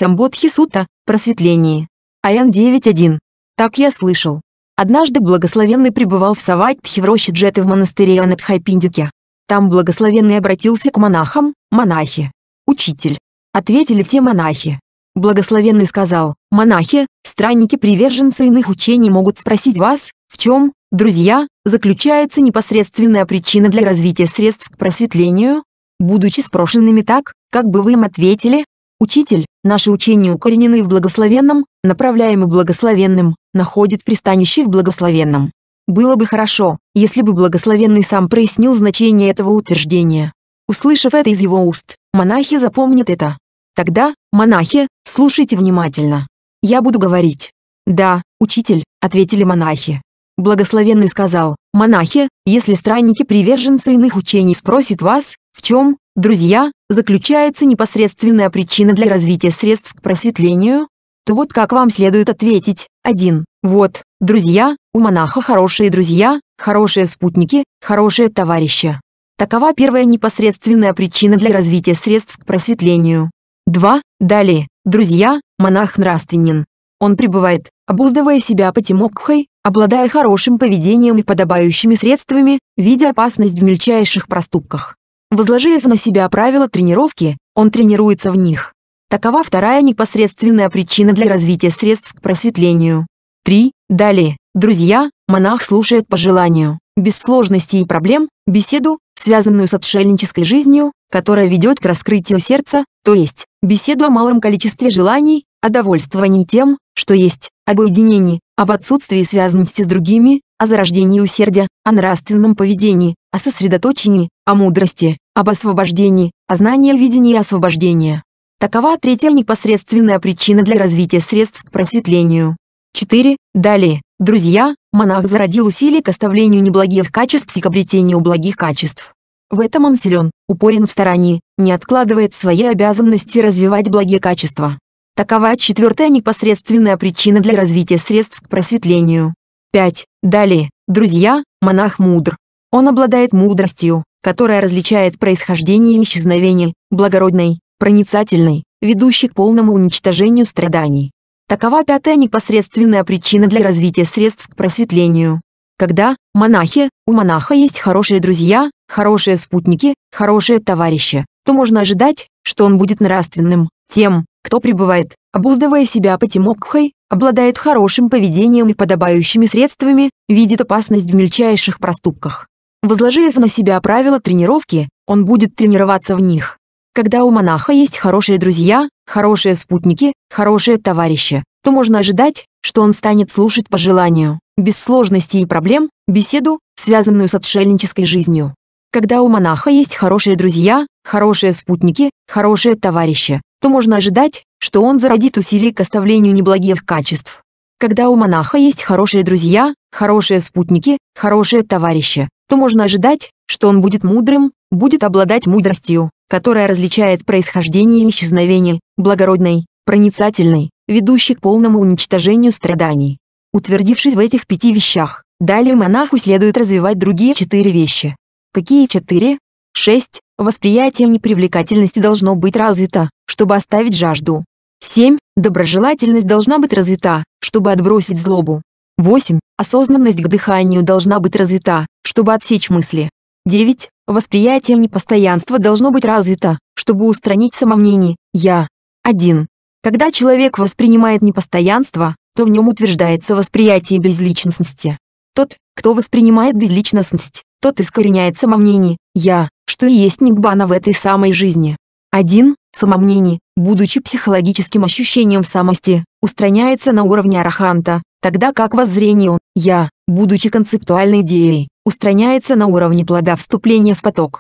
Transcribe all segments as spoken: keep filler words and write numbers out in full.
Самбодхи Сутта, просветление. Аян девять один. Так я слышал. Однажды благословенный пребывал в Саватхе в роще Джеты в монастыре Анатхайпиндике. Там благословенный обратился к монахам: «Монахи, учитель». Ответили те монахи. Благословенный сказал: «Монахи, странники, приверженцы иных учений могут спросить вас, в чем, друзья, заключается непосредственная причина для развития средств к просветлению? Будучи спрошенными так, как бы вы им ответили? Учитель, наши учения укоренены в благословенном, направляемы благословенным, находит пристанище в благословенном». Было бы хорошо, если бы благословенный сам прояснил значение этого утверждения. Услышав это из его уст, монахи запомнят это. Тогда, монахи, слушайте внимательно. Я буду говорить. «Да, учитель», — ответили монахи. Благословенный сказал: «Монахи, если странники, приверженцы иных учений спросят вас, в чем, друзья, заключается непосредственная причина для развития средств к просветлению, то вот как вам следует ответить. один. Вот, друзья, у монаха хорошие друзья, хорошие спутники, хорошие товарищи. Такова первая непосредственная причина для развития средств к просветлению. два. Далее, друзья, монах нравственен. Он пребывает, обуздывая себя патимокхой, обладая хорошим поведением и подобающими средствами, видя опасность в мельчайших проступках. Возложив на себя правила тренировки, он тренируется в них. Такова вторая непосредственная причина для развития средств к просветлению. три. Далее, друзья, монах слушает по желанию, без сложностей и проблем, беседу, связанную с отшельнической жизнью, которая ведет к раскрытию сердца, то есть, беседу о малом количестве желаний, о довольствовании тем, что есть, об уединении, об отсутствии связанности с другими, о зарождении усердия, о нравственном поведении, о сосредоточении, о мудрости, об освобождении, о знании видения и освобождения. Такова третья непосредственная причина для развития средств к просветлению. четыре. Далее, друзья, монах зародил усилия к оставлению неблагих качеств и к обретению благих качеств. В этом он силен, упорен в старании, не откладывает свои обязанности развивать благие качества. Такова четвертая непосредственная причина для развития средств к просветлению. пять. Далее, друзья, монах мудр. Он обладает мудростью, которая различает происхождение и исчезновение, благородной, проницательной, ведущей к полному уничтожению страданий. Такова пятая непосредственная причина для развития средств к просветлению. Когда, монахи, у монаха есть хорошие друзья, хорошие спутники, хорошие товарищи, то можно ожидать, что он будет нравственным, тем, кто пребывает, обуздывая себя патимокхой, обладает хорошим поведением и подобающими средствами, видит опасность в мельчайших проступках. Возложив на себя правила тренировки, он будет тренироваться в них. Когда у монаха есть хорошие друзья, хорошие спутники, хорошие товарищи, то можно ожидать, что он станет слушать по желанию, без сложностей и проблем, беседу, связанную с отшельнической жизнью. Когда у монаха есть хорошие друзья, хорошие спутники, хорошие товарищи, то можно ожидать, что он зародит усилий к оставлению неблагих качеств. Когда у монаха есть хорошие друзья, хорошие спутники, хорошие товарищи, то можно ожидать, что он будет мудрым, будет обладать мудростью, которая различает происхождение и исчезновение, благородной, проницательной, ведущей к полному уничтожению страданий. Утвердившись в этих пяти вещах, далее монаху следует развивать другие четыре вещи. Какие четыре? шесть. Восприятие непривлекательности должно быть развито, чтобы оставить жажду. семь. Доброжелательность должна быть развита, чтобы отбросить злобу. восемь. Осознанность к дыханию должна быть развита, чтобы отсечь мысли. девять. Восприятие непостоянства должно быть развито, чтобы устранить самомнение «я». один. Когда человек воспринимает непостоянство, то в нем утверждается восприятие безличностности. Тот, кто воспринимает безличностность, тот искореняет самомнение «я», что и есть нигбана в этой самой жизни. один. Самомнение, будучи психологическим ощущением самости, устраняется на уровне араханта, тогда как воззрение он, «я», будучи концептуальной идеей, устраняется на уровне плода вступления в поток.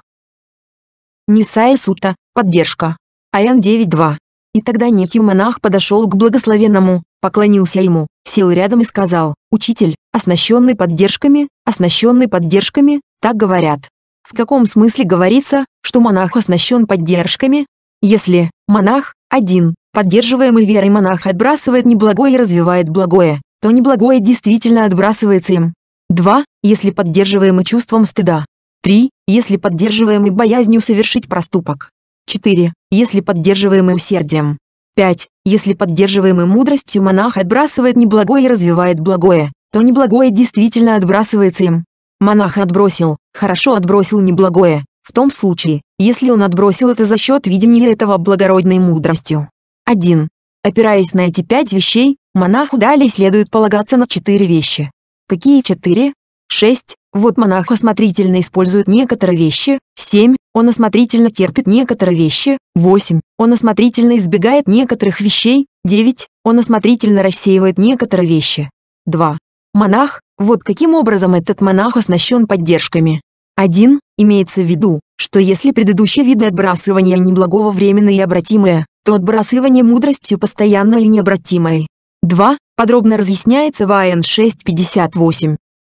Нисая Сутта, поддержка. Аян девять два. И тогда некий монах подошел к благословенному, поклонился ему, сел рядом и сказал: «Учитель, оснащенный поддержками, оснащенный поддержками, так говорят». В каком смысле говорится, что монах оснащен поддержками? Если монах, один, поддерживаемый верой монах отбрасывает неблагое и развивает благое, то неблагое действительно отбрасывается им. два. Если поддерживаемый чувством стыда. три. Если поддерживаемый боязнью совершить проступок. четыре. Если поддерживаемый усердием. пять. Если поддерживаемый мудростью монах отбрасывает неблагое и развивает благое, то неблагое действительно отбрасывается им. Монах отбросил, хорошо отбросил неблагое, в том случае, если он отбросил это за счет видения этого благородной мудростью. один. Опираясь на эти пять вещей, монаху далее следует полагаться на четыре вещи. Какие четыре? шесть. Вот монах осмотрительно использует некоторые вещи. семь. Он осмотрительно терпит некоторые вещи. восемь. Он осмотрительно избегает некоторых вещей. девять. Он осмотрительно рассеивает некоторые вещи. два. Монах, вот каким образом этот монах оснащен поддержками. один. Имеется в виду, что если предыдущие виды отбрасывания неблагого временное и обратимое, то отбрасывание мудростью постоянное и необратимое. два. Подробно разъясняется в А Н шесть пятьдесят восемь.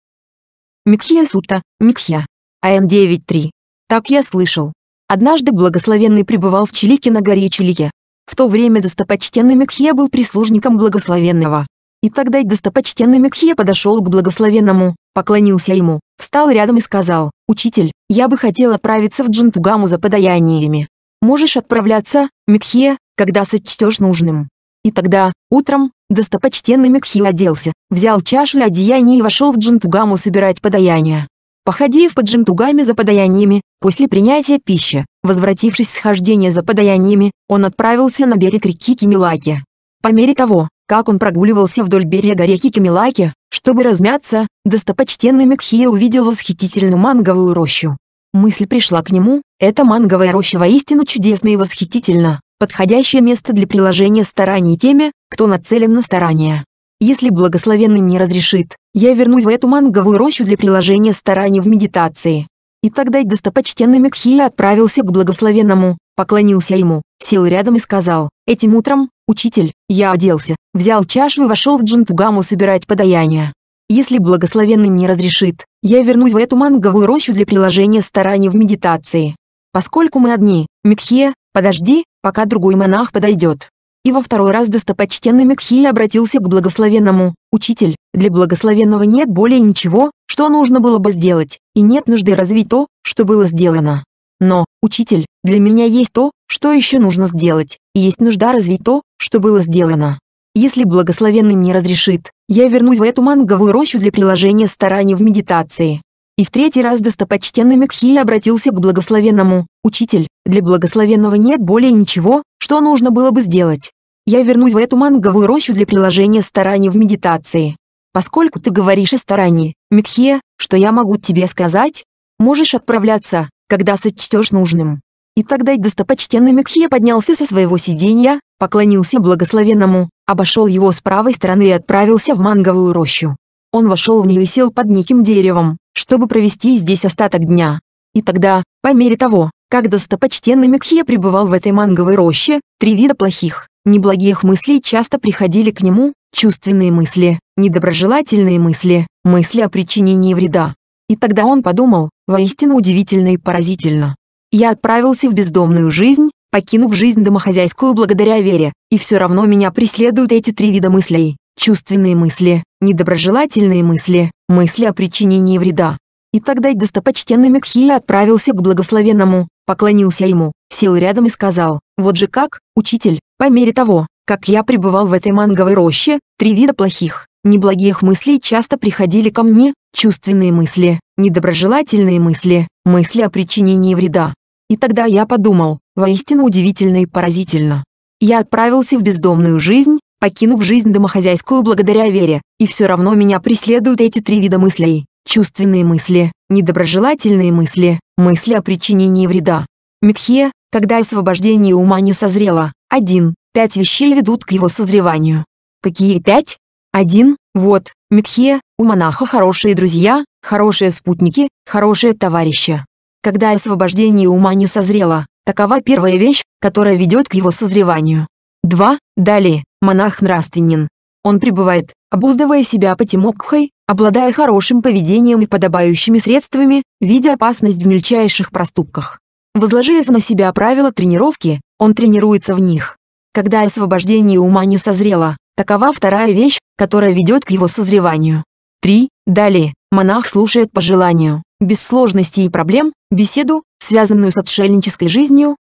Микхья Сутта, Микхья. А Н девять три. Так я слышал. Однажды благословенный пребывал в Чилике на горе Чилике. В то время достопочтенный Микхья был прислужником благословенного. И тогда достопочтенный Микхья подошел к благословенному, поклонился ему, встал рядом и сказал: «Учитель, я бы хотел отправиться в Джантугаму за подаяниями. Можешь отправляться, Микхья, когда сочтешь нужным». И тогда, утром, достопочтенный Микхья оделся, взял чашу и одеяние и вошел в Джантугаму собирать подаяния. Походив по Джантугаме за подаяниями, после принятия пищи, возвратившись с хождения за подаяниями, он отправился на берег реки Кимилаки. По мере того, как он прогуливался вдоль берега реки Кимилаки, чтобы размяться, достопочтенный Микхья увидел восхитительную манговую рощу. Мысль пришла к нему: эта манговая роща воистину чудесна и восхитительна, подходящее место для приложения стараний теми, кто нацелен на старания. Если благословенный мне разрешит, я вернусь в эту манговую рощу для приложения стараний в медитации. И тогда достопочтенный Микхья отправился к благословенному, поклонился ему, сел рядом и сказал: «Этим утром, учитель, я оделся, взял чашу и вошел в Джантугаму собирать подаяния. Если благословенный мне разрешит, я вернусь в эту манговую рощу для приложения стараний в медитации. Поскольку мы одни, Микхья, подожди, пока другой монах подойдет». И во второй раз достопочтенный Микхья обратился к благословенному: «Учитель, для благословенного нет более ничего, что нужно было бы сделать, и нет нужды развить то, что было сделано. Но, учитель, для меня есть то, что еще нужно сделать, и есть нужда развить то, что было сделано. Если благословенный мне разрешит, я вернусь в эту манговую рощу для приложения стараний в медитации». И в третий раз достопочтенный Микхья обратился к благословенному: «Учитель, для благословенного нет более ничего, что нужно было бы сделать. Я вернусь в эту манговую рощу для приложения стараний в медитации. Поскольку ты говоришь о старании, Микхья, что я могу тебе сказать? Можешь отправляться, когда сочтешь нужным». И тогда достопочтенный Микхья поднялся со своего сиденья, поклонился благословенному, обошел его с правой стороны и отправился в манговую рощу. Он вошел в нее и сел под неким деревом, чтобы провести здесь остаток дня. И тогда, по мере того, как достопочтенный Микхья пребывал в этой манговой роще, три вида плохих, неблагих мыслей часто приходили к нему: чувственные мысли, недоброжелательные мысли, мысли о причинении вреда. И тогда он подумал: воистину удивительно и поразительно. Я отправился в бездомную жизнь, покинув жизнь домохозяйскую благодаря вере, и все равно меня преследуют эти три вида мыслей: чувственные мысли, недоброжелательные мысли, мысли о причинении вреда. И тогда достопочтенный Микхья отправился к благословенному, поклонился ему, сел рядом и сказал: «Вот же как, учитель, по мере того, как я пребывал в этой манговой роще, три вида плохих, неблагих мыслей часто приходили ко мне: чувственные мысли, недоброжелательные мысли, мысли о причинении вреда. И тогда я подумал: воистину удивительно и поразительно. Я отправился в бездомную жизнь, покинув жизнь домохозяйскую благодаря вере, и все равно меня преследуют эти три вида мыслей: чувственные мысли, недоброжелательные мысли, мысли о причинении вреда. Микхья, когда освобождение ума не созрело, один. Пять вещей ведут к его созреванию. Какие пять? один. Вот, Микхья, у монаха хорошие друзья, хорошие спутники, хорошие товарищи. Когда освобождение ума не созрело, такова первая вещь, которая ведет к его созреванию. два. Далее, монах нравственен. Он пребывает, обуздывая себя патимокхой, обладая хорошим поведением и подобающими средствами, видя опасность в мельчайших проступках. Возложив на себя правила тренировки, он тренируется в них. Когда освобождение ума не созрело, такова вторая вещь, которая ведет к его созреванию. три. Далее, монах слушает по желанию, без сложностей и проблем, беседу, связанную с отшельнической жизнью,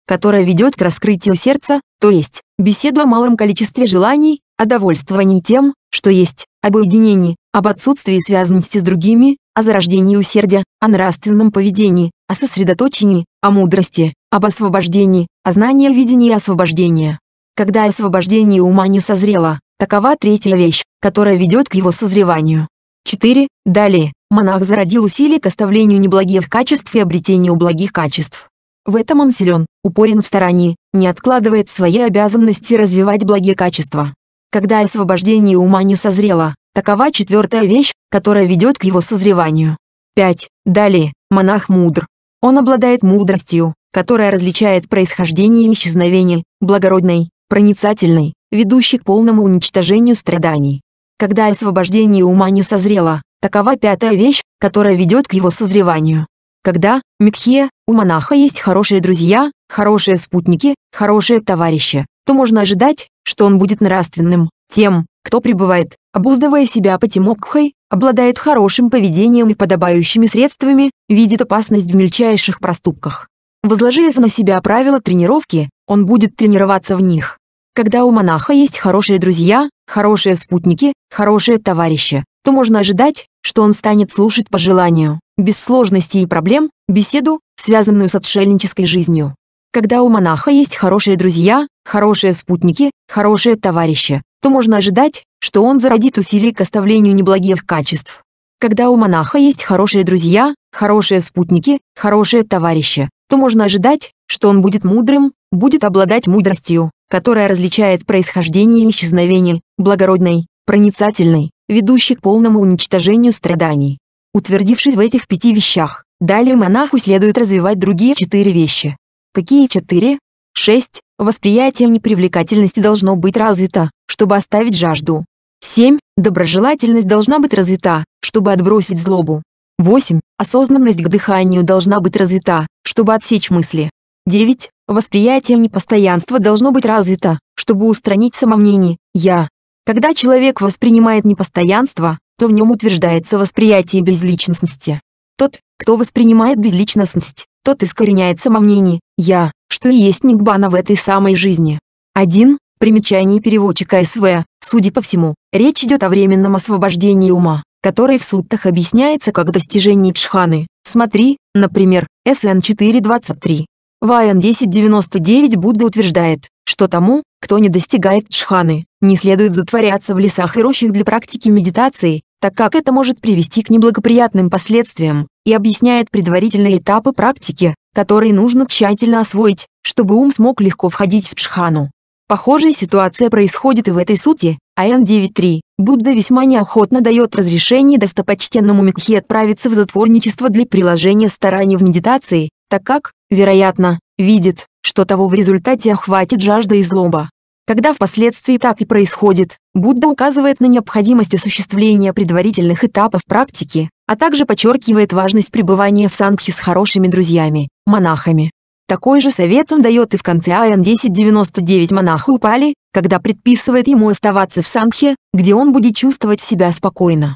которая ведет к раскрытию сердца, то есть беседу о малом количестве желаний, о довольствовании тем, что есть, об уединении, об отсутствии связанности с другими, о зарождении усердия, о нравственном поведении, о сосредоточении, о мудрости, об освобождении, о знании видения освобождения. Когда освобождение ума не созрело, такова третья вещь, которая ведет к его созреванию. четыре. Далее, монах зародил усилия к оставлению неблагих качеств и обретению благих качеств. В этом он силен, упорен в старании, не откладывает свои обязанности развивать благие качества. Когда освобождение ума не созрело, такова четвертая вещь, которая ведет к его созреванию. пять. Далее, монах мудр. Он обладает мудростью, которая различает происхождение и исчезновение, благородной, проницательной, ведущей к полному уничтожению страданий. Когда освобождение ума не созрело, такова пятая вещь, которая ведет к его созреванию. Когда, митхе, у монаха есть хорошие друзья, хорошие спутники, хорошие товарищи, то можно ожидать, что он будет нравственным, тем, кто пребывает, обуздывая себя патимокхой, обладает хорошим поведением и подобающими средствами, видит опасность в мельчайших проступках. Возложив на себя правила тренировки, он будет тренироваться в них. Когда у монаха есть хорошие друзья, хорошие спутники, хорошие товарищи, то можно ожидать, что он станет слушать по желанию, без сложностей и проблем, беседу, связанную с отшельнической жизнью. Когда у монаха есть хорошие друзья, хорошие спутники, хорошие товарищи, то можно ожидать, что он зародит усилий к оставлению неблагих качеств. Когда у монаха есть хорошие друзья, хорошие спутники, хорошие товарищи, то можно ожидать, что он будет мудрым, будет обладать мудростью, которая различает происхождение и исчезновение, благородной, проницательной, ведущей к полному уничтожению страданий. Утвердившись в этих пяти вещах, далее монаху следует развивать другие четыре вещи. Какие четыре? шесть. Восприятие непривлекательности должно быть развито, чтобы оставить жажду. семь. Доброжелательность должна быть развита, чтобы отбросить злобу. восемь. Осознанность к дыханию должна быть развита, чтобы отсечь мысли. девять. Восприятие непостоянства должно быть развито, чтобы устранить самомнение «я». Когда человек воспринимает непостоянство, то в нем утверждается восприятие безличностности. Тот, кто воспринимает безличностность, тот искореняет самомнение «я», что и есть нигбана в этой самой жизни. один. Примечание переводчика СВ. Судя по всему, речь идет о временном освобождении ума, который в суттах объясняется как достижение джханы. Смотри, например, эс эн четыре двадцать три. В ай эн десять девяносто девять Будда утверждает, что тому, кто не достигает джханы, не следует затворяться в лесах и рощах для практики медитации, так как это может привести к неблагоприятным последствиям, и объясняет предварительные этапы практики, которые нужно тщательно освоить, чтобы ум смог легко входить в джхану. Похожая ситуация происходит и в этой сути. ай эн девять три. Будда весьма неохотно дает разрешение достопочтенному Микхе отправиться в затворничество для приложения стараний в медитации, так как, вероятно, видит, что того в результате охватит жажда и злоба. Когда впоследствии так и происходит, Будда указывает на необходимость осуществления предварительных этапов практики, а также подчеркивает важность пребывания в сангхе с хорошими друзьями, монахами. Такой же совет он дает и в конце ай эн десять девяносто девять монаху Упали, когда предписывает ему оставаться в сангхе, где он будет чувствовать себя спокойно.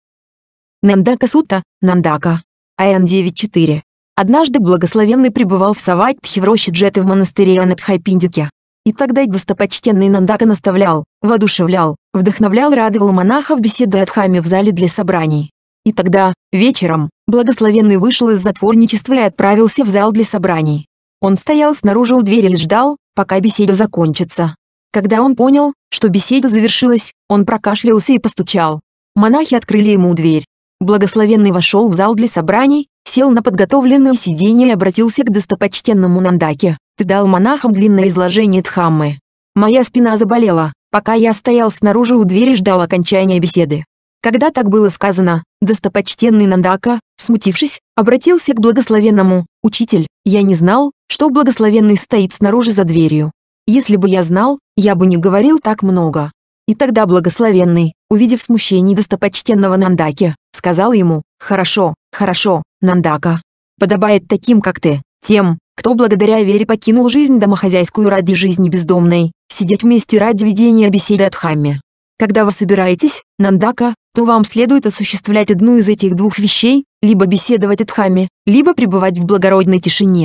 Нандака Сутта, Нандака. ай эн девять четыре. Однажды благословенный пребывал в Саватьтхе в роще Джеты в монастыре Анапхайпиндике. И тогда достопочтенный Нандака наставлял, воодушевлял, вдохновлял, радовал монахов беседой о Дхамме в зале для собраний. И тогда, вечером, благословенный вышел из затворничества и отправился в зал для собраний. Он стоял снаружи у двери и ждал, пока беседа закончится. Когда он понял, что беседа завершилась, он прокашлялся и постучал. Монахи открыли ему дверь. Благословенный вошел в зал для собраний, сел на подготовленное сиденье и обратился к достопочтенному Нандаке. «Ты дал монахам длинное изложение Дхаммы. Моя спина заболела, пока я стоял снаружи у двери и ждал окончания беседы». Когда так было сказано, достопочтенный Нандака, смутившись, обратился к благословенному: «Учитель, я не знал, что благословенный стоит снаружи за дверью. Если бы я знал, я бы не говорил так много». И тогда благословенный, увидев смущение достопочтенного Нандаки, сказал ему: «Хорошо, хорошо, Нандака. Подобает таким, как ты, тем, кто благодаря вере покинул жизнь домохозяйскую ради жизни бездомной, сидеть вместе ради ведения беседы о Дхамме. Когда вы собираетесь, Нандака, то вам следует осуществлять одну из этих двух вещей, либо беседовать о Дхамме, либо пребывать в благородной тишине.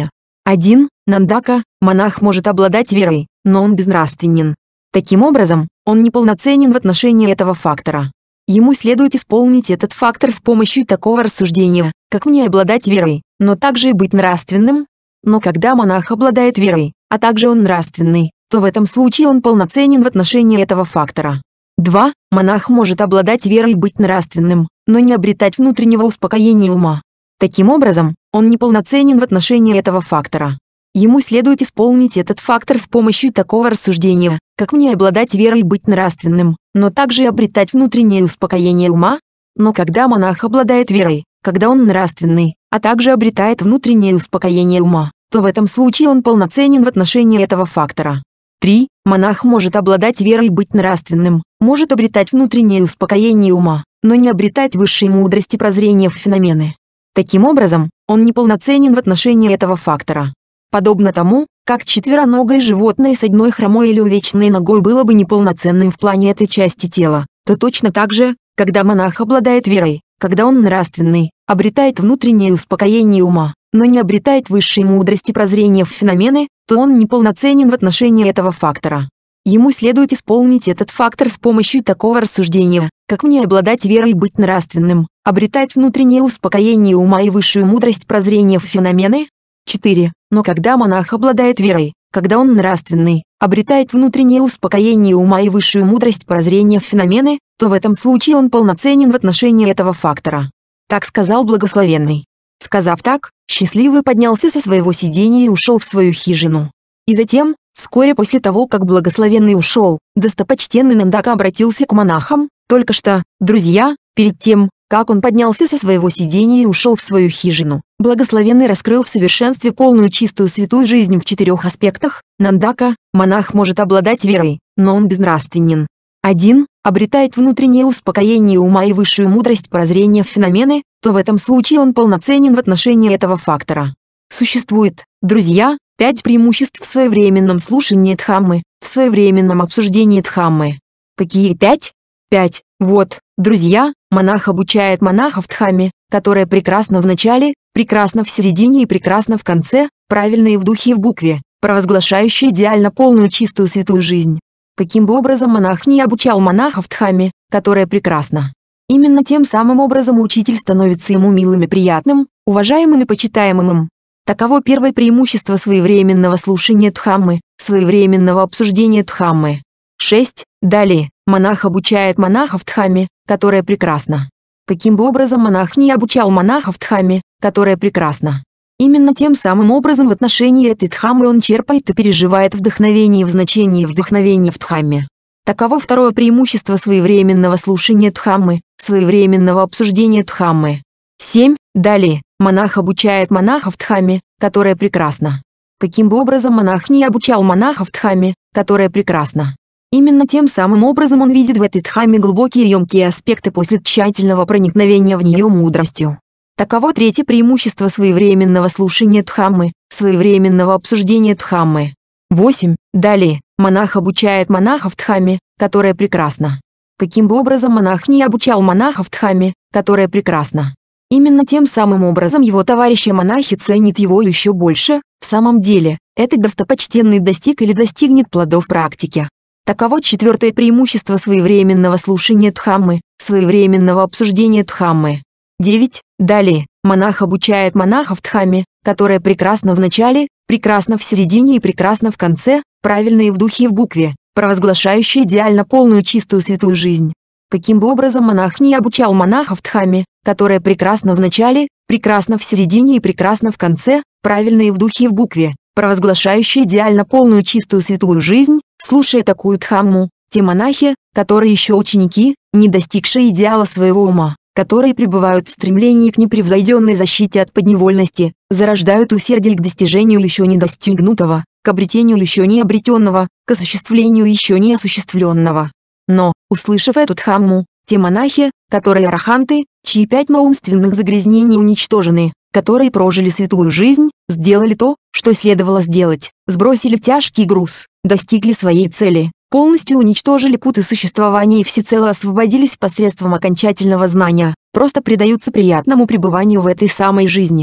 один. Нандака, монах может обладать верой, но он безнравственен. Таким образом, он неполноценен в отношении этого фактора. Ему следует исполнить этот фактор с помощью такого рассуждения, как мне обладать верой, но также и быть нравственным. Но когда монах обладает верой, а также он нравственный, то в этом случае он полноценен в отношении этого фактора. два. Монах может обладать верой и быть нравственным, но не обретать внутреннего успокоения ума. Таким образом, он неполноценен в отношении этого фактора. Ему следует исполнить этот фактор с помощью такого рассуждения, как мне обладать верой и быть нравственным, но также и обретать внутреннее успокоение ума. Но когда монах обладает верой, когда он нравственный, а также обретает внутреннее успокоение ума, то в этом случае он полноценен в отношении этого фактора. три. Монах может обладать верой и быть нравственным, может обретать внутреннее успокоение ума, но не обретать высшей мудрости прозрения в феномены. Таким образом, он неполноценен в отношении этого фактора. Подобно тому, как четвероногое животное с одной хромой или увечной ногой было бы неполноценным в плане этой части тела, то точно так же, когда монах обладает верой, когда он нравственный, обретает внутреннее успокоение ума, но не обретает высшей мудрости прозрения в феномены, то он неполноценен в отношении этого фактора. Ему следует исполнить этот фактор с помощью такого рассуждения, как мне обладать верой и быть нравственным, обретать внутреннее успокоение ума и высшую мудрость прозрения в феномены. четыре. Но когда монах обладает верой, когда он нравственный, обретает внутреннее успокоение ума и высшую мудрость прозрения в феномены, то в этом случае он полноценен в отношении этого фактора. Так сказал Благословенный. Сказав так, счастливый поднялся со своего сидения и ушел в свою хижину. И затем, вскоре после того, как Благословенный ушел, достопочтенный Нандака обратился к монахам: «Только что, друзья, перед тем, как он поднялся со своего сидения и ушел в свою хижину, Благословенный раскрыл в совершенстве полную чистую святую жизнь в четырех аспектах. Нандака, монах может обладать верой, но он безнравственен. один. Обретает внутреннее успокоение ума и высшую мудрость прозрения в феномены, то в этом случае он полноценен в отношении этого фактора. Существует, друзья, пять преимуществ в своевременном слушании Дхаммы, в своевременном обсуждении Дхаммы. Какие пять? Пять. Вот, друзья, монах обучает монаха в Дхамме, которая прекрасна в начале, прекрасна в середине и прекрасна в конце, правильно и в духе и в букве, провозглашающая идеально полную чистую святую жизнь. Каким бы образом монах не обучал монаха в Дхамме, которая прекрасна, именно тем самым образом учитель становится ему милым и приятным, уважаемым и почитаемым им. Таково первое преимущество своевременного слушания Дхаммы, своевременного обсуждения Дхаммы. шесть. Далее, монах обучает монаха в Дхамме, которая прекрасна. Каким бы образом монах не обучал монаха в Дхамме, которая прекрасна, именно тем самым образом в отношении этой Дхаммы он черпает и переживает вдохновение в значении вдохновения в Дхамме. Таково второе преимущество своевременного слушания Дхаммы, своевременного обсуждения Дхаммы. семь. Далее, монах обучает монаха в Дхамме, которая прекрасна. Каким бы образом монах не обучал монаха в Дхамме, которая прекрасна, именно тем самым образом он видит в этой Дхамме глубокие и емкие аспекты после тщательного проникновения в нее мудростью. Таково третье преимущество своевременного слушания Дхаммы, своевременного обсуждения Дхаммы. восемь. Далее, монах обучает монаха в Дхамме, которая прекрасна. Каким бы образом монах не обучал монаха в Дхамме, которая прекрасна, именно тем самым образом его товарищи-монахи ценят его еще больше. В самом деле, этот достопочтенный достиг или достигнет плодов практики. Таково четвертое преимущество своевременного слушания Дхаммы, своевременного обсуждения Дхаммы. девять. Далее, монах обучает монаха в Дхамме, которая прекрасна в начале, прекрасна в середине и прекрасна в конце, правильно и в духе и в букве, провозглашающая идеально полную чистую святую жизнь. Каким бы образом монах не обучал монаха в Дхамме, которая прекрасна в начале, прекрасна в середине и прекрасна в конце, правильно и в духе и в букве, провозглашающая идеально полную чистую святую жизнь, слушая такую Дхамму, те монахи, которые еще ученики, не достигшие идеала своего ума, которые пребывают в стремлении к непревзойденной защите от подневольности, зарождают усердие к достижению еще не достигнутого, к обретению еще не обретенного, к осуществлению еще не осуществленного. Но, услышав эту Дхамму, те монахи, которые араханты, чьи пять умственных загрязнений уничтожены, которые прожили святую жизнь, сделали то, что следовало сделать, сбросили тяжкий груз, достигли своей цели, полностью уничтожили путы существования и всецело освободились посредством окончательного знания, просто предаются приятному пребыванию в этой самой жизни.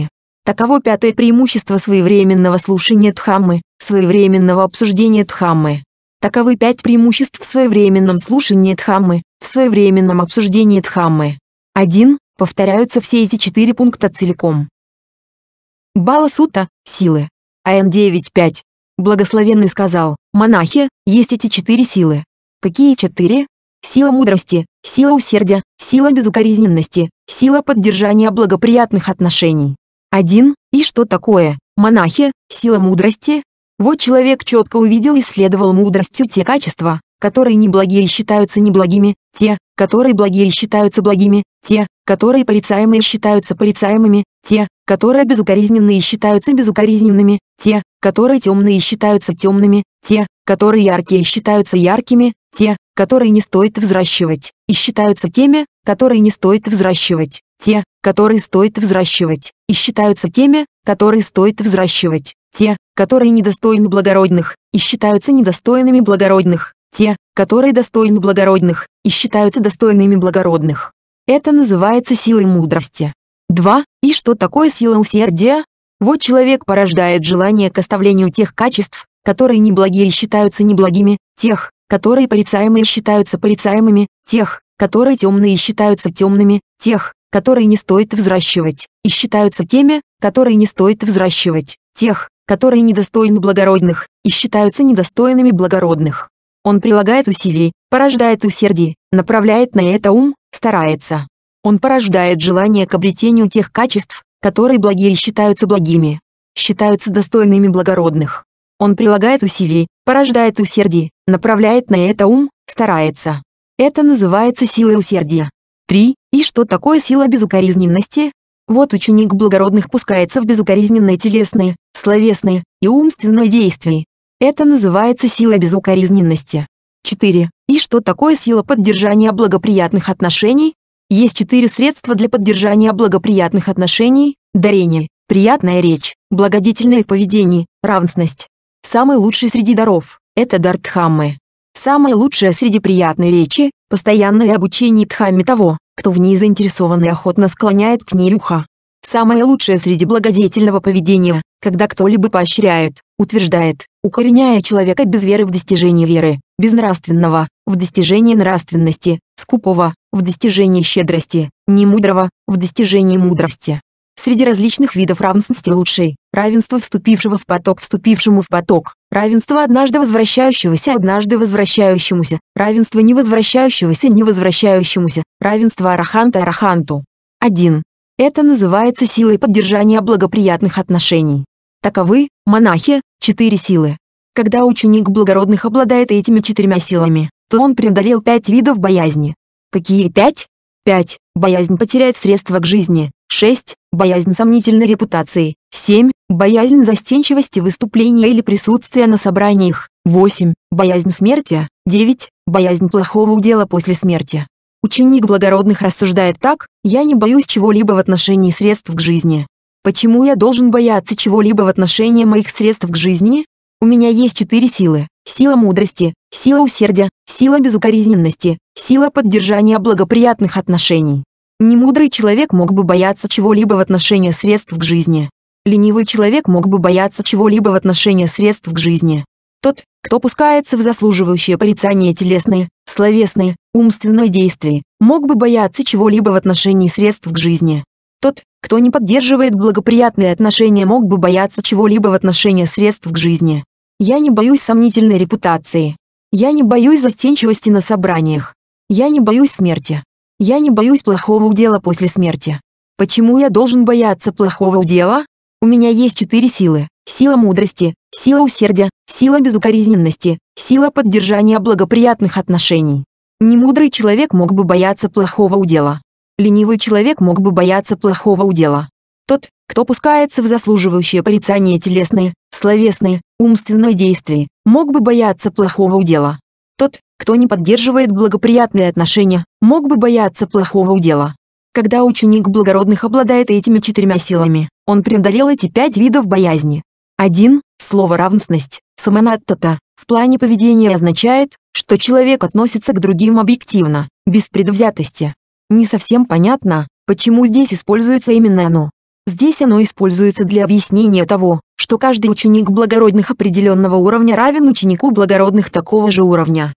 Таково пятое преимущество своевременного слушания Дхаммы, своевременного обсуждения Дхаммы. Таковы пять преимуществ в своевременном слушании Дхаммы, в своевременном обсуждении Дхаммы. один. Повторяются все эти четыре пункта целиком. Бала Сутта, силы. А Н девять пять. Благословенный сказал: монахи, есть эти четыре силы. Какие четыре? Сила мудрости, сила усердия, сила безукоризненности, сила поддержания благоприятных отношений. Один. И что такое, монахи, сила мудрости? Вот человек четко увидел и исследовал мудростью те качества, которые неблагие считаются неблагими, те, которые благие считаются благими, те, которые порицаемые считаются порицаемыми, те, которые безукоризненные считаются безукоризненными, те, которые темные считаются темными, те, которые яркие считаются яркими, те, которые не стоит взращивать, и считаются теми, которые не стоит взращивать, те, которые стоит взращивать, и считаются теми, которые стоит взращивать, те, которые недостойны благородных, и считаются недостойными благородных, те, которые достойны благородных, и считаются достойными благородных. Это называется силой мудрости. два. И что такое сила усердия? Вот человек порождает желание к оставлению тех качеств, которые неблагие считаются неблагими, тех, которые порицаемые считаются порицаемыми, тех, которые темные считаются темными, тех, которые не стоит взращивать, и считаются теми, которые не стоит взращивать, тех, которые недостойны благородных, и считаются недостойными благородных. Он прилагает усилий, порождает усердие, направляет на это ум, старается. Он порождает желание к обретению тех качеств, которые благие считаются благими, считаются достойными благородных. Он прилагает усилий, порождает усердие, направляет на это ум, старается. Это называется силой усердия. три. И что такое сила безукоризненности? Вот ученик благородных пускается в безукоризненные телесные, словесные и умственные действия. Это называется сила безукоризненности. четыре. И что такое сила поддержания благоприятных отношений? Есть четыре средства для поддержания благоприятных отношений: дарение, приятная речь, благодетельное поведение, равностность. Самый лучший среди даров – это дар Дхаммы. Самое лучшее среди приятной речи – постоянное обучение Дхамме того, кто в ней заинтересован и охотно склоняет к ней ухо. Самое лучшее среди благодетельного поведения, когда кто-либо поощряет, утверждает, укореняя человека без веры в достижение веры, безнравственного, в достижение нравственности, скупого, в достижение щедрости, немудрого, в достижение мудрости. Среди различных видов равенства лучшей – равенство вступившего в поток вступившему в поток, равенство однажды возвращающегося однажды возвращающемуся, равенство невозвращающегося невозвращающемуся, равенство араханта араханту. один. Это называется силой поддержания благоприятных отношений. Таковы, монахи, четыре силы. Когда ученик благородных обладает этими четырьмя силами, то он преодолел пять видов боязни. Какие пять? пять. Боязнь потерять средства к жизни. шесть. Боязнь сомнительной репутации. семь. Боязнь застенчивости выступления или присутствия на собраниях. восемь. Боязнь смерти. девять. Боязнь плохого удела после смерти. Ученик благородных рассуждает так: я не боюсь чего-либо в отношении средств к жизни. Почему я должен бояться чего-либо в отношении моих средств к жизни? У меня есть четыре силы: сила мудрости, сила усердия, сила безукоризненности, сила поддержания благоприятных отношений. Немудрый человек мог бы бояться чего-либо в отношении средств к жизни. Ленивый человек мог бы бояться чего-либо в отношении средств к жизни. Тот, кто пускается в заслуживающее порицание телесные, словесные, умственные действия, мог бы бояться чего-либо в отношении средств к жизни. Тот, кто не поддерживает благоприятные отношения, мог бы бояться чего-либо в отношении средств к жизни. Я не боюсь сомнительной репутации. Я не боюсь застенчивости на собраниях. Я не боюсь смерти. Я не боюсь плохого удела после смерти. Почему я должен бояться плохого удела? У меня есть четыре силы: сила мудрости, сила усердия, сила безукоризненности, сила поддержания благоприятных отношений. Немудрый человек мог бы бояться плохого удела. Ленивый человек мог бы бояться плохого удела. Тот, кто пускается в заслуживающее порицание телесные, словесные, умственные действия, мог бы бояться плохого удела. Тот, кто не поддерживает благоприятные отношения, мог бы бояться плохого удела. Когда ученик благородных обладает этими четырьмя силами, он преодолел эти пять видов боязни. один. Слово равностность, саманаттата, в плане поведения означает, что человек относится к другим объективно, без предвзятости. Не совсем понятно, почему здесь используется именно оно. Здесь оно используется для объяснения того, что каждый ученик благородных определенного уровня равен ученику благородных такого же уровня.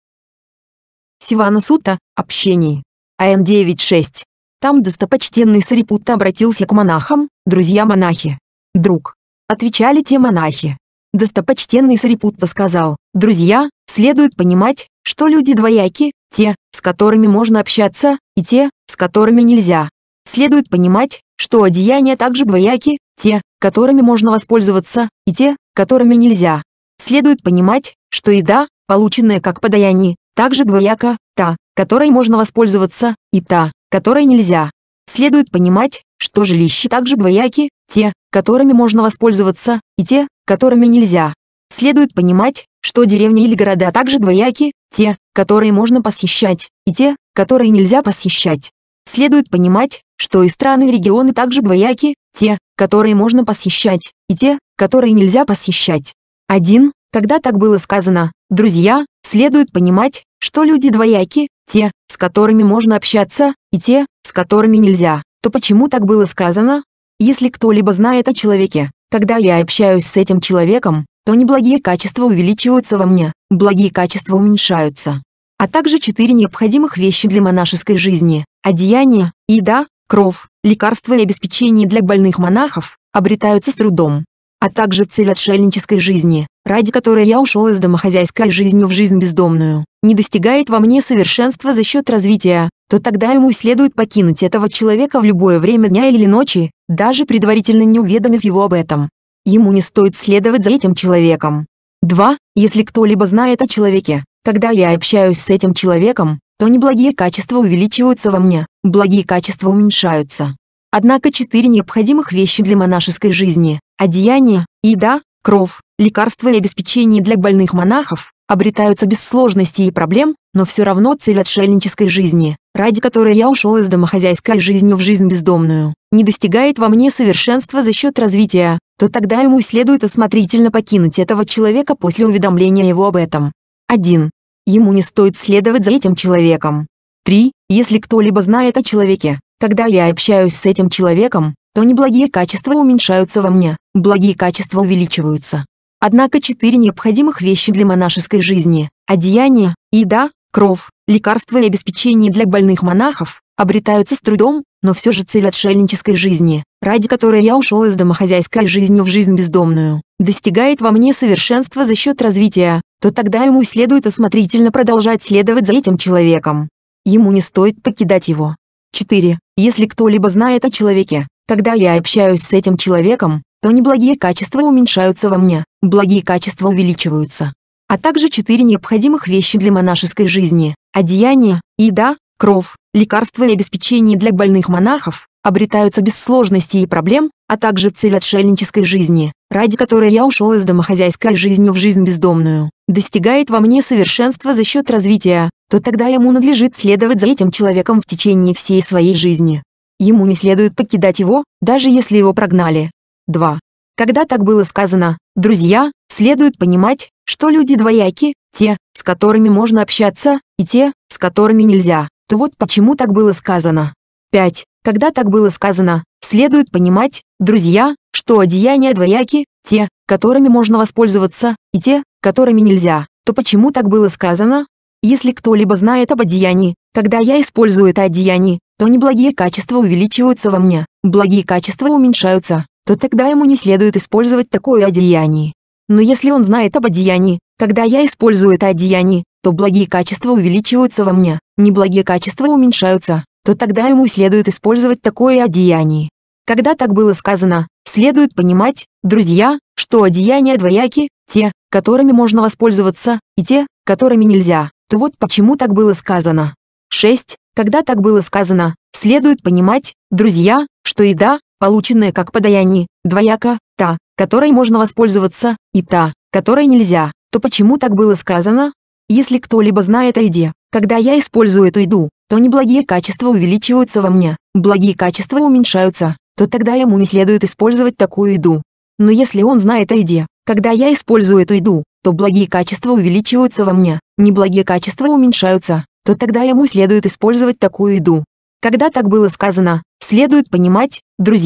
Сивана Сутта, общение. А Н девять шесть. Там достопочтенный Сарипутта обратился к монахам: «Друзья-монахи». «Друг», — отвечали те монахи. Достопочтенный Сарипутта сказал: «Друзья, следует понимать, что люди двояки, те, с которыми можно общаться, и те, с которыми нельзя. Следует понимать, что одеяния также двояки, те, которыми можно воспользоваться, и те, которыми нельзя. Следует понимать, что еда, полученная как подаяние, также двояка, та, которой можно воспользоваться, и та, которой нельзя. Следует понимать, что жилища также двояки, те, которыми можно воспользоваться, и те, которыми нельзя. Следует понимать, что деревни или города также двояки, те, которые можно посещать, и те, которые нельзя посещать. Следует понимать, что и страны и регионы также двояки, те, которые можно посещать, и те, которые нельзя посещать. один. Когда так было сказано: «Друзья, следует понимать, что люди двояки, те, с которыми можно общаться, и те, с которыми нельзя», то почему так было сказано? Если кто-либо знает о человеке, когда я общаюсь с этим человеком, то неблагие качества увеличиваются во мне, благие качества уменьшаются. А также четыре необходимых вещи для монашеской жизни: одеяние, еда, кров, лекарства и обеспечение для больных монахов обретаются с трудом. А также цель отшельнической жизни, ради которой я ушел из домохозяйской жизни в жизнь бездомную, не достигает во мне совершенства за счет развития, то тогда ему следует покинуть этого человека в любое время дня или ночи, даже предварительно не уведомив его об этом. Ему не стоит следовать за этим человеком. два. Если кто-либо знает о человеке, когда я общаюсь с этим человеком, то неблагие качества увеличиваются во мне, благие качества уменьшаются. Однако четыре необходимых вещи для монашеской жизни: одеяние, еда, кров, лекарства и обеспечение для больных монахов обретаются без сложностей и проблем, но все равно цель отшельнической жизни, ради которой я ушел из домохозяйской жизни в жизнь бездомную, не достигает во мне совершенства за счет развития, то тогда ему следует осмотрительно покинуть этого человека после уведомления его об этом. один. Ему не стоит следовать за этим человеком. три. Если кто-либо знает о человеке, когда я общаюсь с этим человеком, то неблагие качества уменьшаются во мне, благие качества увеличиваются. Однако четыре необходимых вещи для монашеской жизни: одеяние, еда, кров, лекарства и обеспечение для больных монахов обретаются с трудом, но все же цель отшельнической жизни, ради которой я ушел из домохозяйской жизни в жизнь бездомную, достигает во мне совершенства за счет развития, то тогда ему следует осмотрительно продолжать следовать за этим человеком. Ему не стоит покидать его. четыре. Если кто-либо знает о человеке, когда я общаюсь с этим человеком, то неблагие качества уменьшаются во мне, благие качества увеличиваются. А также четыре необходимых вещи для монашеской жизни: одеяние, еда, кров, лекарства и обеспечение для больных монахов обретаются без сложностей и проблем, а также цель отшельнической жизни, ради которой я ушел из домохозяйской жизни в жизнь бездомную, достигает во мне совершенства за счет развития, то тогда ему надлежит следовать за этим человеком в течение всей своей жизни. Ему не следует покидать его, даже если его прогнали. два. Когда так было сказано: «Друзья, следует понимать, что люди двояки, те, с которыми можно общаться, и те, с которыми нельзя», то вот почему так было сказано. пять. Когда так было сказано: «Следует понимать, друзья, что одеяния двояки, те, которыми можно воспользоваться, и те, которыми нельзя», то почему так было сказано? Если кто-либо знает об одеянии, когда я использую это одеяние, то неблагие качества увеличиваются во мне, благие качества уменьшаются, то тогда ему не следует использовать такое одеяние. Но если он знает об одеянии, когда я использую это одеяние, то благие качества увеличиваются во мне, неблагие качества уменьшаются, то тогда ему следует использовать такое одеяние. Когда так было сказано: «Следует понимать, друзья, что одеяния двояки, те, которыми можно воспользоваться, и те, которыми нельзя», то вот почему так было сказано. шесть. Когда так было сказано: «Следует понимать, друзья, что еда, полученная как подаяние, двояка, та, которой можно воспользоваться, и та, которой нельзя», то почему так было сказано? Если кто-либо знает о еде, когда я использую эту еду, то неблагие качества увеличиваются во мне, благие качества уменьшаются, то тогда ему не следует использовать такую еду. Но если он знает о еде, когда я использую эту еду, то благие качества увеличиваются во мне, неблагие качества уменьшаются, то тогда ему следует использовать такую еду. Когда так было сказано: «Следует понимать, друзья,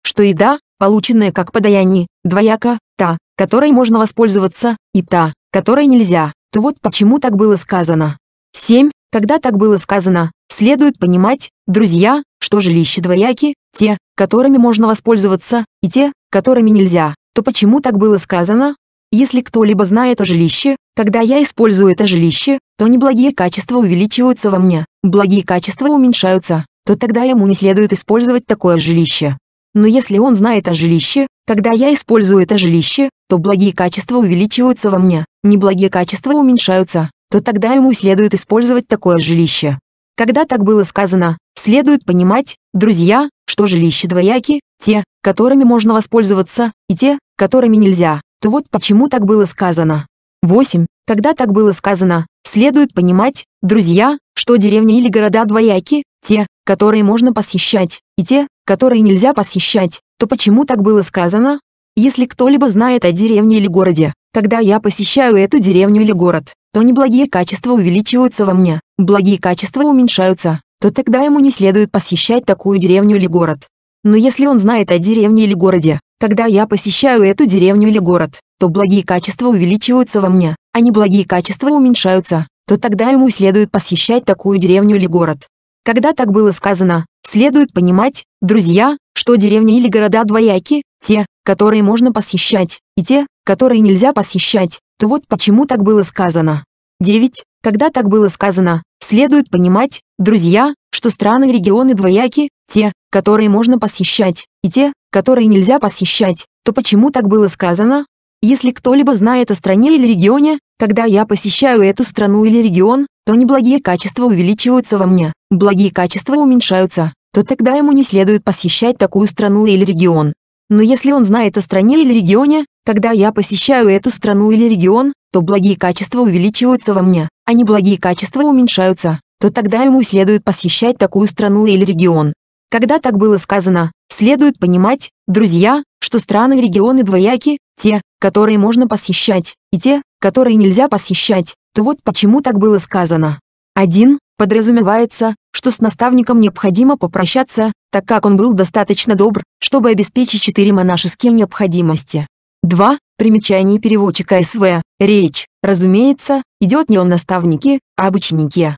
что еда, полученная как подаяние, двояко, та, которой можно воспользоваться, и та, которой нельзя, то вот почему так было сказано. семь. Когда так было сказано, следует понимать, друзья, что жилища двояки, те, которыми можно воспользоваться, и те, которыми нельзя, то почему так было сказано? Если кто-либо знает о жилище, когда я использую это жилище, то неблагие качества увеличиваются во мне, благие качества уменьшаются, то тогда ему не следует использовать такое жилище. Но если он знает о жилище, когда я использую это жилище, то благие качества увеличиваются во мне, неблагие качества уменьшаются, то тогда ему следует использовать такое жилище. Когда так было сказано, следует понимать, друзья, что жилища двояки, те, которыми можно воспользоваться, и те, которыми нельзя, то вот почему так было сказано. восемь. Когда так было сказано, следует понимать, друзья, что деревни или города двояки, те, которые можно посещать, и те, которые нельзя посещать, то почему так было сказано? Если кто-либо знает о деревне или городе, когда я посещаю эту деревню или город, то неблагие качества увеличиваются во мне, благие качества уменьшаются, то тогда ему не следует посещать такую деревню или город. Но если он знает о деревне или городе, когда я посещаю эту деревню или город, то благие качества увеличиваются во мне, а неблагие качества уменьшаются, то тогда ему следует посещать такую деревню или город. Когда так было сказано, следует понимать, друзья, что деревни или города двояки, те, которые можно посещать, и те, которые нельзя посещать, то вот почему так было сказано. девять. Когда так было сказано, следует понимать, друзья, что страны и регионы двояки, те, которые можно посещать, и те, которые нельзя посещать, то почему так было сказано? Если кто-либо знает о стране или регионе, когда я посещаю эту страну или регион, то неблагие качества увеличиваются во мне, благие качества уменьшаются, то тогда ему не следует посещать такую страну или регион. Но если он знает о стране или регионе, когда я посещаю эту страну или регион, то благие качества увеличиваются во мне, а неблагие качества уменьшаются, то тогда ему следует посещать такую страну или регион. Когда так было сказано, следует понимать, друзья, что страны и регионы двояки, те, которые можно посещать, и те, которые нельзя посещать, то вот почему так было сказано. один. Подразумевается, что с наставником необходимо попрощаться, так как он был достаточно добр, чтобы обеспечить четыре монашеские необходимости. два. Примечание переводчика СВ. Речь, разумеется, идет не о наставнике, а об ученике.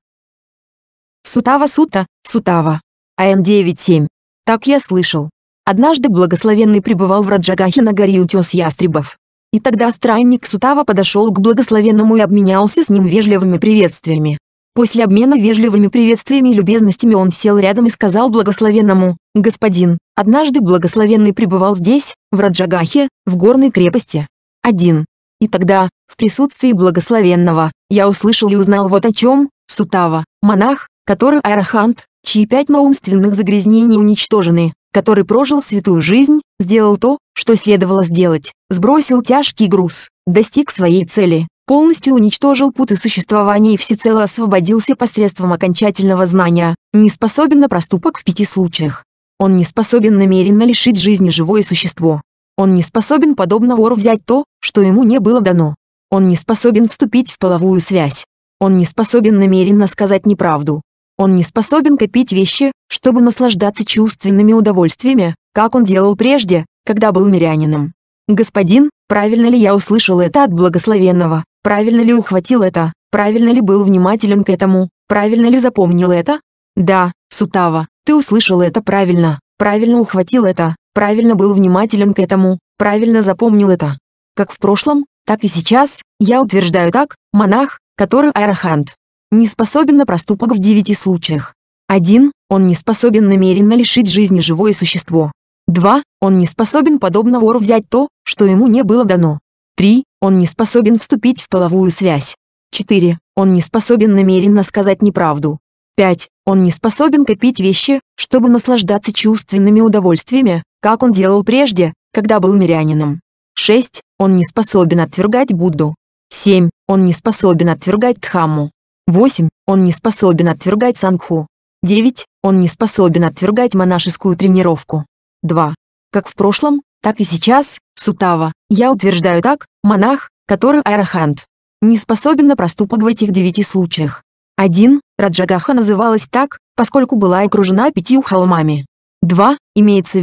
Сутава Сута, Сутава. АМ девять семь. Так я слышал. Однажды благословенный пребывал в Раджагахе на горе Утес Ястребов. И тогда странник Сутава подошел к благословенному и обменялся с ним вежливыми приветствиями. После обмена вежливыми приветствиями и любезностями он сел рядом и сказал благословенному: «Господин, однажды благословенный пребывал здесь, в Раджагахе, в горной крепости. один. И тогда, в присутствии благословенного, я услышал и узнал вот о чем: Сутава, монах, который арахант, чьи пять умственных загрязнений уничтожены, который прожил святую жизнь, сделал то, что следовало сделать, сбросил тяжкий груз, достиг своей цели, полностью уничтожил путы существования и всецело освободился посредством окончательного знания, не способен на проступок в пяти случаях. Он не способен намеренно лишить жизни живое существо. Он не способен, подобно вору, взять то, что ему не было дано. Он не способен вступить в половую связь. Он не способен намеренно сказать неправду. Он не способен копить вещи, чтобы наслаждаться чувственными удовольствиями, как он делал прежде, когда был мирянином. Господин, правильно ли я услышал это от благословенного? Правильно ли ухватил это? Правильно ли был внимателен к этому? Правильно ли запомнил это? Да, Сутава, ты услышал это правильно, правильно ухватил это, правильно был внимателен к этому, правильно запомнил это. Как в прошлом, так и сейчас, я утверждаю так, монах, который арахант, не способен на проступок в девяти случаях. один. Он не способен намеренно лишить жизни живое существо. два. Он не способен, подобно вору, взять то, что ему не было дано. три. Он не способен вступить в половую связь. четыре. Он не способен намеренно сказать неправду. пять. Он не способен копить вещи, чтобы наслаждаться чувственными удовольствиями, как он делал прежде, когда был мирянином. шесть. Он не способен отвергать Будду. семь. Он не способен отвергать Дхамму. восемь. Он не способен отвергать Сангху. девять. Он не способен отвергать монашескую тренировку. два. Как в прошлом, так и сейчас, Сутава, я утверждаю так, монах, который арахант, не способен на проступок в этих девяти случаях. один. Раджагаха называлась так, поскольку была окружена пятью холмами. два. Имеется в виду,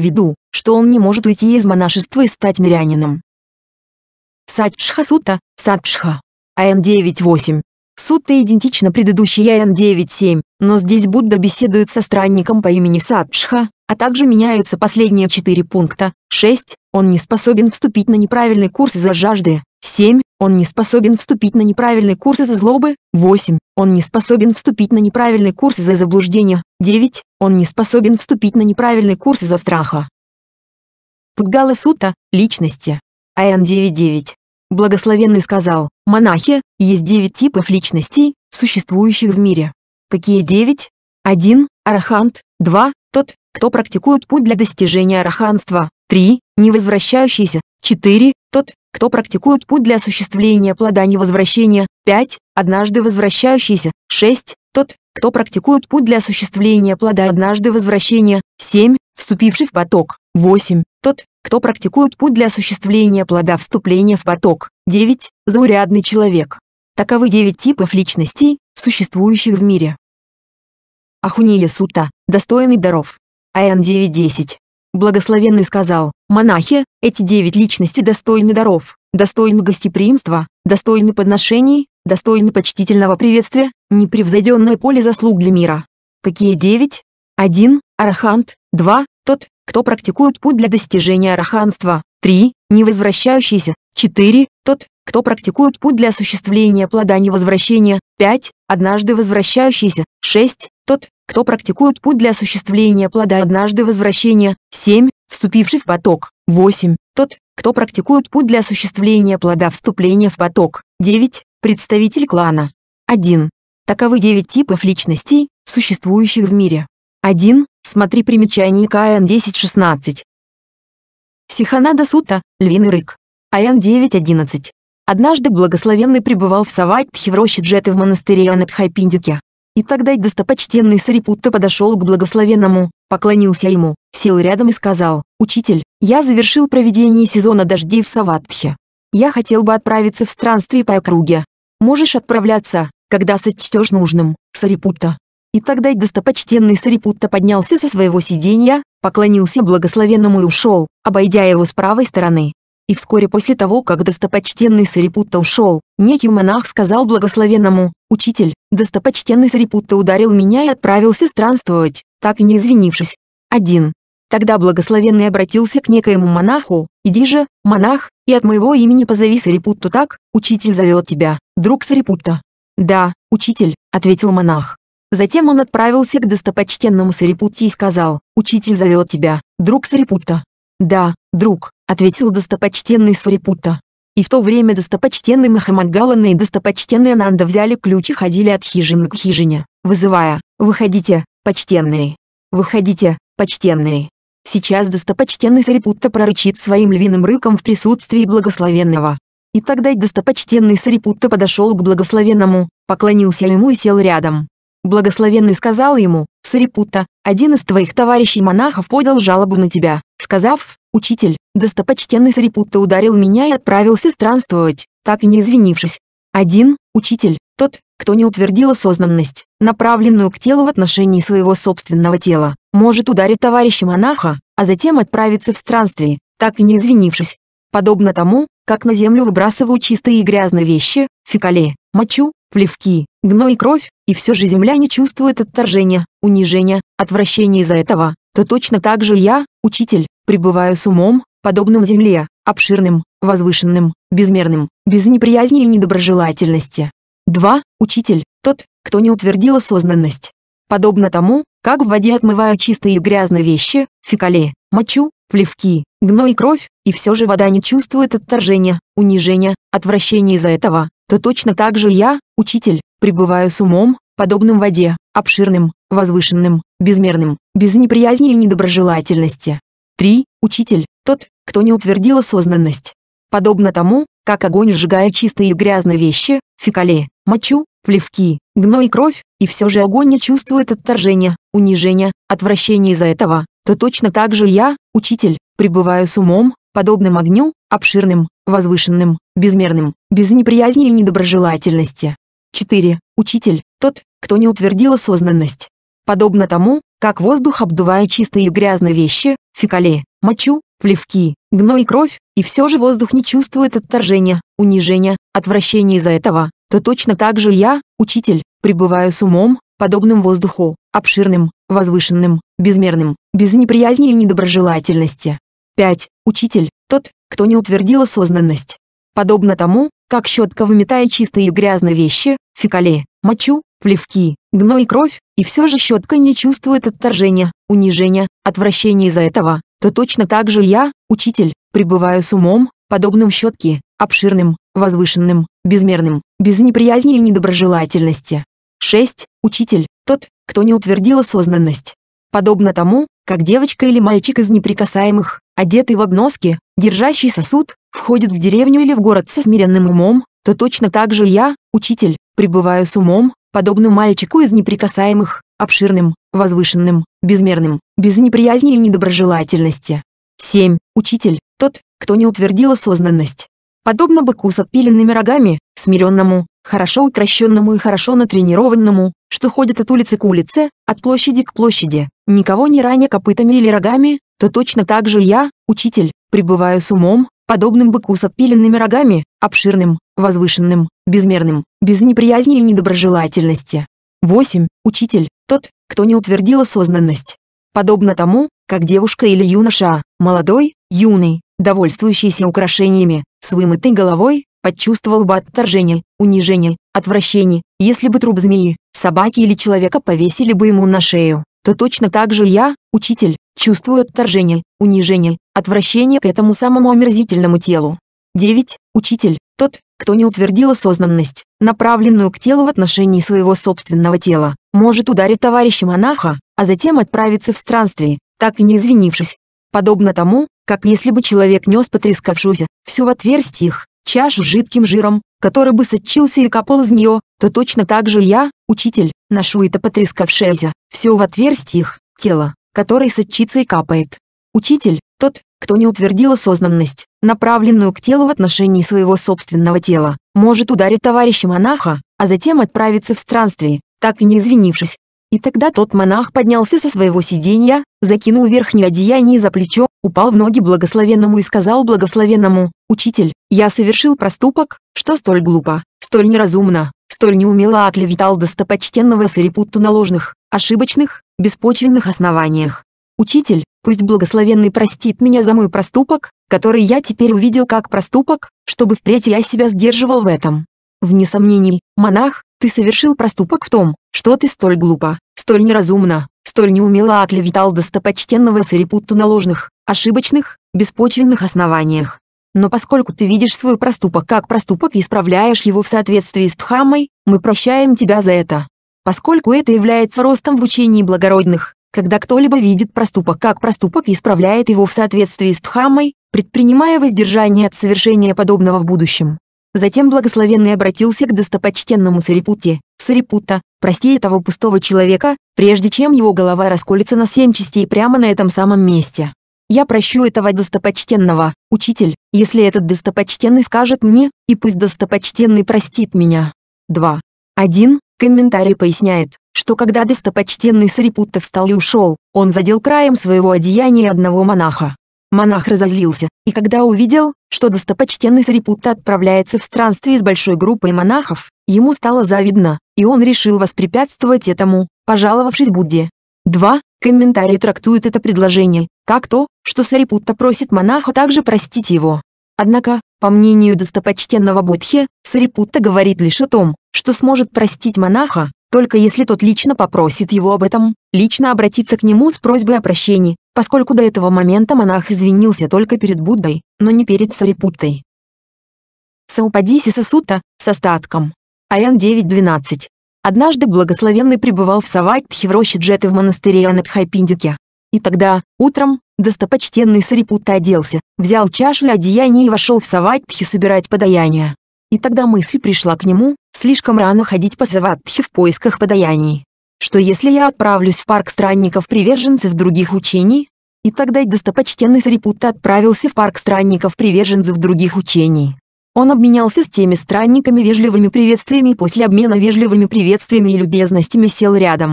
что он не может уйти из монашества и стать мирянином. Сатчха Сутта, Сатчха. А Н девять восемь. Сутта идентична предыдущей А Н девять семь, но здесь Будда беседует со странником по имени Сатчха, а также меняются последние четыре пункта. шесть. Он не способен вступить на неправильный курс из-за жажды. семь. Он не способен вступить на неправильный курс из-за злобы. восемь. Он не способен вступить на неправильный курс из-за заблуждения. девять. Он не способен вступить на неправильный курс из-за страха. Пудгала Сутта, личности. А Н девять девять. Благословенный сказал: монахи, есть девять типов личностей, существующих в мире. Какие девять? один. Арахант. два. Тот, кто практикует путь для достижения араханства. три. Невозвращающийся. четыре. Тот, кто практикует путь для осуществления плода невозвращения. пять. Однажды возвращающийся. шесть. Тот, кто практикует путь для осуществления плода однажды возвращения. семь. Вступивший в поток. восемь. Тот, кто практикует путь для осуществления плода вступления в поток. девять. Заурядный человек. Таковы девять типов личностей, существующих в мире. Ахунья Сутта, достойный даров. А Н девять десять. Благословенный сказал: монахи, эти девять личностей достойны даров, достойны гостеприимства, достойны подношений, достойны почтительного приветствия, непревзойденное поле заслуг для мира. Какие девять? один. Арахант. два. Тот, кто практикует путь для достижения араханства. три. Невозвращающийся. четыре. Тот, кто практикует путь для осуществления плода невозвращения. пять. Однажды возвращающийся. шесть. Тот, кто практикует путь для осуществления плода однажды возвращения. семь. Вступивший в поток. восемь. Тот, кто практикует путь для осуществления плода вступления в поток. девять. Представитель клана. один. Таковы девять типов личностей, существующих в мире. один. Смотри примечание к А Н десять шестнадцать. Сиханада Сутта, львиный рык. А Н девять одиннадцать. Однажды благословенный пребывал в Саваттхе в роще Джеты в монастыре Анабхайпиндике. И тогда достопочтенный Сарипутта подошел к благословенному, поклонился ему, сел рядом и сказал: «Учитель, я завершил проведение сезона дождей в Саваттхе. Я хотел бы отправиться в странствие по округе. Можешь отправляться, когда сочтешь нужным, Сарипутта». И тогда достопочтенный Сарипутта поднялся со своего сиденья, поклонился благословенному и ушел, обойдя его с правой стороны. И вскоре после того, как достопочтенный Сарипутта ушел, некий монах сказал благословенному: «Учитель, достопочтенный Сарипутта ударил меня и отправился странствовать, так и не извинившись». один. Тогда благословенный обратился к некоему монаху: «Иди же, монах, и от моего имени позови Сарипутту так, учитель зовет тебя, друг Сарипутта». «Да, учитель», — ответил монах. Затем он отправился к достопочтенному Сарипутте и сказал: «Учитель зовет тебя, друг Сарипутта». «Да, друг», — ответил достопочтенный Сарипутта. И в то время достопочтенный Махамадгалана и достопочтенный Ананда взяли ключ и ходили от хижины к хижине, вызывая: «Выходите, почтенные! Выходите, почтенные!» Сейчас достопочтенный Сарипутта прорычит своим львиным рыком в присутствии благословенного. И тогда достопочтенный Сарипутта подошел к благословенному, поклонился ему и сел рядом. Благословенный сказал ему: «Сарипутта, один из твоих товарищей-монахов подал жалобу на тебя, сказав: учитель, достопочтенный Сарипутта ударил меня и отправился странствовать, так и не извинившись». один. Учитель, тот, кто не утвердил осознанность, направленную к телу в отношении своего собственного тела, может ударить товарища-монаха, а затем отправиться в странствие, так и не извинившись. Подобно тому, как на землю выбрасывают чистые и грязные вещи, фекалии, мочу, плевки, гной и кровь, и все же земля не чувствует отторжения, унижения, отвращения из-за этого, то точно так же я, учитель, пребываю с умом, подобным земле, обширным, возвышенным, безмерным, без неприязни и недоброжелательности. два. Учитель, тот, кто не утвердил осознанность. Подобно тому, как в воде отмывают чистые и грязные вещи, фекалии, мочу, плевки, гной и кровь, и все же вода не чувствует отторжения, унижения, отвращения из-за этого, то точно так же я, учитель, пребываю с умом, подобным воде, обширным, возвышенным, безмерным, без неприязни и недоброжелательности. три. Учитель, тот, кто не утвердил осознанность. Подобно тому, как огонь сжигает чистые и грязные вещи, фекалии, мочу, плевки, гной и кровь, и все же огонь не чувствует отторжения, унижения, отвращения из-за этого, то точно так же я, учитель, пребываю с умом, подобным огню, обширным, возвышенным, безмерным, без неприязни и недоброжелательности. четыре. Учитель, тот, кто не утвердил осознанность. Подобно тому, как воздух обдувая чистые и грязные вещи, фекалии, мочу, плевки, гной и кровь, и все же воздух не чувствует отторжения, унижения, отвращения из-за этого, то точно так же я, учитель, пребываю с умом, подобным воздуху, обширным, возвышенным, безмерным, без неприязни и недоброжелательности. пять. Учитель, тот, кто не утвердил осознанность. Подобно тому, как щетка выметает чистые и грязные вещи, фекалии, мочу, плевки, гной и кровь, и все же щетка не чувствует отторжения, унижения, отвращения из-за этого, то точно так же я, учитель, пребываю с умом, подобным щетке, обширным, возвышенным, безмерным, без неприязни и недоброжелательности. шесть. Учитель, тот, кто не утвердил осознанность. Подобно тому, как девочка или мальчик из неприкасаемых, одетый в обноски, держащий сосуд, входит в деревню или в город со смиренным умом, то точно так же я, учитель, пребываю с умом, подобным мальчику из неприкасаемых, обширным, возвышенным, безмерным, без неприязни и недоброжелательности. семь. Учитель, тот, кто не утвердил осознанность. Подобно быку с отпиленными рогами, смиренному, хорошо укращенному и хорошо натренированному, что ходит от улицы к улице, от площади к площади, никого не раня копытами или рогами, то точно так же я, учитель, пребываю с умом, подобным быку с отпиленными рогами, обширным, возвышенным, безмерным, без неприязни и недоброжелательности. восемь. Учитель, тот, кто не утвердил осознанность. Подобно тому, как девушка или юноша, молодой, юный, довольствующийся украшениями, с вымытой головой, почувствовал бы отторжение, унижение, отвращение, если бы труп змеи, собаки или человека повесили бы ему на шею, то точно так же я, учитель, чувствую отторжение, унижение, отвращение к этому самому омерзительному телу. девять. Учитель, тот, кто не утвердил осознанность, направленную к телу в отношении своего собственного тела, может ударить товарища монаха, а затем отправиться в странствие, так и не извинившись. Подобно тому, как если бы человек нес потрескавшуюся, всю в отверстиях, чашу с жидким жиром, который бы сочился и капал из нее, то точно так же я, учитель, ношу это потрескавшееся, все в отверстиях, тело, которое сочится и капает. Учитель, тот, кто не утвердил осознанность, направленную к телу в отношении своего собственного тела, может ударить товарища монаха, а затем отправиться в странствие, так и не извинившись. И тогда тот монах поднялся со своего сиденья, закинул верхнее одеяние за плечо, упал в ноги благословенному и сказал благословенному: «Учитель, я совершил проступок, что столь глупо, столь неразумно, столь неумело оклеветал достопочтенного Сариputtу на ложных, ошибочных, беспочвенных основаниях. Учитель, пусть благословенный простит меня за мой проступок, который я теперь увидел как проступок, чтобы впредь я себя сдерживал в этом. Вне сомнений, монах, ты совершил проступок в том, что ты столь глупо, столь неразумно, столь неумело оклеветал достопочтенного Сариputtу на ложных, ошибочных, беспочвенных основаниях. Но поскольку ты видишь свой проступок как проступок и исправляешь его в соответствии с Дхаммой, мы прощаем тебя за это. Поскольку это является ростом в учении благородных, когда кто-либо видит проступок как проступок и исправляет его в соответствии с Дхаммой, предпринимая воздержание от совершения подобного в будущем. Затем благословенный обратился к достопочтенному Сарипутте: «Сарипутта, прости этого пустого человека, прежде чем его голова расколется на семь частей прямо на этом самом месте. Я прощу этого достопочтенного, учитель, если этот достопочтенный скажет мне, и пусть достопочтенный простит меня». два. один. Комментарий поясняет, что когда достопочтенный Сарипутта встал и ушел, он задел краем своего одеяния одного монаха. Монах разозлился, и когда увидел, что достопочтенный Сарипутта отправляется в странствие с большой группой монахов, ему стало завидно, и он решил воспрепятствовать этому, пожаловавшись Будде. два. Комментарий трактует это предложение, как то, что Сарипутта просит монаха также простить его. Однако, по мнению достопочтенного Бодхи, Сарипутта говорит лишь о том, что сможет простить монаха, только если тот лично попросит его об этом, лично обратиться к нему с просьбой о прощении, поскольку до этого момента монах извинился только перед Буддой, но не перед Сарипуттой. Саупадисиса Сутта, с остатком. Аян девять двенадцать. Однажды благословенный пребывал в Саваттхи в роще Джеты в монастыре Анапхайпиндике. И тогда, утром, достопочтенный Сарипутта оделся, взял чашу и одеяние и вошел в Саваттхи собирать подаяние. И тогда мысль пришла к нему: слишком рано ходить по Саваттхи в поисках подаяний. Что если я отправлюсь в парк странников-приверженцев других учений? И тогда достопочтенный Сарипутта отправился в парк странников-приверженцев других учений. Он обменялся с теми странниками вежливыми приветствиями и после обмена вежливыми приветствиями и любезностями сел рядом.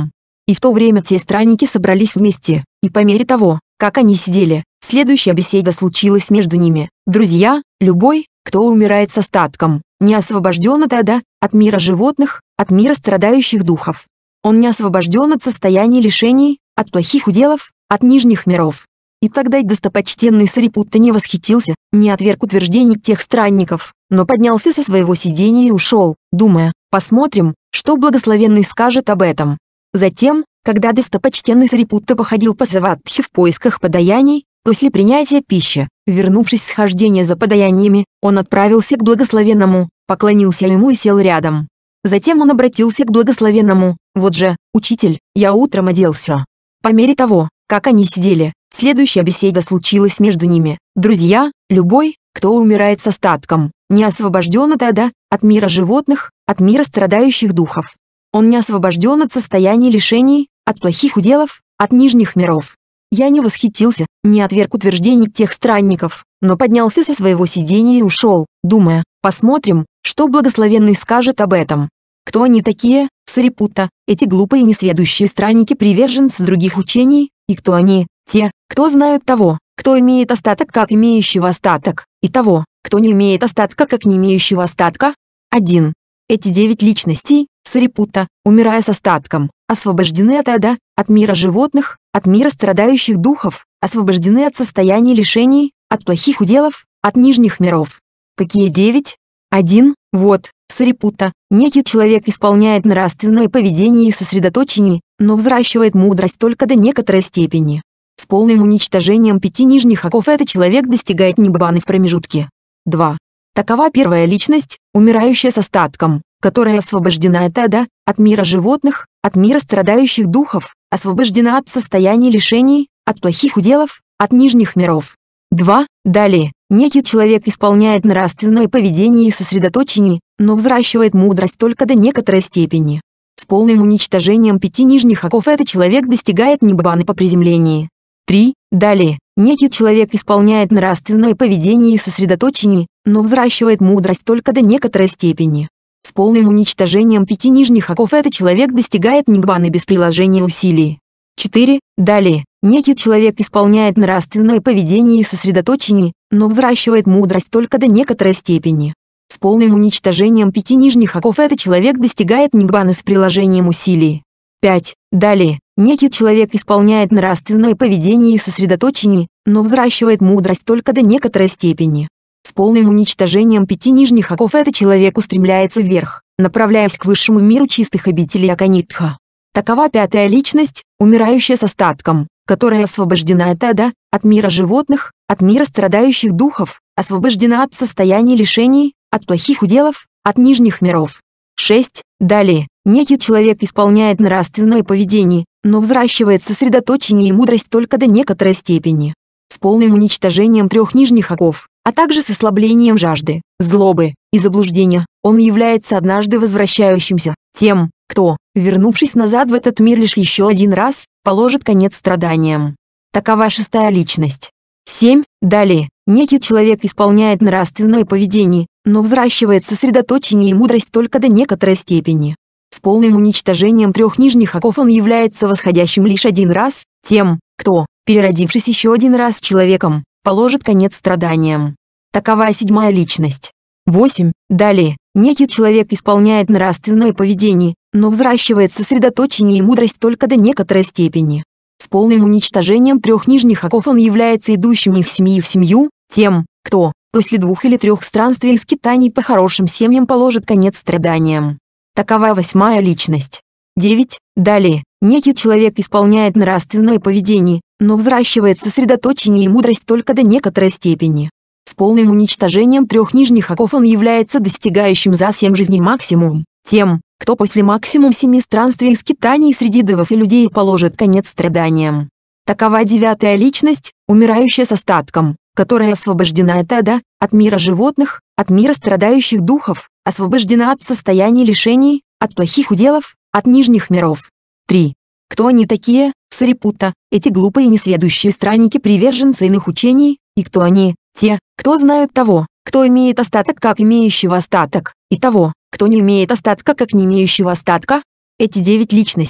И в то время те странники собрались вместе, и по мере того, как они сидели, следующая беседа случилась между ними. Друзья, любой, кто умирает с остатком, не освобожден от ада, от мира животных, от мира страдающих духов. Он не освобожден от состояний лишений, от плохих уделов, от нижних миров. И тогда достопочтенный Сарипутта не восхитился, не отверг утверждений тех странников, но поднялся со своего сидения и ушел, думая, посмотрим, что благословенный скажет об этом. Затем, когда достопочтенный Сарипутта походил по Саватхе в поисках подаяний, после принятия пищи, вернувшись с хождения за подаяниями, он отправился к благословенному, поклонился ему и сел рядом. Затем он обратился к благословенному: «Вот же, учитель, я утром оделся». По мере того, как они сидели, следующая беседа случилась между ними. Друзья, любой, кто умирает с остатком, не освобожден от ада, от мира животных, от мира страдающих духов. Он не освобожден от состояний лишений, от плохих уделов, от нижних миров. Я не восхитился, не отверг утверждений тех странников, но поднялся со своего сидения и ушел, думая, посмотрим, что благословенный скажет об этом. Кто они такие, Сарипутта, эти глупые и несведущие странники, приверженцы других учений, и кто они, те, кто знают того, кто имеет остаток как имеющего остаток, и того, кто не имеет остатка как не имеющего остатка? один. Эти девять личностей, Сарипутта, умирая с остатком, освобождены от ада, от мира животных, от мира страдающих духов, освобождены от состояний лишений, от плохих уделов, от нижних миров. Какие девять? один. Вот, Сарипутта, некий человек исполняет нравственное поведение и сосредоточение, но взращивает мудрость только до некоторой степени. С полным уничтожением пяти нижних оков этот человек достигает ниббаны в промежутке. два. Такова первая личность, умирающая с остатком, которая освобождена от ада, от мира животных, от мира страдающих духов, освобождена от состояний лишений, от плохих уделов, от нижних миров. два. Далее, некий человек исполняет нравственное поведение и сосредоточение, но взращивает мудрость только до некоторой степени. С полным уничтожением пяти нижних оков этот человек достигает ниббаны по приземлении. три. Далее, некий человек исполняет нравственное поведение и сосредоточение, но взращивает мудрость только до некоторой степени. С полным уничтожением пяти нижних оков этот человек достигает ниббаны без приложения усилий. четыре. Далее, некий человек исполняет нравственное поведение и сосредоточение, но взращивает мудрость только до некоторой степени. С полным уничтожением пяти нижних оков этот человек достигает ниббаны с приложением усилий. пять. Далее, некий человек исполняет нравственное поведение и сосредоточение, но взращивает мудрость только до некоторой степени. С полным уничтожением пяти нижних оков этот человек устремляется вверх, направляясь к высшему миру чистых обителей Аканитха. Такова пятая личность, умирающая с остатком, которая освобождена от ада, от мира животных, от мира страдающих духов, освобождена от состояний лишений, от плохих уделов, от нижних миров. шесть. Далее, некий человек исполняет нравственное поведение, но взращивает сосредоточение и мудрость только до некоторой степени. С полным уничтожением трех нижних оков, а также с ослаблением жажды, злобы и заблуждения, он является однажды возвращающимся, тем, кто, вернувшись назад в этот мир лишь еще один раз, положит конец страданиям. Такова шестая личность. семь. Далее, некий человек исполняет нравственное поведение, но взращивает сосредоточение и мудрость только до некоторой степени. С полным уничтожением трех нижних оков он является восходящим лишь один раз, тем, кто, переродившись еще один раз человеком, положит конец страданиям. Такова седьмая личность. восемь. Далее, некий человек исполняет нравственное поведение, но взращивает сосредоточение и мудрость только до некоторой степени. С полным уничтожением трех нижних оков он является идущим из семьи в семью, тем, кто, после двух или трех странствий и скитаний по хорошим семьям положит конец страданиям. Такова восьмая личность. девять. Далее, некий человек исполняет нравственное поведение, но взращивает сосредоточение и мудрость только до некоторой степени. С полным уничтожением трех нижних оков он является достигающим за семь жизней максимум, тем, кто после максимум семи странствий и скитаний среди девов и людей положит конец страданиям. Такова девятая личность, умирающая с остатком, которая освобождена от ада, от мира животных, от мира страдающих духов, освобождена от состояний лишений, от плохих уделов, от нижних миров. три. Кто они такие, Сарипутта, эти глупые и несведущие странники, приверженцы иных учений, и кто они, те, кто знают того, кто имеет остаток как имеющего остаток, и того, кто не имеет остатка как не имеющего остатка? Эти девять личностей,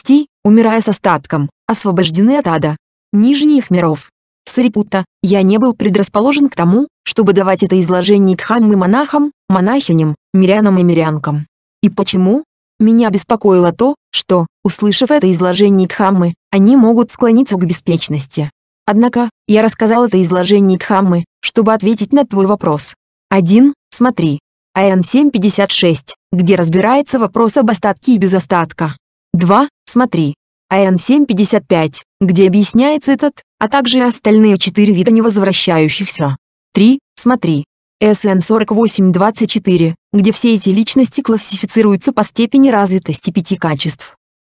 умирая с остатком, освобождены от ада, нижних миров. Сарипутта, я не был предрасположен к тому, чтобы давать это изложение дхаммы монахам, монахиням, мирянам и мирянкам. И почему? Меня беспокоило то, что, услышав это изложение дхаммы, они могут склониться к беспечности. Однако, я рассказал это изложение дхаммы, чтобы ответить на твой вопрос. один. Смотри. Аян семь пятьдесят шесть, где разбирается вопрос об остатке и без остатка. два. Смотри. Аян семь пятьдесят пять, где объясняется этот, а также и остальные четыре вида невозвращающихся. три. Смотри. эс эн сорок восемь двадцать четыре, где все эти личности классифицируются по степени развитости пяти качеств.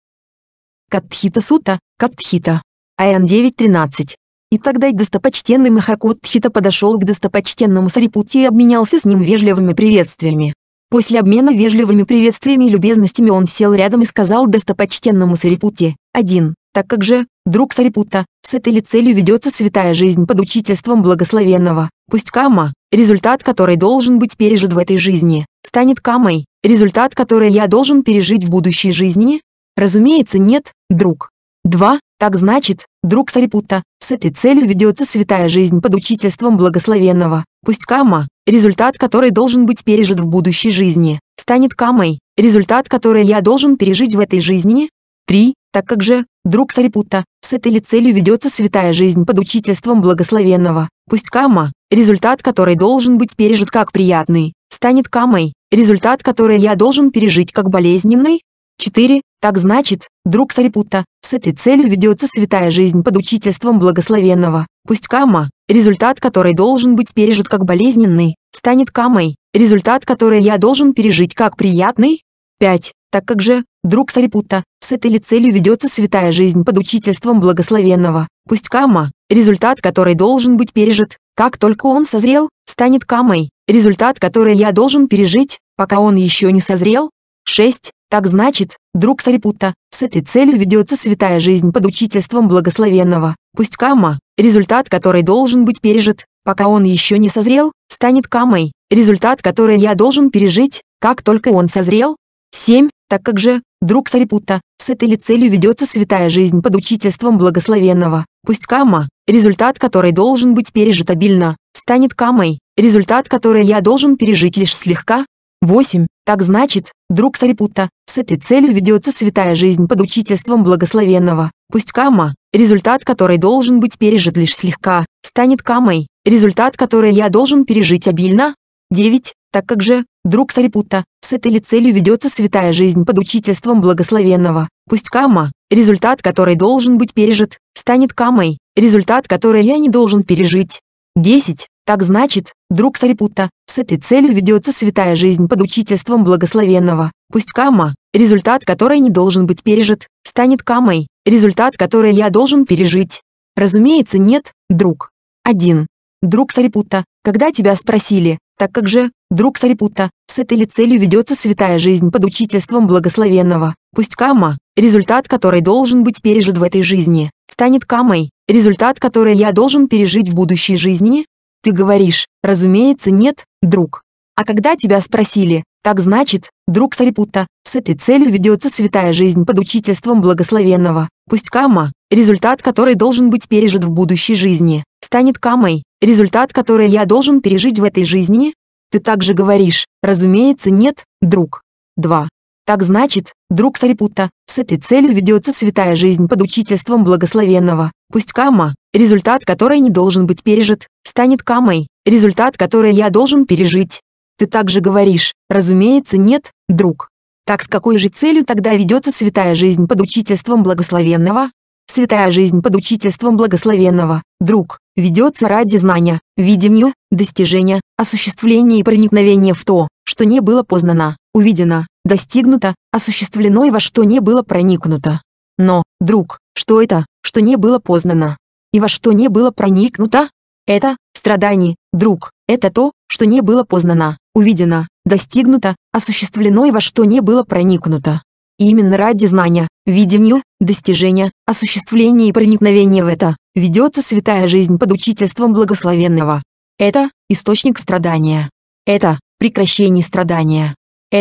Каттхита Сута, Каттхита. Аян девять тринадцать. И тогда и достопочтенный Махакоттхита подошел к достопочтенному Сарипутте и обменялся с ним вежливыми приветствиями. После обмена вежливыми приветствиями и любезностями он сел рядом и сказал достопочтенному Сарипутте: один. Так как же, друг Сарипутта, с этой ли целью ведется святая жизнь под учительством благословенного, пусть камма, результат которой должен быть пережит в этой жизни, станет каммой, результат который я должен пережить в будущей жизни? Разумеется, нет, друг. два. Так значит, друг Сарипутта, с этой целью ведется святая жизнь под учительством благословенного, пусть камма, результат которой должен быть пережит в будущей жизни, станет каммой, результат который я должен пережить в этой жизни? три. Так как же, друг Сарипутта, с этой ли целью ведется святая жизнь под учительством благословенного, пусть камма, результат которой должен быть пережит как приятный, станет каммой, результат который я должен пережить как болезненный? четыре. Так значит, друг Сарипутта, с этой целью ведется святая жизнь под учительством благословенного, пусть камма, результат которой должен быть пережит как болезненный, станет каммой, результат который я должен пережить как приятный? пять. Так как же, друг Сарипутта, с этой ли целью ведется святая жизнь под учительством благословенного, пусть камма, результат который должен быть пережит, как только он созрел, станет каммой, результат который я должен пережить, пока он еще не созрел? шесть. Так значит, друг Сарипутта, с этой целью ведется святая жизнь под учительством благословенного, пусть камма, результат который должен быть пережит, пока он еще не созрел, станет каммой, результат который я должен пережить, как только он созрел? семь. Так как же, друг Сарипутта, с этой ли целью ведется святая жизнь под учительством благословенного, пусть камма, результат который должен быть пережит обильно, станет каммой, результат который я должен пережить лишь слегка? восемь. Так значит, друг Сарипутта, с этой целью ведется святая жизнь под учительством благословенного, пусть камма, результат который должен быть пережит лишь слегка, станет каммой, результат который я должен пережить обильно? девять. Так как же, друг Сарипутта, с этой ли целью ведется святая жизнь под учительством благословенного, пусть камма, результат который должен быть пережит, станет каммой, результат который я не должен пережить? десять. Так значит, друг Сарипутта, с этой целью ведется святая жизнь под учительством благословенного, пусть камма, результат который не должен быть пережит, станет каммой, результат который я должен пережить? Разумеется, нет, друг. один. Друг Сарипутта, когда тебя спросили, так как же, друг Сарипутта, с этой ли целью ведется святая жизнь под учительством благословенного, пусть камма, результат который должен быть пережит в этой жизни, станет каммой, результат который я должен пережить в будущей жизни? Ты говоришь, разумеется, нет, друг. А когда тебя спросили, так значит, друг Сарипутта, с этой целью ведется святая жизнь под учительством благословенного, пусть камма, результат который должен быть пережит в будущей жизни, станет каммой, результат который я должен пережить в этой жизни? Ты также говоришь, разумеется, нет, друг. два. Так значит, друг Сарипутта, с этой целью ведется святая жизнь под учительством благословенного, пусть камма, результат которой не должен быть пережит, станет каммой, результат который я должен пережить. Ты также говоришь, разумеется, нет, друг. Так с какой же целью тогда ведется святая жизнь под учительством благословенного? Святая жизнь под учительством благословенного, друг, ведется ради знания, видения, достижения, осуществления и проникновения в то, что не было познано, увидено, достигнуто, осуществлено и во что не было проникнуто. Но, друг, что это, что не было познано? И во что не было проникнуто? Это страдание, друг, это то, что не было познано, увидено, достигнуто, осуществлено и во что не было проникнуто. И именно ради знания, видения, достижения, осуществления и проникновения в это, ведется святая жизнь под учительством благословенного. Это источник страдания. Это прекращение страдания. Это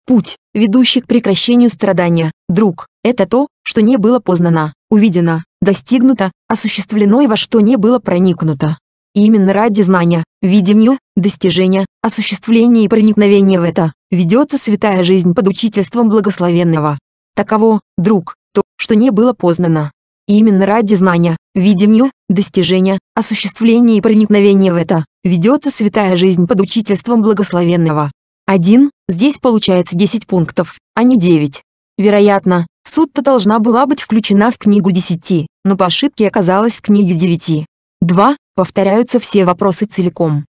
Путь, ведущий к прекращению страдания, друг, это то, что не было познано, увидено, достигнуто, осуществлено и во что не было проникнуто. И именно ради знания, видения, достижения, осуществления и проникновения в это, ведется святая жизнь под учительством благословенного. Таково, друг, то, что не было познано. И именно ради знания, видения, достижения, осуществления и проникновения в это, ведется святая жизнь под учительством благословенного. Один, здесь получается десять пунктов, а не девять. Вероятно, сутта должна была быть включена в книгу десяти, но по ошибке оказалась в книге девяти. Два. Повторяются все вопросы целиком.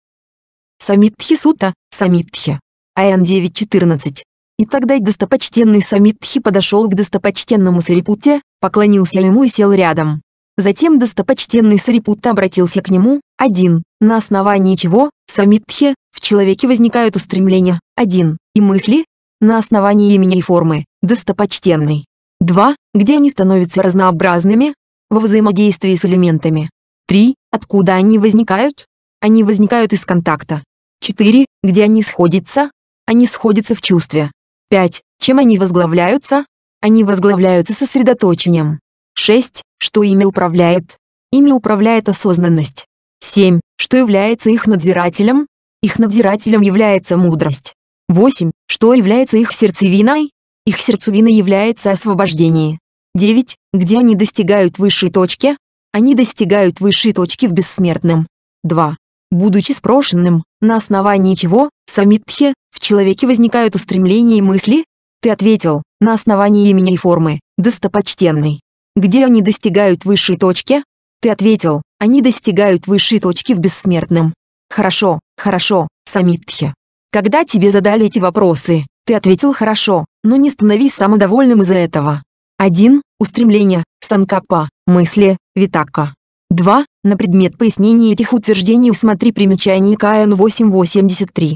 Самиттхи сутта, Самиттхи. Аян девять четырнадцать. И тогда достопочтенный Самиттхи подошел к достопочтенному Сарипутте, поклонился ему и сел рядом. Затем достопочтенный Сарипутта обратился к нему. Один. На основании чего, Самиттхи, в человеке возникают устремления, один, и мысли, на основании имени и формы, достопочтенный. Два. Где они становятся разнообразными? Во взаимодействии с элементами. Три. Откуда они возникают? Они возникают из контакта. Четыре. Где они сходятся? Они сходятся в чувстве. Пять. Чем они возглавляются? Они возглавляются сосредоточением. Шесть. Что ими управляет? Ими управляет осознанность. Семь. Что является их надзирателем? Их надзирателем является мудрость. Восемь. Что является их сердцевиной? Их сердцевиной является освобождение. Девять. Где они достигают высшей точки? Они достигают высшей точки в бессмертном. Два. Будучи спрошенным, на основании чего, Самиттхи, в человеке возникают устремления и мысли? Ты ответил, на основании имени и формы, достопочтенный. Где они достигают высшей точки? Ты ответил, они достигают высшей точки в бессмертном. Хорошо, хорошо, Самиттхи. Когда тебе задали эти вопросы, ты ответил хорошо, но не становись самодовольным из-за этого. Один. Устремление, санкаппа, мысли, витакка. Два. На предмет пояснения этих утверждений смотри примечание к Аян восемь восемьдесят три.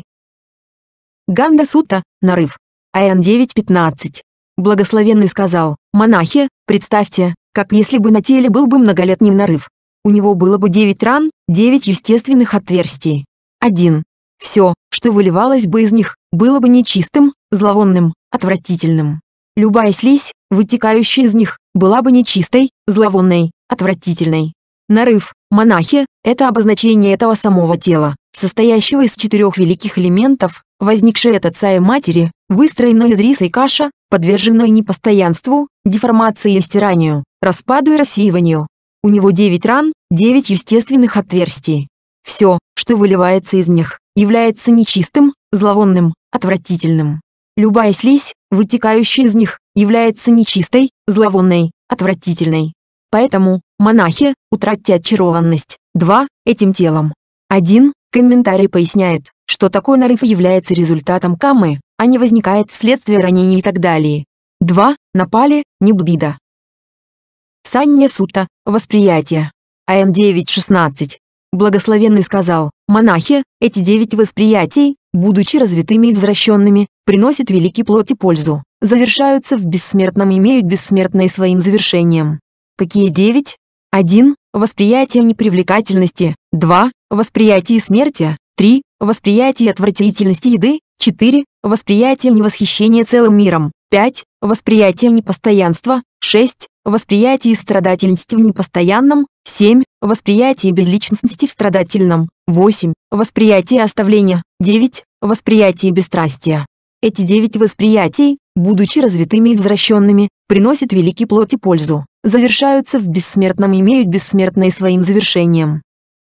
Ганда Сутта, нарыв. Аян девять пятнадцать. Благословенный сказал, монахи, представьте, как если бы на теле был бы многолетний нарыв. У него было бы девять ран, девять естественных отверстий. Один. Все, что выливалось бы из них, было бы нечистым, зловонным, отвратительным. Любая слизь, вытекающая из них, была бы нечистой, зловонной, отвратительной. Нарыв, монахи, это обозначение этого самого тела, состоящего из четырех великих элементов, возникшее от отца и матери, выстроенное из риса и каша, подверженное непостоянству, деформации и стиранию, распаду и рассеиванию. У него девять ран, девять естественных отверстий. Все, что выливается из них, является нечистым, зловонным, отвратительным. Любая слизь, вытекающая из них, является нечистой, зловонной, отвратительной. Поэтому, монахи, утратьте очарованность. Два. Этим телом. Один. Комментарий поясняет, что такой нарыв является результатом каммы, а не возникает вследствие ранений и так далее. Два. Напали, ниббида. Санья Сутта, восприятие. Аян девять шестнадцать. Благословенный сказал, монахи, эти девять восприятий, будучи развитыми и возвращенными, приносят великий плод и пользу, завершаются в бессмертном и имеют бессмертное своим завершением. Какие девять? Один. Восприятие непривлекательности. Два. Восприятие смерти. Три. Восприятие отвратительности еды. Четыре. Восприятие невосхищения целым миром. Пять. Восприятие непостоянства. Шесть. Восприятие страдательности в непостоянном. Семь. Восприятие безличностности в страдательном. Восемь. Восприятие оставления. Девять. Восприятие бесстрастия. Эти девять восприятий, будучи развитыми и возвращенными, приносят великий плод и пользу, завершаются в бессмертном и имеют бессмертное своим завершением.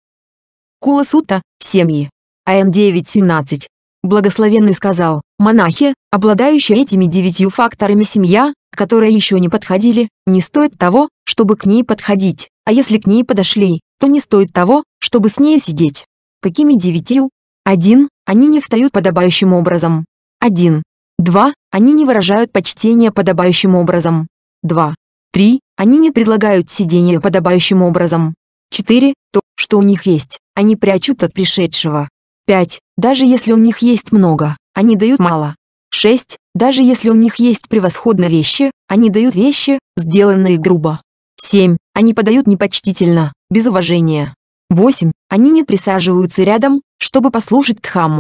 Кула Сутта, семьи. Аян девять семнадцать. Благословенный сказал, монахи, обладающие этими девятью факторами семья, которые еще не подходили, не стоит того, чтобы к ней подходить, а если к ней подошли, то не стоит того, чтобы с ней сидеть. Какими девятью? Один. Они не встают подобающим образом. Один. Два. Они не выражают почтения подобающим образом. Два. Три. Они не предлагают сидение подобающим образом. Четыре. То, что у них есть, они прячут от пришедшего. Пять. Даже если у них есть много, они дают мало. Шесть. Даже если у них есть превосходно вещи, они дают вещи, сделанные грубо. Семь. Они подают непочтительно, без уважения. Восемь. Они не присаживаются рядом, чтобы послушать Дхамму.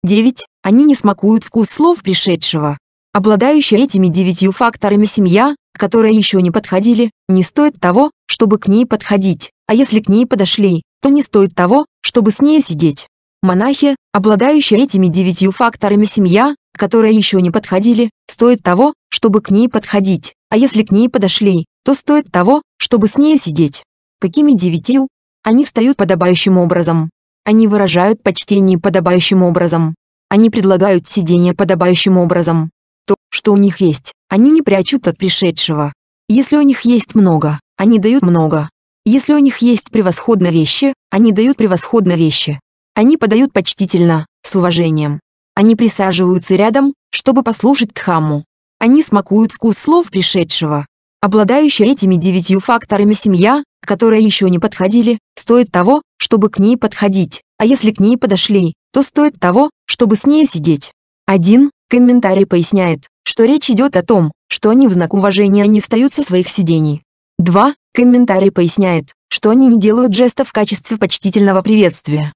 девять. Они не смакуют вкус слов пришедшего. Обладающая этими девятью факторами семья, которая еще не подходили, не стоит того, чтобы к ней подходить, а если к ней подошли, то не стоит того, чтобы с ней сидеть. Монахи, обладающая этими девятью факторами семья, которая еще не подходили, стоит того, чтобы к ней подходить, а если к ней подошли, то стоит того, чтобы с ней сидеть. Какими девятью? Они встают подобающим образом. Они выражают почтение подобающим образом. Они предлагают сидение подобающим образом. То, что у них есть, они не прячут от пришедшего. Если у них есть много, они дают много. Если у них есть превосходно вещи, они дают превосходно вещи. Они подают почтительно, с уважением. Они присаживаются рядом, чтобы послушать Дхамму. Они смакуют вкус слов пришедшего. Обладающая этими девятью факторами семья, которая еще не подходили, стоит того, чтобы к ней подходить, а если к ней подошли, то стоит того, чтобы с ней сидеть. один. Комментарий поясняет, что речь идет о том, что они в знак уважения не встают со своих сидений. два. Комментарий поясняет, что они не делают жеста в качестве почтительного приветствия.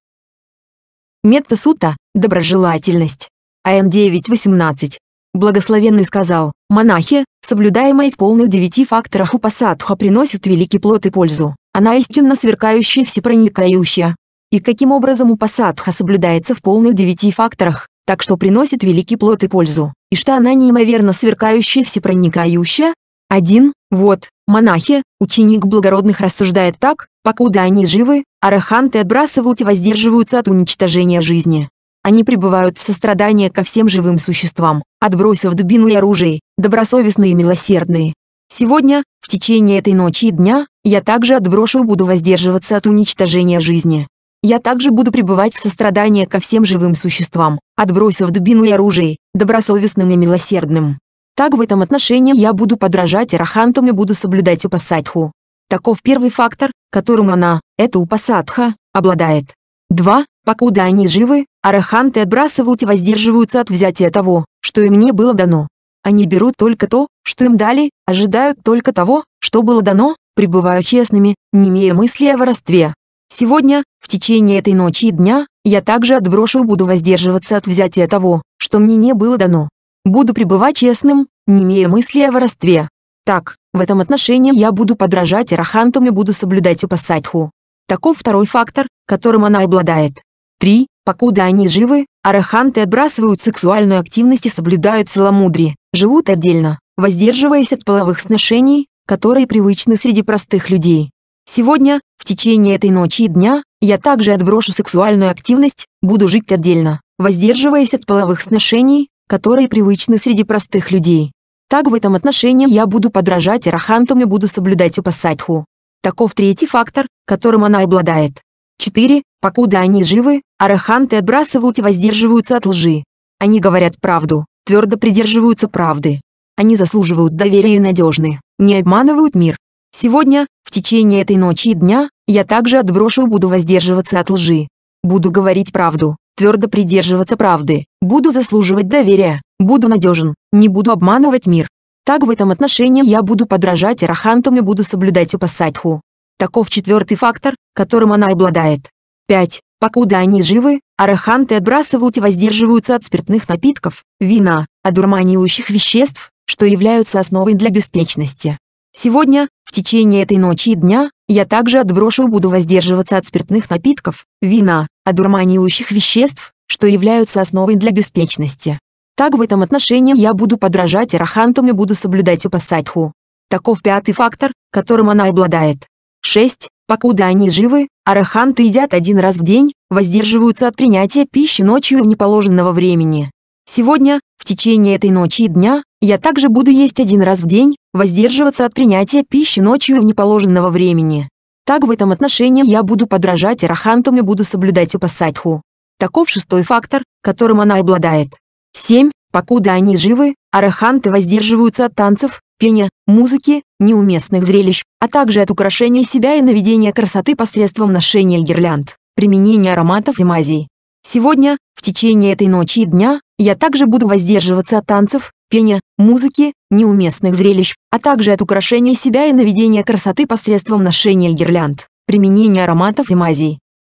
Метта-сутта – доброжелательность. А М девять восемнадцать. Благословенный сказал, монахи, соблюдаемые в полных девяти факторах упасадха приносит великий плод и пользу. Она истинно сверкающая, всепроникающая. И каким образом упасадха соблюдается в полных девяти факторах, так что приносит великий плод и пользу, и что она неимоверно сверкающая, всепроникающая? один. Вот, монахи, ученик благородных рассуждает так, покуда они живы, араханты отбрасывают и воздерживаются от уничтожения жизни. Они пребывают в сострадании ко всем живым существам, отбросив дубину и оружие, добросовестные и милосердные. Сегодня, в течение этой ночи и дня, я также отброшу и буду воздерживаться от уничтожения жизни. Я также буду пребывать в сострадании ко всем живым существам, отбросив дубину и оружие, добросовестным и милосердным. Так в этом отношении я буду подражать арахантам и буду соблюдать упасадху. Таков первый фактор, которым она, это упасадха, обладает. два. Покуда они живы, араханты отбрасывают и воздерживаются от взятия того, что им не было дано. Они берут только то, что им дали, ожидают только того, что было дано, пребывая честными, не имея мысли о воровстве. Сегодня, в течение этой ночи и дня, я также отброшу и буду воздерживаться от взятия того, что мне не было дано. Буду пребывать честным, не имея мысли о воровстве. Так, в этом отношении я буду подражать арахантам и буду соблюдать упасадху. Таков второй фактор, которым она обладает. три. Покуда они живы, араханты отбрасывают сексуальную активность и соблюдают целомудрие, живут отдельно, воздерживаясь от половых сношений, которые привычны среди простых людей. Сегодня, в течение этой ночи и дня, я также отброшу сексуальную активность, буду жить отдельно, воздерживаясь от половых сношений, которые привычны среди простых людей. Так в этом отношении я буду подражать арахантам и буду соблюдать упасадху. Таков третий фактор, которым она обладает. четыре. Покуда они живы, араханты отбрасывают и воздерживаются от лжи. Они говорят правду, твердо придерживаются правды. Они заслуживают доверия и надежны, не обманывают мир. Сегодня, в течение этой ночи и дня, я также отброшу и буду воздерживаться от лжи. Буду говорить правду, твердо придерживаться правды, буду заслуживать доверия, буду надежен, не буду обманывать мир. Так в этом отношении я буду подражать арахантам и буду соблюдать упасадху. Таков четвертый фактор, которым она обладает. пять. Покуда они живы, араханты отбрасывают и воздерживаются от спиртных напитков, вина, одурманивающих веществ, что являются основой для беспечности. Сегодня, в течение этой ночи и дня, я также отброшу и буду воздерживаться от спиртных напитков, вина, одурманивающих веществ, что являются основой для беспечности. Так в этом отношении я буду подражать арахантам и буду соблюдать упасадху. Таков пятый фактор, которым она обладает. шесть. Покуда они живы, араханты едят один раз в день, воздерживаются от принятия пищи ночью в неположенного времени. Сегодня, в течение этой ночи и дня, я также буду есть один раз в день, воздерживаться от принятия пищи ночью в неположенного времени. Так в этом отношении я буду подражать арахантам и буду соблюдать упасадху. Таков шестой фактор, которым она обладает. семь. Покуда они живы, араханты воздерживаются от танцев, пения, музыки, неуместных зрелищ, а также от украшения себя и наведения красоты посредством ношения гирлянд, применения ароматов и мазей. Сегодня, в течение этой ночи и дня, я также буду воздерживаться от танцев, пения, музыки, неуместных зрелищ, а также от украшения себя и наведения красоты посредством ношения гирлянд, применения ароматов и мазей.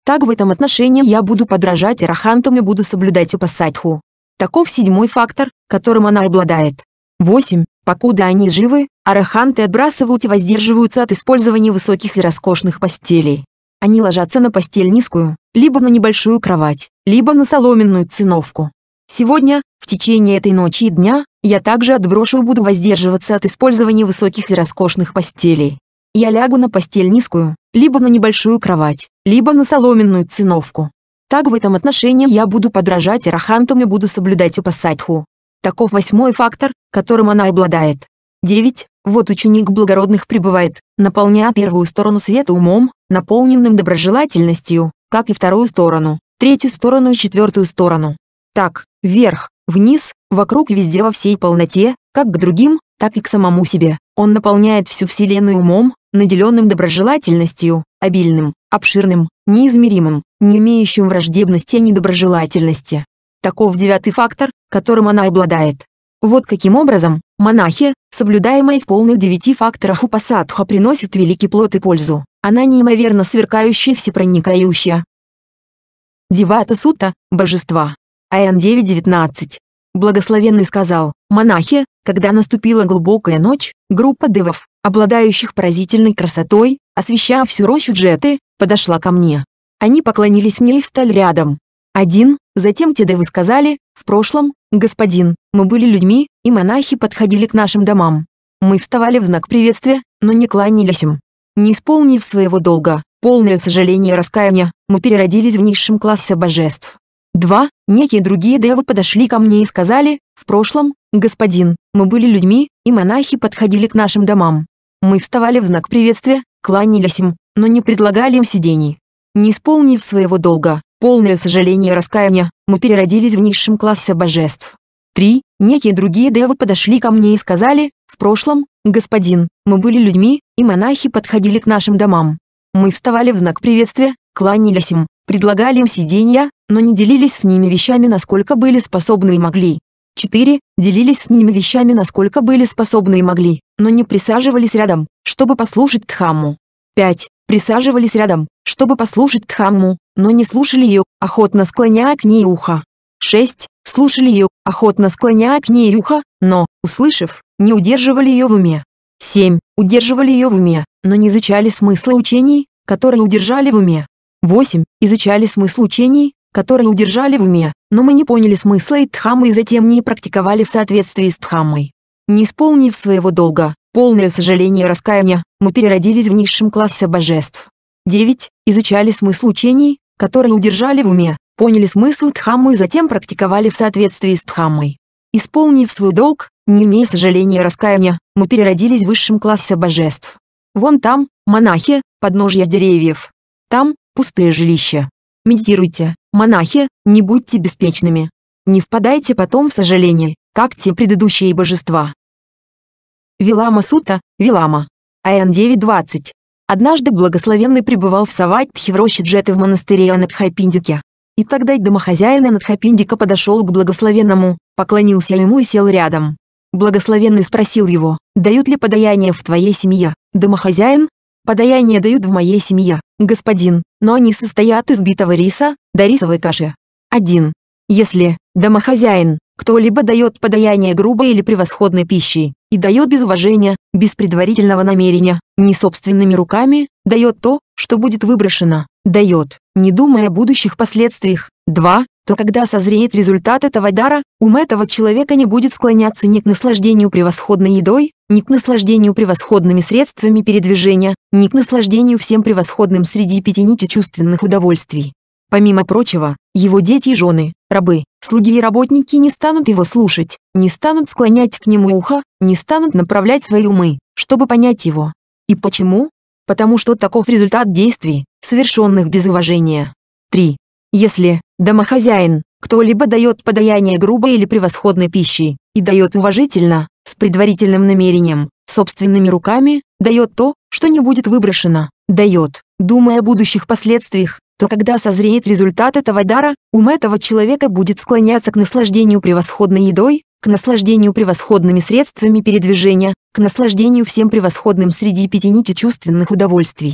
Так в этом отношении я буду подражать арахантам и буду соблюдать упасадху. Таков седьмой фактор, которым она обладает. восемь. Покуда они живы, араханты отбрасывают и воздерживаются от использования высоких и роскошных постелей. Они ложатся на постель низкую, либо на небольшую кровать, либо на соломенную циновку. Сегодня, в течение этой ночи и дня, я также отброшу и буду воздерживаться от использования высоких и роскошных постелей. Я лягу на постель низкую, либо на небольшую кровать, либо на соломенную циновку. Так в этом отношении я буду подражать арахантам и буду соблюдать упасадху. Таков восьмой фактор, которым она обладает. девять. Вот ученик благородных пребывает, наполняя первую сторону света умом, наполненным доброжелательностью, как и вторую сторону, третью сторону и четвертую сторону. Так, вверх, вниз, вокруг и везде во всей полноте, как к другим, так и к самому себе. Он наполняет всю вселенную умом, наделенным доброжелательностью, обильным, обширным, неизмеримым, не имеющим враждебности и недоброжелательности. Таков девятый фактор, которым она обладает. Вот каким образом, монахи, соблюдаемые в полных девяти факторах упасадха, приносят великий плод и пользу. Она неимоверно сверкающая, всепроникающая. Девата Сутта, божества. Аян девять девятнадцать. Благословенный сказал: монахи, когда наступила глубокая ночь, группа девов, обладающих поразительной красотой, освещая всю рощу Джеты, подошла ко мне. Они поклонились мне и встали рядом. Один. Затем те девы сказали: в прошлом, господин, мы были людьми, и монахи подходили к нашим домам. Мы вставали в знак приветствия, но не кланялись им. Не исполнив своего долга, полное сожаление и раскаяния, мы переродились в низшем классе божеств. Два. Некие другие девы подошли ко мне и сказали: в прошлом, господин, мы были людьми, и монахи подходили к нашим домам. Мы вставали в знак приветствия, кланялись им, но не предлагали им сидений. Не исполнив своего долга, полное сожаление и раскаяния, мы переродились в низшем классе божеств. Три. Некие другие девы подошли ко мне и сказали: в прошлом, господин, мы были людьми, и монахи подходили к нашим домам. Мы вставали в знак приветствия, кланялись им, предлагали им сиденья, но не делились с ними вещами, насколько были способны и могли. Четыре. Делились с ними вещами, насколько были способны и могли, но не присаживались рядом, чтобы послушать Дхамму. Пять. Присаживались рядом, чтобы послушать Дхамму, но не слушали ее, охотно склоняя к ней ухо. Шесть. Слушали ее, охотно склоняя к ней ухо, но, услышав, не удерживали ее в уме. Семь. Удерживали ее в уме, но не изучали смысла учений, которые удержали в уме. Восемь. Изучали смысл учений, которые удержали в уме, но мы не поняли смысла и Дхаммы и затем не практиковали в соответствии с Дхаммой. Не исполнив своего долга, полное сожаление и раскаяния, мы переродились в низшем классе божеств. Девять. Изучали смысл учений, которые удержали в уме, поняли смысл Дхаммы и затем практиковали в соответствии с Дхаммой. Исполнив свой долг, не имея сожаления и раскаяния, мы переродились в высшем классе божеств. Вон там, монахи, подножья деревьев. Там, пустые жилища. Медитируйте, монахи, не будьте беспечными. Не впадайте потом в сожаление, как те предыдущие божества. Вилама Сутта, Вилама. Аян девять двадцать. Однажды благословенный пребывал в Саватхе в роще Джеты в монастыре Анадхапиндике. И тогда домохозяин Анадхапиндика подошел к благословенному, поклонился ему и сел рядом. Благословенный спросил его: дают ли подаяние в твоей семье, домохозяин? Подаяние дают в моей семье, господин, но они состоят из битого риса, да рисовой каши. один. Если, домохозяин, кто-либо дает подаяние грубой или превосходной пищей, и дает без уважения, без предварительного намерения, не собственными руками, дает то, что будет выброшено, дает, не думая о будущих последствиях. два. То когда созреет результат этого дара, ум этого человека не будет склоняться ни к наслаждению превосходной едой, ни к наслаждению превосходными средствами передвижения, ни к наслаждению всем превосходным среди пяти нити чувственных удовольствий. Помимо прочего, его дети и жены, рабы, слуги и работники не станут его слушать, не станут склонять к нему ухо, не станут направлять свои умы, чтобы понять его. И почему? Потому что таков результат действий, совершенных без уважения. три. Если, домохозяин, кто-либо дает подаяние грубой или превосходной пищей, и дает уважительно, с предварительным намерением, собственными руками, дает то, что не будет выброшено, дает, думая о будущих последствиях, то когда созреет результат этого дара, ум этого человека будет склоняться к наслаждению превосходной едой, к наслаждению превосходными средствами передвижения, к наслаждению всем превосходным среди пяти нити чувственных удовольствий.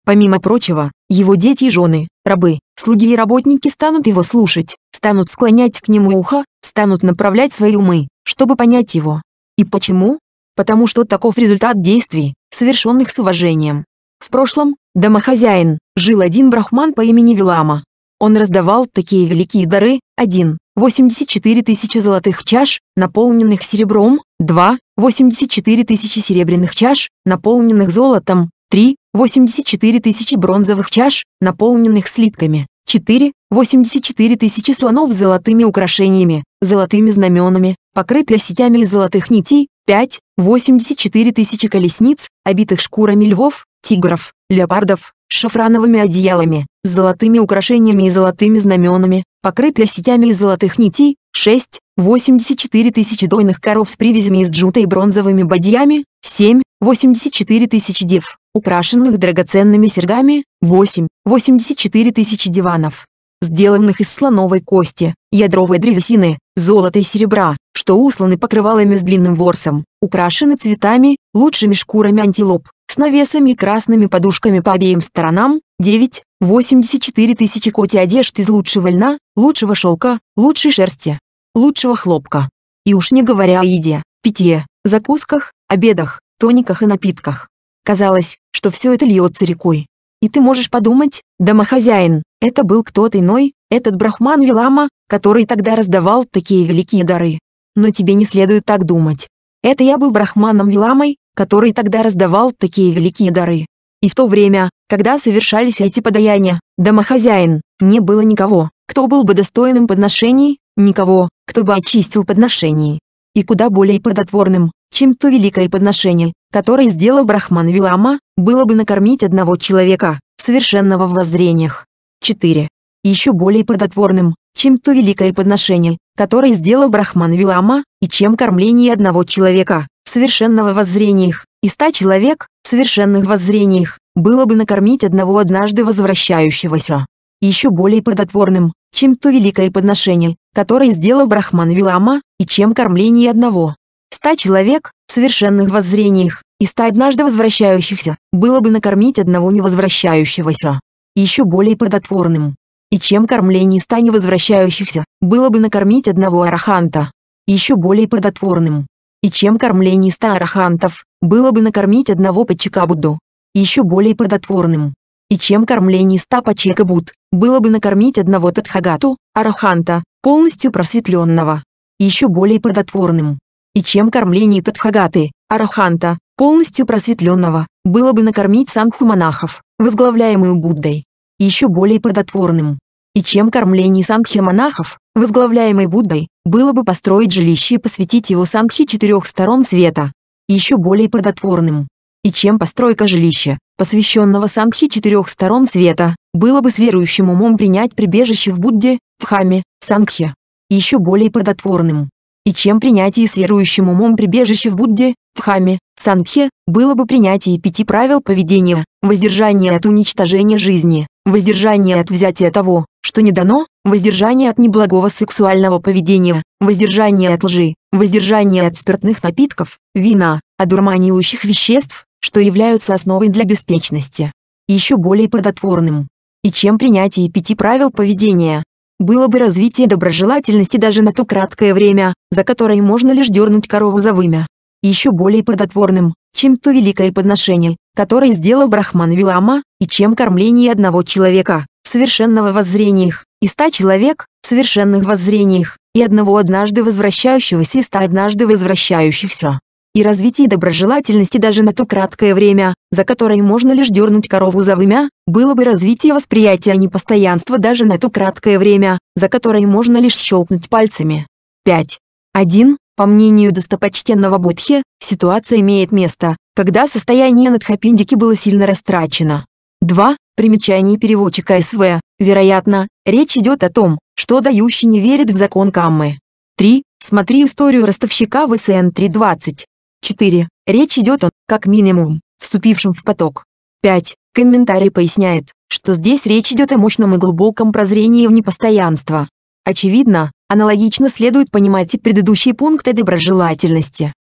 Помимо прочего, его дети и жены, рабы, слуги и работники станут его слушать, станут склонять к нему ухо, станут направлять свои умы, чтобы понять его. И почему? Потому что таков результат действий, совершенных с уважением. В прошлом, домохозяин, жил один брахман по имени Вилама. Он раздавал такие великие дары: один восемьдесят четыре тысячи золотых чаш, наполненных серебром, два восемьдесят четыре тысячи серебряных чаш, наполненных золотом, три восемьдесят четыре тысячи бронзовых чаш, наполненных слитками, четыре восемьдесят четыре тысячи слонов с золотыми украшениями, золотыми знаменами, покрытые сетями из золотых нитей, пять восемьдесят четыре тысячи колесниц, обитых шкурами львов, тигров, леопардов, шафрановыми одеялами, с золотыми украшениями и золотыми знаменами, покрытые сетями из золотых нитей, шесть восемьдесят четыре тысячи дойных коров с привязями из джута и бронзовыми бадьями, семь восемьдесят четыре тысячи дев, украшенных драгоценными серьгами, восемь восемьдесят четыре тысячи диванов, сделанных из слоновой кости, ядровой древесины, золота и серебра, что усланы покрывалами с длинным ворсом, украшены цветами, лучшими шкурами антилоп, с навесами и красными подушками по обеим сторонам, девять восемьдесят четыре тысячи коти одежд из лучшего льна, лучшего шелка, лучшей шерсти, лучшего хлопка. И уж не говоря о еде, питье, закусках, обедах, тониках и напитках. Казалось, что все это льется рекой. И ты можешь подумать: домохозяин, это был кто-то иной, этот брахман Вилама, который тогда раздавал такие великие дары. Но тебе не следует так думать. Это я был брахманом Виламой, который тогда раздавал такие великие дары. И в то время, когда совершались эти подаяния, домохозяин, не было никого, кто был бы достойным подношений, никого, кто бы очистил подношений. И куда более плодотворным, чем то великое подношение, которое сделал брахман Вилама, было бы накормить одного человека, совершенного в воззрениях. четыре. Еще более плодотворным, чем то великое подношение, которое сделал брахман Вилама, и чем кормление одного человека, совершенного в воззрениях, и ста человек, совершенных в воззрениях, было бы накормить одного однажды возвращающегося. Еще более плодотворным, чем то великое подношение, которое сделал брахман Вилама, и чем кормление одного ста человек, совершенных в воззрениях, и ста однажды возвращающихся, было бы накормить одного невозвращающегося. Еще более плодотворным, и чем кормление ста невозвращающихся, было бы накормить одного араханта. Еще более плодотворным, и чем кормление ста арахантов, было бы накормить одного пачека Будду. Еще более плодотворным, и чем кормление ста пачека Будд, было бы накормить одного Тадхагату, араханта, полностью просветленного. Еще более плодотворным, и чем кормление Тадхагаты, араханта, полностью просветленного, было бы накормить сангху монахов, возглавляемую Буддой. Еще более плодотворным, и чем кормление сангхи монахов, возглавляемой Буддой, было бы построить жилище и посвятить его сангхи четырех сторон света. Еще более плодотворным, и чем постройка жилища, посвященного сангхи четырех сторон света, было бы с верующим умом принять прибежище в Будде, в Дхамме, Сангхе. Еще более плодотворным, и чем принятие с верующим умом прибежище в Будде, в Дхамме, Сангхе, было бы принятие пяти правил поведения: воздержание от уничтожения жизни, воздержание от взятия того, что не дано, воздержание от неблагого сексуального поведения, воздержание от лжи, воздержание от спиртных напитков, вина, одурманивающих веществ, что являются основой для беспечности. Еще более плодотворным, и чем принятие пяти правил поведения, было бы развитие доброжелательности даже на то краткое время, за которое можно лишь дернуть корову за вымя. Еще более плодотворным, чем то великое подношение, которое сделал брахман Вилама, и чем кормление одного человека, совершенного в воззрениях, и ста человек, совершенных в воззрениях, и одного однажды возвращающегося и ста однажды возвращающихся. И развитие доброжелательности даже на то краткое время, за которое можно лишь дернуть корову за вымя, было бы развитие восприятия непостоянства даже на то краткое время, за которое можно лишь щелкнуть пальцами. пять. один. По мнению достопочтенного Бодхи, ситуация имеет место, когда состояние Надхапиндики было сильно растрачено. два. Примечание переводчика СВ. Вероятно, речь идет о том, что дающий не верит в закон Каммы. три. Смотри историю ростовщика в СН три двадцать. четыре. Речь идет о, как минимум, вступившем в поток. пять. Комментарий поясняет, что здесь речь идет о мощном и глубоком прозрении в непостоянство. Очевидно, аналогично следует понимать и предыдущие пункты доброжелательности.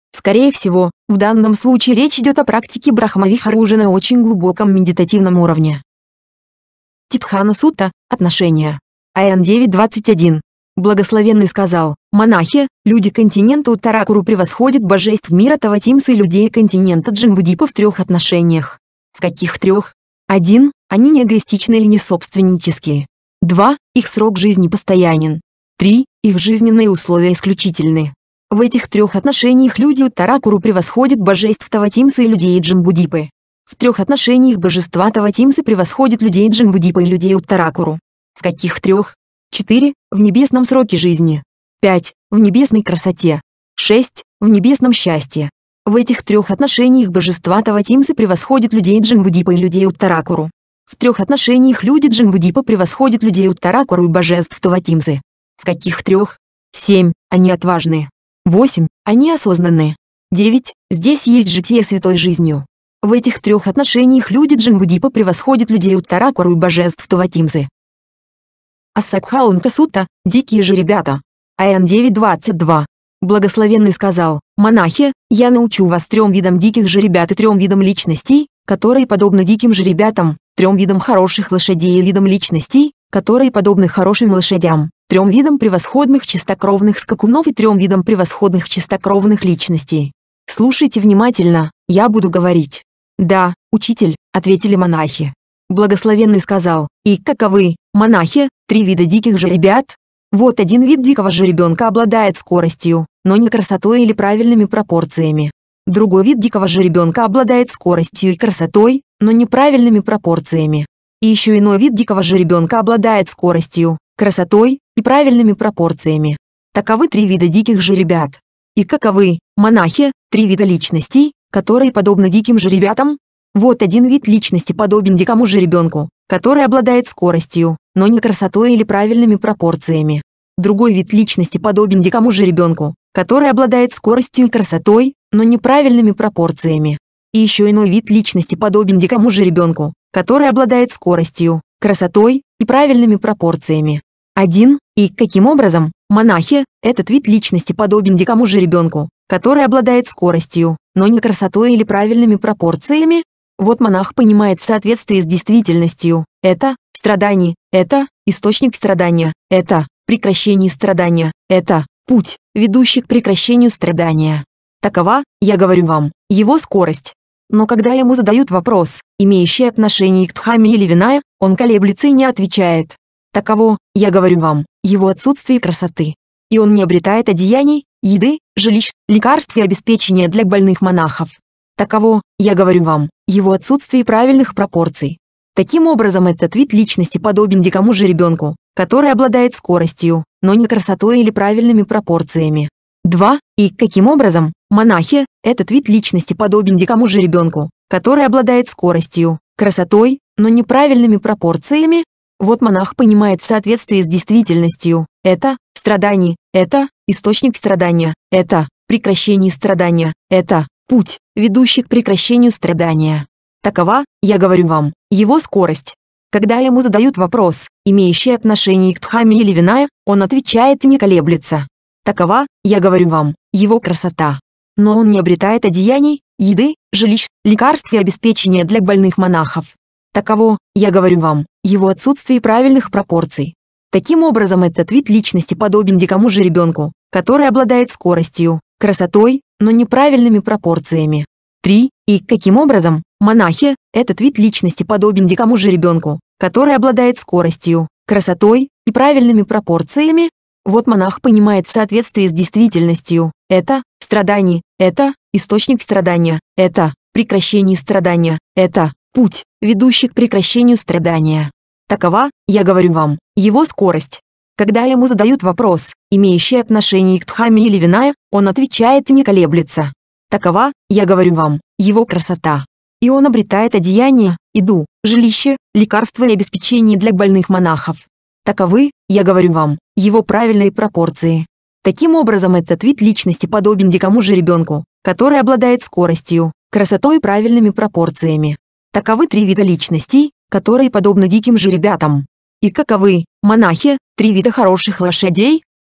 Скорее всего, в данном случае речь идет о практике Брахма-вихары уже на очень глубоком медитативном уровне. Тибхана Сутта. Отношения. Аян девять двадцать один. Благословенный сказал: монахи, люди континента Уттаракуру превосходят божеств мира Таватимса и людей континента Джамбудипа в трех отношениях. В каких трех? один. Они не эгоистичны и не собственнические. два. Их срок жизни постоянен. три. Их жизненные условия исключительны. В этих трех отношениях люди Уттаракуру превосходят божеств Таватимса и людей Джамбудипы. В трех отношениях божества Таватимсы превосходят людей Джамбудипа и людей Уттаракуру. В каких трех? четыре. В небесном сроке жизни. пять. В небесной красоте. шесть. В небесном счастье. В этих трех отношениях божества Таватимсы превосходят людей Джамбудипа и людей Уттаракуру. В трех отношениях люди Джамбудипа превосходят людей Уттаракуру и божеств Таватимсы. В каких трех? семь. Они отважные. восемь. Они осознанные. девять. Здесь есть житие святой жизнью. В этих трех отношениях люди Джамбудипа превосходят людей Уттаракуру и божеств Таватимсы. Асакхаунка Сутта. Дикие же ребята. Аян девять двадцать два. Благословенный сказал: монахи, я научу вас трем видам диких жеребят и трем видам личностей, которые подобны диким жеребятам, трем видам хороших лошадей и видам личностей, которые подобны хорошим лошадям, трем видам превосходных чистокровных скакунов и трем видам превосходных чистокровных личностей. Слушайте внимательно, я буду говорить. Да, учитель, ответили монахи. Благословенный сказал: и каковы, монахи, три вида диких жеребят? Вот один вид дикого жеребенка обладает скоростью, но не красотой или правильными пропорциями. Другой вид дикого жеребенка обладает скоростью и красотой, но неправильными пропорциями. И еще иной вид дикого жеребенка обладает скоростью, красотой и правильными пропорциями. Таковы три вида диких жеребят. И каковы, монахи, три вида личностей, которые подобны диким жеребятам? Вот один вид личности подобен дикому жеребенку, который обладает скоростью, но не красотой или правильными пропорциями. Другой вид личности подобен дикому жеребенку, который обладает скоростью и красотой, но неправильными пропорциями. И еще иной вид личности подобен дикому жеребенку, который обладает скоростью, красотой и правильными пропорциями. один. И каким образом, монахи, этот вид личности подобен дикому жеребенку, который обладает скоростью, но не красотой или правильными пропорциями? Вот монах понимает в соответствии с действительностью: это страдание, это источник страдания, это прекращение страдания, это путь, ведущий к прекращению страдания. Такова, я говорю вам, его скорость. Но когда ему задают вопрос, имеющий отношение к Дхамме или Виная, он колеблется и не отвечает. Таково, я говорю вам, его отсутствие красоты. И он не обретает одеяний, еды, жилищ, лекарств и обеспечения для больных монахов. Таково, я говорю вам, его отсутствие правильных пропорций. Таким образом, этот вид личности подобен дикому жеребенку, который обладает скоростью, но не красотой или правильными пропорциями. два. И каким образом, монахи, этот вид личности подобен дикому жеребенку, который обладает скоростью, красотой, но неправильными пропорциями? Вот монах понимает в соответствии с действительностью: это страдание, это источник страдания, это прекращение страдания, это путь, ведущий к прекращению страдания. Такова, я говорю вам, его скорость. Когда ему задают вопрос, имеющий отношение к Дхамме или Виная, он отвечает и не колеблется. Такова, я говорю вам, его красота. Но он не обретает одеяний, еды, жилищ, лекарств и обеспечения для больных монахов. Таково, я говорю вам, его отсутствие правильных пропорций. Таким образом, этот вид личности подобен дикому жеребенку, который обладает скоростью, красотой, но неправильными пропорциями. три. И каким образом, монахи, этот вид личности подобен дикому жеребенку, который обладает скоростью, красотой и правильными пропорциями? Вот монах понимает в соответствии с действительностью: это страдание, это источник страдания, это прекращение страдания, это путь, ведущий к прекращению страдания. Такова, я говорю вам, его скорость. Когда ему задают вопрос, имеющий отношение к Дхамме или Виная, он отвечает и не колеблется. Такова, я говорю вам, его красота. И он обретает одеяние, еду, жилище, лекарства и обеспечение для больных монахов. Таковы, я говорю вам, его правильные пропорции. Таким образом, этот вид личности подобен дикому жеребенку, который обладает скоростью, красотой и правильными пропорциями. Таковы три вида личностей, которые подобны диким жеребятам. И каковы, монахи, три вида хороших лошадей?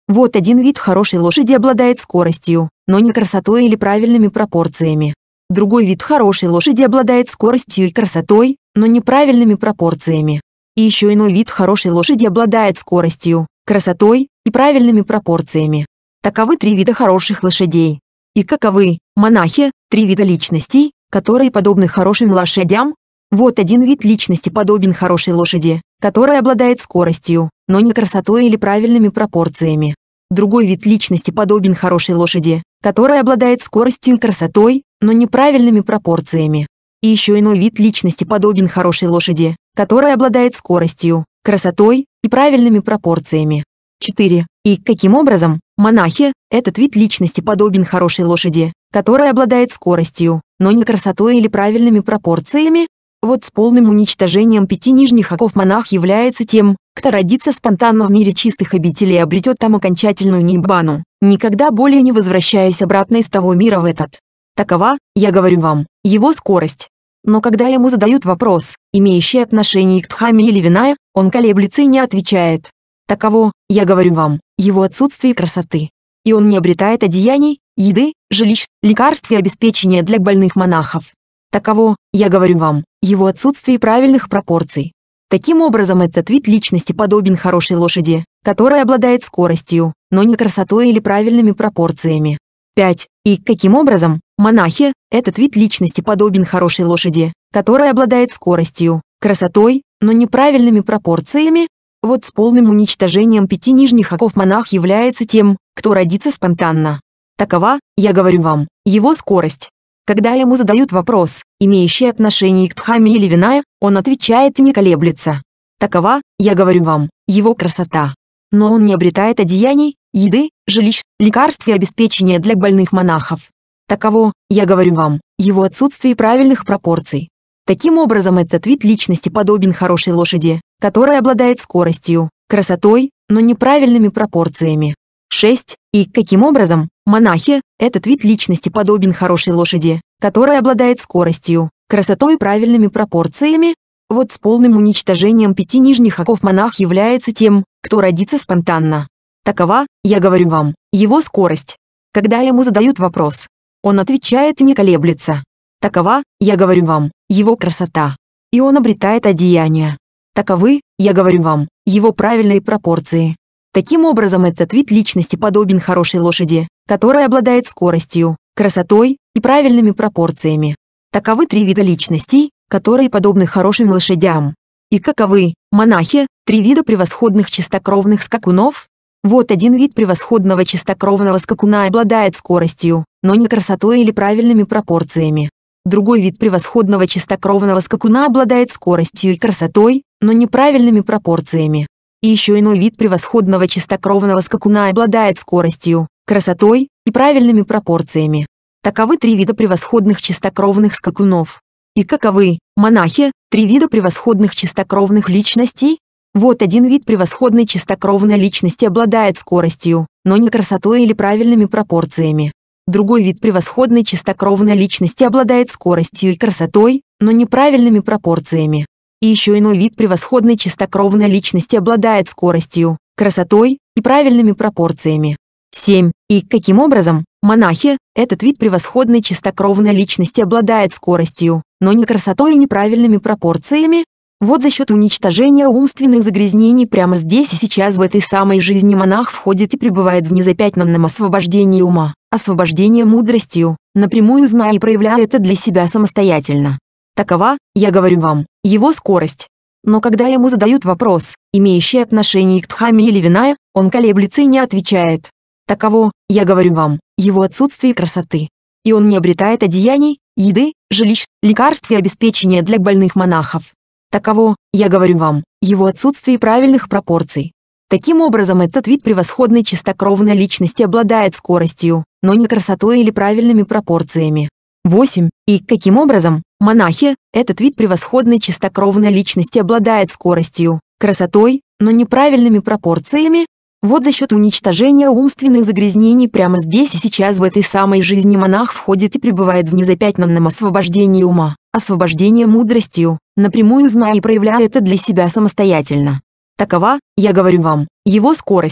Вот один вид хорошей лошади обладает скоростью, но не красотой или правильными пропорциями. Другой вид хорошей лошади обладает скоростью и красотой, но неправильными пропорциями. И еще иной вид хорошей лошади обладает скоростью, красотой и правильными пропорциями. Таковы три вида хороших лошадей. И каковы, монахи, три вида личностей, которые подобны хорошим лошадям? Вот один вид личности подобен хорошей лошади, которая обладает скоростью, но не красотой или правильными пропорциями. Другой вид личности подобен хорошей лошади, которая обладает скоростью и красотой, но неправильными пропорциями. И еще иной вид личности подобен хорошей лошади, которая обладает скоростью, красотой и правильными пропорциями. четыре. И каким образом, монахи, этот вид личности подобен хорошей лошади, которая обладает скоростью, но не красотой или правильными пропорциями? Вот с полным уничтожением пяти нижних оков монах является тем, кто родится спонтанно в мире чистых обителей и обретет там окончательную ниббану, никогда более не возвращаясь обратно из того мира в этот. Такова, я говорю вам, его скорость. Но когда ему задают вопрос, имеющий отношение к Дхамме или Винае, он колеблется и не отвечает. Таково, я говорю вам, его отсутствие красоты. И он не обретает одеяний, еды, жилищ, лекарств и обеспечения для больных монахов. Таково, я говорю вам, его отсутствие правильных пропорций. Таким образом, этот вид личности подобен хорошей лошади, которая обладает скоростью, но не красотой или правильными пропорциями. пять. И каким образом, монахи, этот вид личности подобен хорошей лошади, которая обладает скоростью, красотой, но неправильными пропорциями? Вот с полным уничтожением пяти нижних оков монах является тем, кто родится спонтанно. Такова, я говорю вам, его скорость. Когда ему задают вопрос, имеющий отношение к Дхамме или Винае, он отвечает и не колеблется. Такова, я говорю вам, его красота. Но он не обретает одеяний, еды, жилищ, лекарств и обеспечения для больных монахов. Таково, я говорю вам, его отсутствие правильных пропорций. Таким образом, этот вид личности подобен хорошей лошади, которая обладает скоростью, красотой, но неправильными пропорциями. шесть. И каким образом, монахи, этот вид личности подобен хорошей лошади, которая обладает скоростью, красотой и правильными пропорциями? Вот с полным уничтожением пяти нижних оков монах является тем, кто родится спонтанно. Такова, я говорю вам, его скорость. Когда ему задают вопрос, он отвечает и не колеблется. Такова, я говорю вам, его красота. И он обретает одеяния. Таковы, я говорю вам, его правильные пропорции. Таким образом, этот вид личности подобен хорошей лошади, которая обладает скоростью, красотой и правильными пропорциями. Таковы три вида личностей, которые подобны хорошим лошадям. И каковы, монахи, три вида превосходных чистокровных скакунов? Вот один вид превосходного чистокровного скакуна обладает скоростью, но не красотой или правильными пропорциями. Другой вид превосходного чистокровного скакуна обладает скоростью и красотой, но неправильными пропорциями. И еще иной вид превосходного чистокровного скакуна обладает скоростью, красотой и правильными пропорциями. Таковы три вида превосходных чистокровных скакунов. И каковы, монахи, три вида превосходных чистокровных личностей? Вот один вид превосходной чистокровной личности обладает скоростью, но не красотой или правильными пропорциями. Другой вид превосходной чистокровной личности обладает скоростью и красотой, но неправильными пропорциями. И еще иной вид превосходной чистокровной личности обладает скоростью, красотой и правильными пропорциями. семь. И каким образом, монахи, этот вид превосходной чистокровной личности обладает скоростью, но не красотой и неправильными пропорциями? Вот за счет уничтожения умственных загрязнений прямо здесь и сейчас в этой самой жизни монах входит и пребывает в незапятнанном освобождении ума, освобождении мудростью, напрямую зная и проявляя это для себя самостоятельно. Такова, я говорю вам, его скорость. Но когда ему задают вопрос, имеющий отношение к Дхамме или Винае, он колеблется и не отвечает. Таково, я говорю вам, его отсутствие красоты. И он не обретает одеяний, еды, жилищ, лекарств и обеспечения для больных монахов. Таково, я говорю вам, его отсутствие правильных пропорций. Таким образом, этот вид превосходной чистокровной личности обладает скоростью, но не красотой или правильными пропорциями. восемь. И каким образом, монахи, этот вид превосходной чистокровной личности обладает скоростью, красотой, но неправильными пропорциями? Вот за счет уничтожения умственных загрязнений прямо здесь и сейчас в этой самой жизни монах входит и пребывает в незапятнанном освобождении ума, освобождении мудростью, напрямую зная и проявляя это для себя самостоятельно. Такова, я говорю вам, его скорость.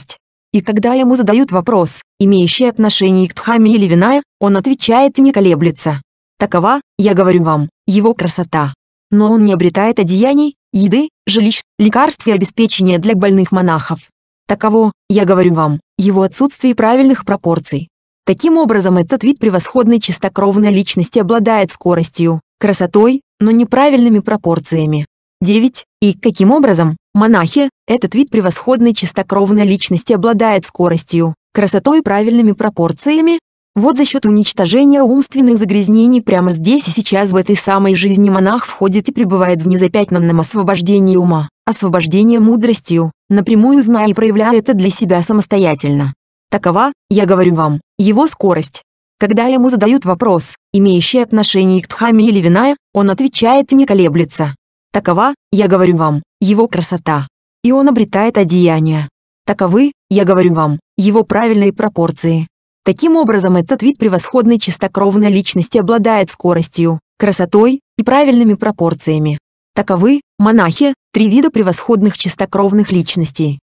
И когда ему задают вопрос, имеющий отношение к Дхамме или вина, он отвечает и не колеблется. Такова, я говорю вам, его красота. Но он не обретает одеяний, еды, жилищ, лекарств и обеспечения для больных монахов. Таково, я говорю вам, его отсутствие правильных пропорций. Таким образом, этот вид превосходной чистокровной личности обладает скоростью, красотой, но неправильными пропорциями. девять. И каким образом, монахи, этот вид превосходной чистокровной личности обладает скоростью, красотой и правильными пропорциями? Вот за счет уничтожения умственных загрязнений прямо здесь и сейчас в этой самой жизни монах входит и пребывает в незапятнанном освобождении ума, освобождение мудростью, напрямую зная и проявляя это для себя самостоятельно. Такова, я говорю вам, его скорость. Когда ему задают вопрос, имеющий отношение к Дхамме или вина, он отвечает и не колеблется. Такова, я говорю вам, его красота. И он обретает одеяния. Таковы, я говорю вам, его правильные пропорции. Таким образом, этот вид превосходной чистокровной личности обладает скоростью, красотой и правильными пропорциями. Таковы, монахи, три вида превосходных чистокровных личностей.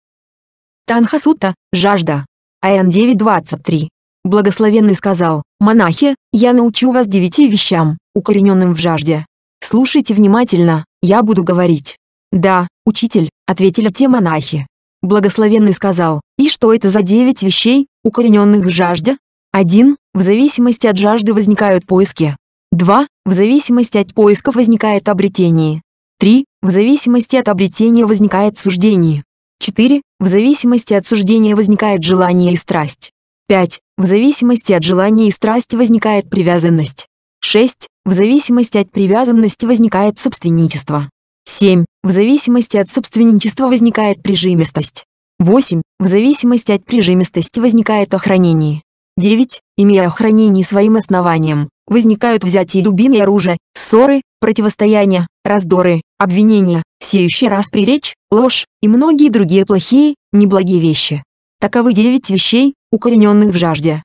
Танха-сутта, жажда. Аян девять двадцать три. Благословенный сказал: монахи, я научу вас девяти вещам, укорененным в жажде. Слушайте внимательно, я буду говорить. Да, учитель, ответили те монахи. Благословенный сказал: и что это за девять вещей, укорененных в жажде? один. В зависимости от жажды возникают поиски. два. В зависимости от поисков возникает обретение. три. В зависимости от обретения возникает суждение. четыре. В зависимости от суждения возникает желание и страсть. пять. В зависимости от желания и страсти возникает привязанность. шесть. В зависимости от привязанности возникает собственничество. семь. В зависимости от собственничества возникает прижимистость. восемь. В зависимости от прижимистости возникает охранение. девять. Имея охранение своим основанием, возникают взятие дубины и оружия, ссоры, противостояния, раздоры, обвинения, сеющие распри речь, ложь и многие другие плохие, неблагие вещи. Таковы девять вещей, укорененных в жажде.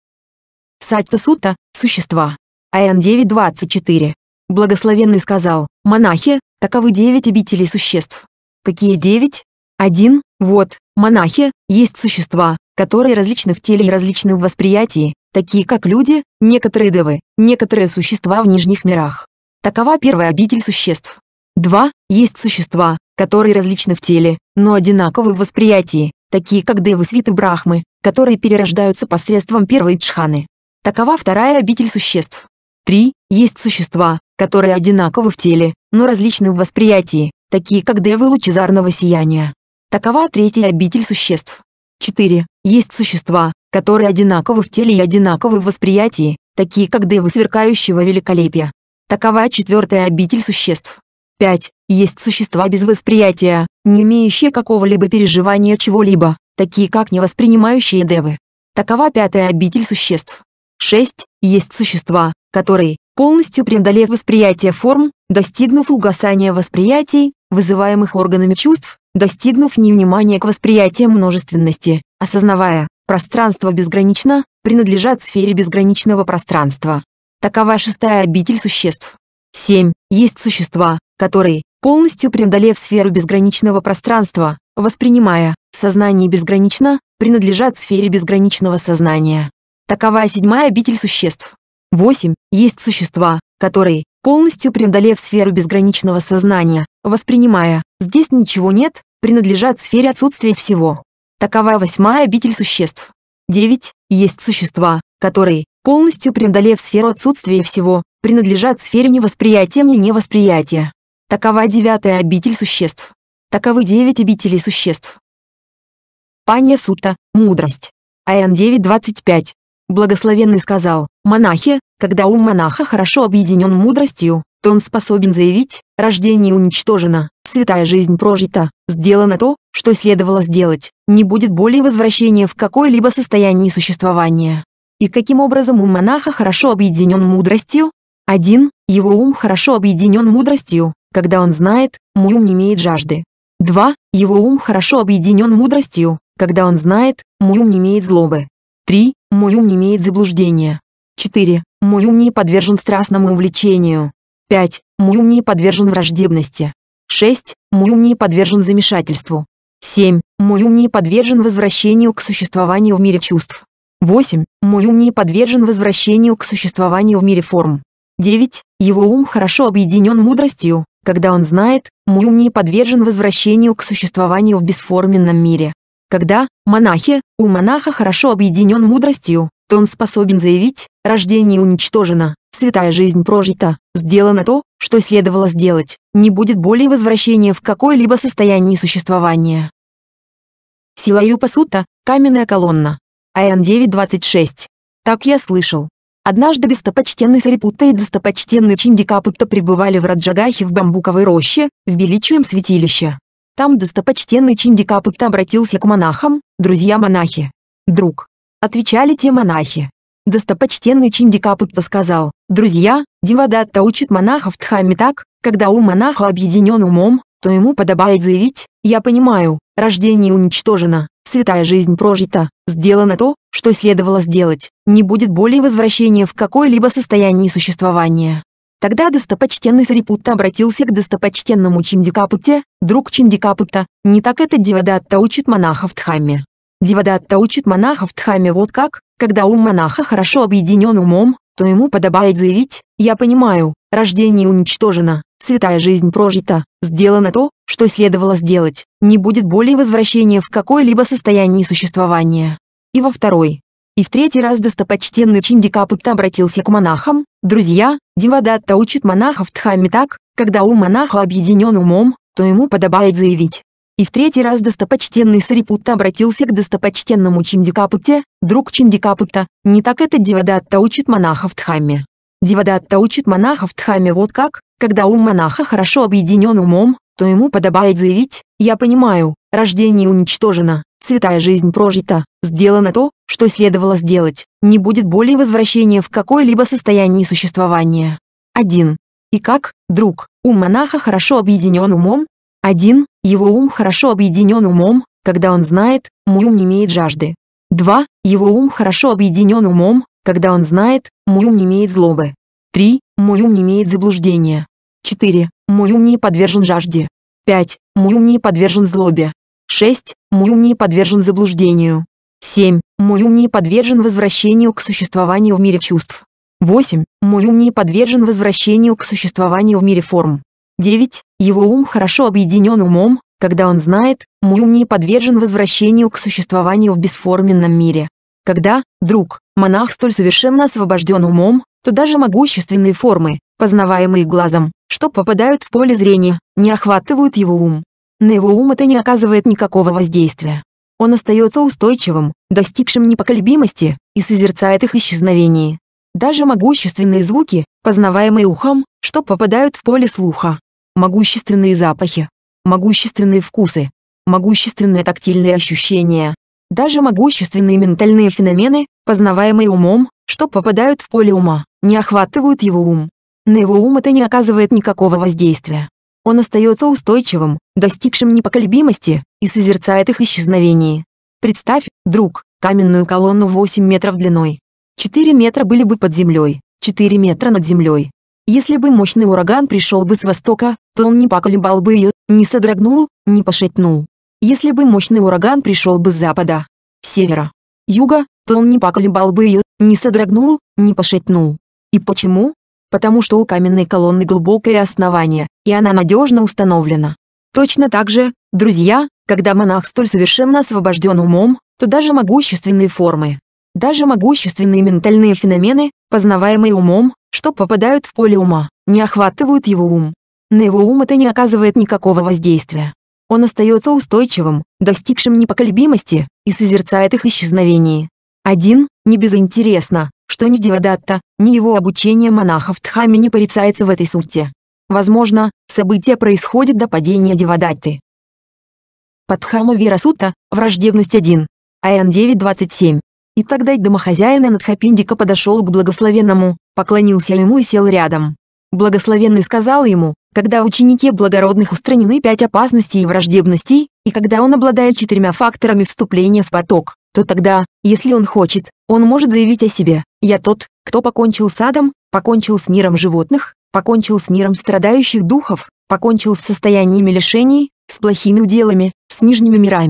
Сатта-сутта – существа. Аян девять двадцать четыре. Благословенный сказал: монахи, таковы девять обителей существ. Какие девять? один. Вот, монахи, есть существа, которые различны в теле и различны в восприятии, такие как люди, некоторые девы, некоторые существа в нижних мирах. Такова первая обитель существ. два. Есть существа, которые различны в теле, но одинаковы в восприятии, такие как девы свиты Брахмы, которые перерождаются посредством первой джханы. Такова вторая обитель существ. три. Есть существа, которые одинаковы в теле, но различны в восприятии, такие как девы лучезарного сияния. Такова третья обитель существ. четыре. Есть существа, которые одинаковы в теле и одинаковы в восприятии, такие как девы сверкающего великолепия. Такова четвертая обитель существ. пять. Есть существа без восприятия, не имеющие какого-либо переживания чего-либо, такие как невоспринимающие девы. Такова пятая обитель существ. шесть. Есть существа, которые, полностью преодолев восприятие форм, достигнув угасания восприятий, вызываемых органами чувств, достигнув невнимания к восприятиям множественности, осознавая, пространство безгранично, принадлежат сфере безграничного пространства. Такова шестая обитель существ. семь. Есть существа, которые, полностью преодолев сферу безграничного пространства, воспринимая, сознание безгранично, принадлежат сфере безграничного сознания. Такова седьмая обитель существ. восемь. Есть существа, которые, полностью преодолев сферу безграничного сознания, воспринимая, здесь ничего нет, принадлежат сфере отсутствия всего. Такова восьмая обитель существ. девять. Есть существа, которые, полностью преодолев сферу отсутствия всего, принадлежат сфере невосприятия и невосприятия. Такова девятая обитель существ. Таковы девять обителей существ. Панья-сутта – мудрость. Аян девять двадцать пять. Благословенный сказал: монахи, когда ум монаха хорошо объединен мудростью, то он способен заявить: рождение уничтожено, святая жизнь прожита, сделано то, что следовало сделать, не будет более возвращения в какое-либо состояние существования. И каким образом ум монаха хорошо объединен мудростью? один. Его ум хорошо объединен мудростью, когда он знает: мой ум не имеет жажды. два. Его ум хорошо объединен мудростью, когда он знает: мой ум не имеет злобы. три. Мой ум не имеет заблуждения. четыре. Мой ум не подвержен страстному увлечению. пять. Мой ум не подвержен враждебности. шесть. Мой ум не подвержен замешательству. семь. Мой ум не подвержен возвращению к существованию в мире чувств. восемь. Мой ум не подвержен возвращению к существованию в мире форм. девять. Его ум хорошо объединен мудростью, когда он знает, мой ум не подвержен возвращению к существованию в бесформенном мире. Когда, монахи, ум монаха хорошо объединен мудростью, то он способен заявить: рождение уничтожено, святая жизнь прожита, сделано то, что следовало сделать, не будет более возвращения в какое-либо состояние существования. Сила Юпасута, каменная колонна. Аян девять двадцать шесть. Так я слышал. Однажды достопочтенный Сарипутта и достопочтенный Чиндикапутта пребывали в Раджагахе в бамбуковой роще, в величием святилища. Там достопочтенный Чиндикапутта обратился к монахам: друзья-монахи. Друг. Отвечали те монахи. Достопочтенный Чиндикапутта сказал: друзья, Девадатта учит монахов Дхамме так, когда ум монаха объединен умом, то ему подобает заявить: я понимаю, рождение уничтожено, святая жизнь прожита, сделано то, что следовало сделать, не будет более возвращения в какое-либо состояние существования. Тогда достопочтенный Сарипутта обратился к достопочтенному Чиндикапутте: друг Чиндикапутта, не так это Девадатта учит монахов Дхамме. Девадатта учит монахов Дхамме вот как, когда ум монаха хорошо объединен умом, то ему подобает заявить: я понимаю, рождение уничтожено, святая жизнь прожита, сделано то, что следовало сделать, не будет более возвращения в какое-либо состояние существования. И во второй. И в третий раз достопочтенный Чиндикапутта обратился к монахам: друзья, Девадатта учит монахов Дхамме так, когда ум монаха объединен умом, то ему подобает заявить. И в третий раз достопочтенный Сарипутта обратился к достопочтенному Чиндикапутте: друг Чиндикапутта, не так это Девадатта учит монахов Дхамме. Девадатта учит монахов Дхамме вот как, когда ум монаха хорошо объединен умом, то ему подобает заявить: я понимаю, рождение уничтожено, святая жизнь прожита, сделано то, что следовало сделать, не будет более возвращения в какое-либо состояние существования. один. И как, друг, ум монаха хорошо объединен умом? один. Его ум хорошо объединен умом, когда он знает, мой ум не имеет жажды. два. Его ум хорошо объединен умом, когда он знает, мой ум не имеет злобы. три. Мой ум не имеет заблуждения. четыре. Мой ум не подвержен жажде. пять. Мой ум не подвержен злобе. шесть. Мой ум не подвержен заблуждению. семь. Мой ум не подвержен возвращению к существованию в мире чувств. восемь. Мой ум не подвержен возвращению к существованию в мире форм. девять. Его ум хорошо объединен умом, когда он знает, мой ум не подвержен возвращению к существованию в бесформенном мире. Когда, друг, монах столь совершенно освобожден умом, то даже могущественные формы, познаваемые глазом, что попадают в поле зрения, не охватывают его ум. На его ум это не оказывает никакого воздействия. Он остается устойчивым, достигшим непоколебимости, и созерцает их исчезновение. Даже могущественные звуки, познаваемые ухом, что попадают в поле слуха. Могущественные запахи, могущественные вкусы, могущественные тактильные ощущения. Даже могущественные ментальные феномены, познаваемые умом, что попадают в поле ума, не охватывают его ум. На его ум это не оказывает никакого воздействия. Он остается устойчивым, достигшим непоколебимости, и созерцает их исчезновение. Представь, друг, каменную колонну восемь метров длиной. четыре метра были бы под землей, четыре метра над землей. Если бы мощный ураган пришел бы с востока, то он не поколебал бы ее, не содрогнул, не пошатнул. Если бы мощный ураган пришел бы с запада, севера, юга, то он не поколебал бы ее, не содрогнул, не пошатнул. И почему? Потому что у каменной колонны глубокое основание, и она надежно установлена. Точно так же, друзья, когда монах столь совершенно освобожден умом, то даже могущественные формы, даже могущественные ментальные феномены, познаваемые умом, что попадают в поле ума, не охватывают его ум. На его ум это не оказывает никакого воздействия. Он остается устойчивым, достигшим непоколебимости, и созерцает их исчезновение. один. Не безинтересно, что ни Девадатта, ни его обучение монахов Дхамме не порицается в этой сутте. Возможно, событие происходит до падения Девадатты. Падхама Вирасутта, враждебность один. Аян девять двадцать семь. И тогда домохозяин Анадхапиндика подошел к благословенному, поклонился ему и сел рядом. Благословенный сказал ему: когда в ученике благородных устранены пять опасностей и враждебностей, и когда он обладает четырьмя факторами вступления в поток, то тогда, если он хочет, он может заявить о себе: «Я тот, кто покончил с адом, покончил с миром животных, покончил с миром страдающих духов, покончил с состояниями лишений, с плохими уделами, с нижними мирами».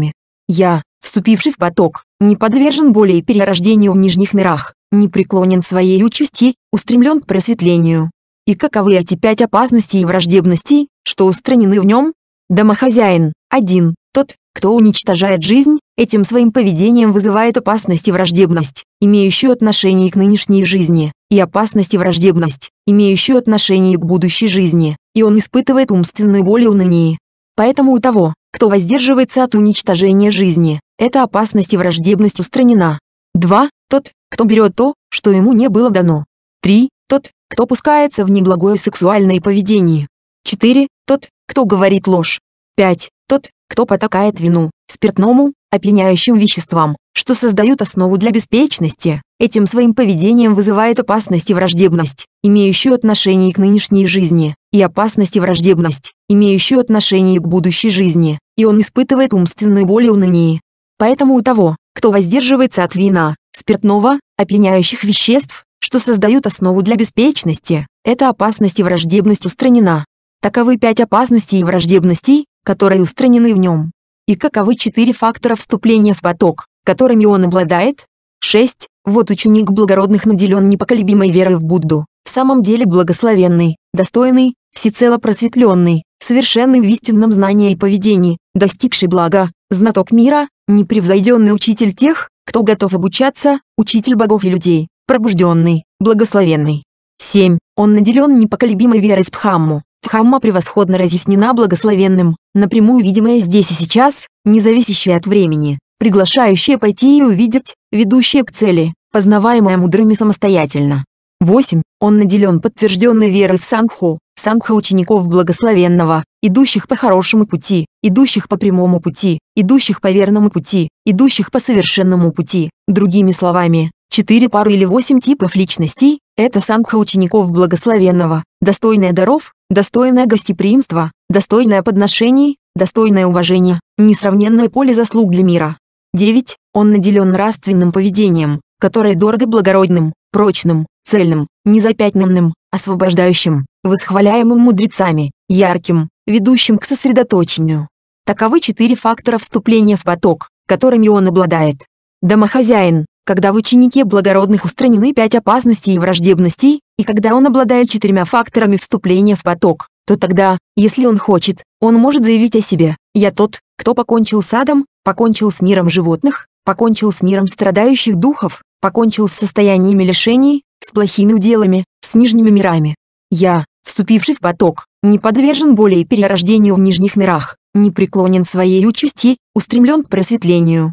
Я, вступивший в поток, не подвержен боли и перерождению в нижних мирах, не преклонен в своей участи, устремлен к просветлению. И каковы эти пять опасностей и враждебностей, что устранены в нем? Домохозяин, один, тот, кто уничтожает жизнь, этим своим поведением вызывает опасность и враждебность, имеющую отношение к нынешней жизни, и опасность и враждебность, имеющую отношение к будущей жизни, и он испытывает умственную боль и уныние. Поэтому у того, кто воздерживается от уничтожения жизни, эта опасность и враждебность устранена. два. Тот, кто берет то, что ему не было дано. три. Тот, кто пускается в неблагое сексуальное поведение. четыре. Тот, кто говорит ложь. пять. Тот, кто потакает вину, спиртному, опьяняющим веществам, что создают основу для беспечности, этим своим поведением вызывает опасность и враждебность, имеющую отношение к нынешней жизни, и опасность и враждебность, имеющую отношение к будущей жизни, и он испытывает умственную боль и уныние. Поэтому у того, кто воздерживается от вина, спиртного, опьяняющих веществ, что создают основу для беспечности, эта опасность и враждебность устранена. Таковы пять опасностей и враждебностей, которые устранены в нем. И каковы четыре фактора вступления в поток, которыми он обладает? шесть. Вот ученик благородных наделен непоколебимой верой в Будду, в самом деле благословенный, достойный, всецело просветленный, совершенный в истинном знании и поведении, достигший блага, знаток мира, непревзойденный учитель тех, кто готов обучаться, учитель богов и людей, пробужденный, благословенный. семь. Он наделен непоколебимой верой в Дхамму. Дхамма превосходно разъяснена благословенным, напрямую видимая здесь и сейчас, не зависящая от времени, приглашающая пойти и увидеть, ведущая к цели, познаваемая мудрыми самостоятельно. восемь. Он наделен подтвержденной верой в Сангху, Сангха учеников благословенного, идущих по хорошему пути, идущих по прямому пути, идущих по верному пути, идущих по совершенному пути. Другими словами, четыре пары или восемь типов личностей – это Сангха учеников благословенного, достойная даров, достойное гостеприимство, достойное подношений, достойное уважение, несравненное поле заслуг для мира. девять. Он наделен нравственным поведением, которое дорого благородным, прочным, цельным, незапятнанным, освобождающим, восхваляемым мудрецами, ярким, ведущим к сосредоточению. Таковы четыре фактора вступления в поток, которыми он обладает. Домохозяин, когда в ученике благородных устранены пять опасностей и враждебностей, и когда он обладает четырьмя факторами вступления в поток, то тогда, если он хочет, он может заявить о себе: «Я тот, кто покончил с адом, покончил с миром животных, покончил с миром страдающих духов, покончил с состояниями лишений, с плохими уделами, с нижними мирами. Я, вступивший в поток, не подвержен боли и перерождению в нижних мирах, не преклонен в своей участи, устремлен к просветлению».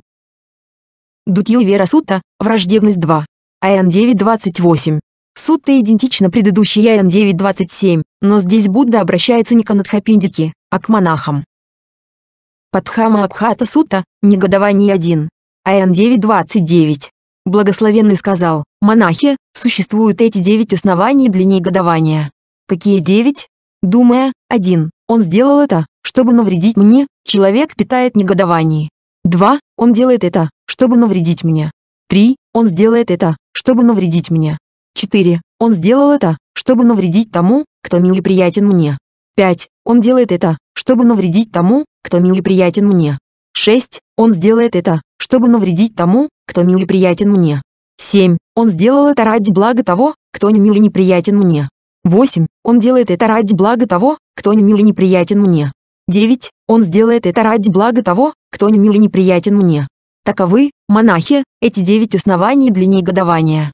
Дутья Вера Сутта, враждебность два. АН девять двадцать восемь. Сутта идентична предыдущей АН девять двадцать семь, но здесь Будда обращается не к Анадхапиндике, а к монахам. Падхама Акхата Сутта, негодование один. АН девять двадцать девять. Благословенный сказал: монахи, существуют эти девять оснований для негодования. Какие девять? Думая, один, он сделал это, чтобы навредить мне, человек питает негодование. два. Он делает это, чтобы навредить мне. три. Он сделает это, чтобы навредить мне. четыре. Он сделал это, чтобы навредить тому, кто мил и приятен мне. пять. Он делает это, чтобы навредить тому, кто мил и приятен мне. шесть. Он сделает это, чтобы навредить тому, кто мил и приятен мне. семь. Он сделал это ради блага того, кто не мил и неприятен мне. восемь. Он делает это ради блага того, кто не мил и неприятен мне. девять. Он сделает это ради блага того, кто не мил и неприятен мне. Таковы, монахи, эти девять оснований для негодования.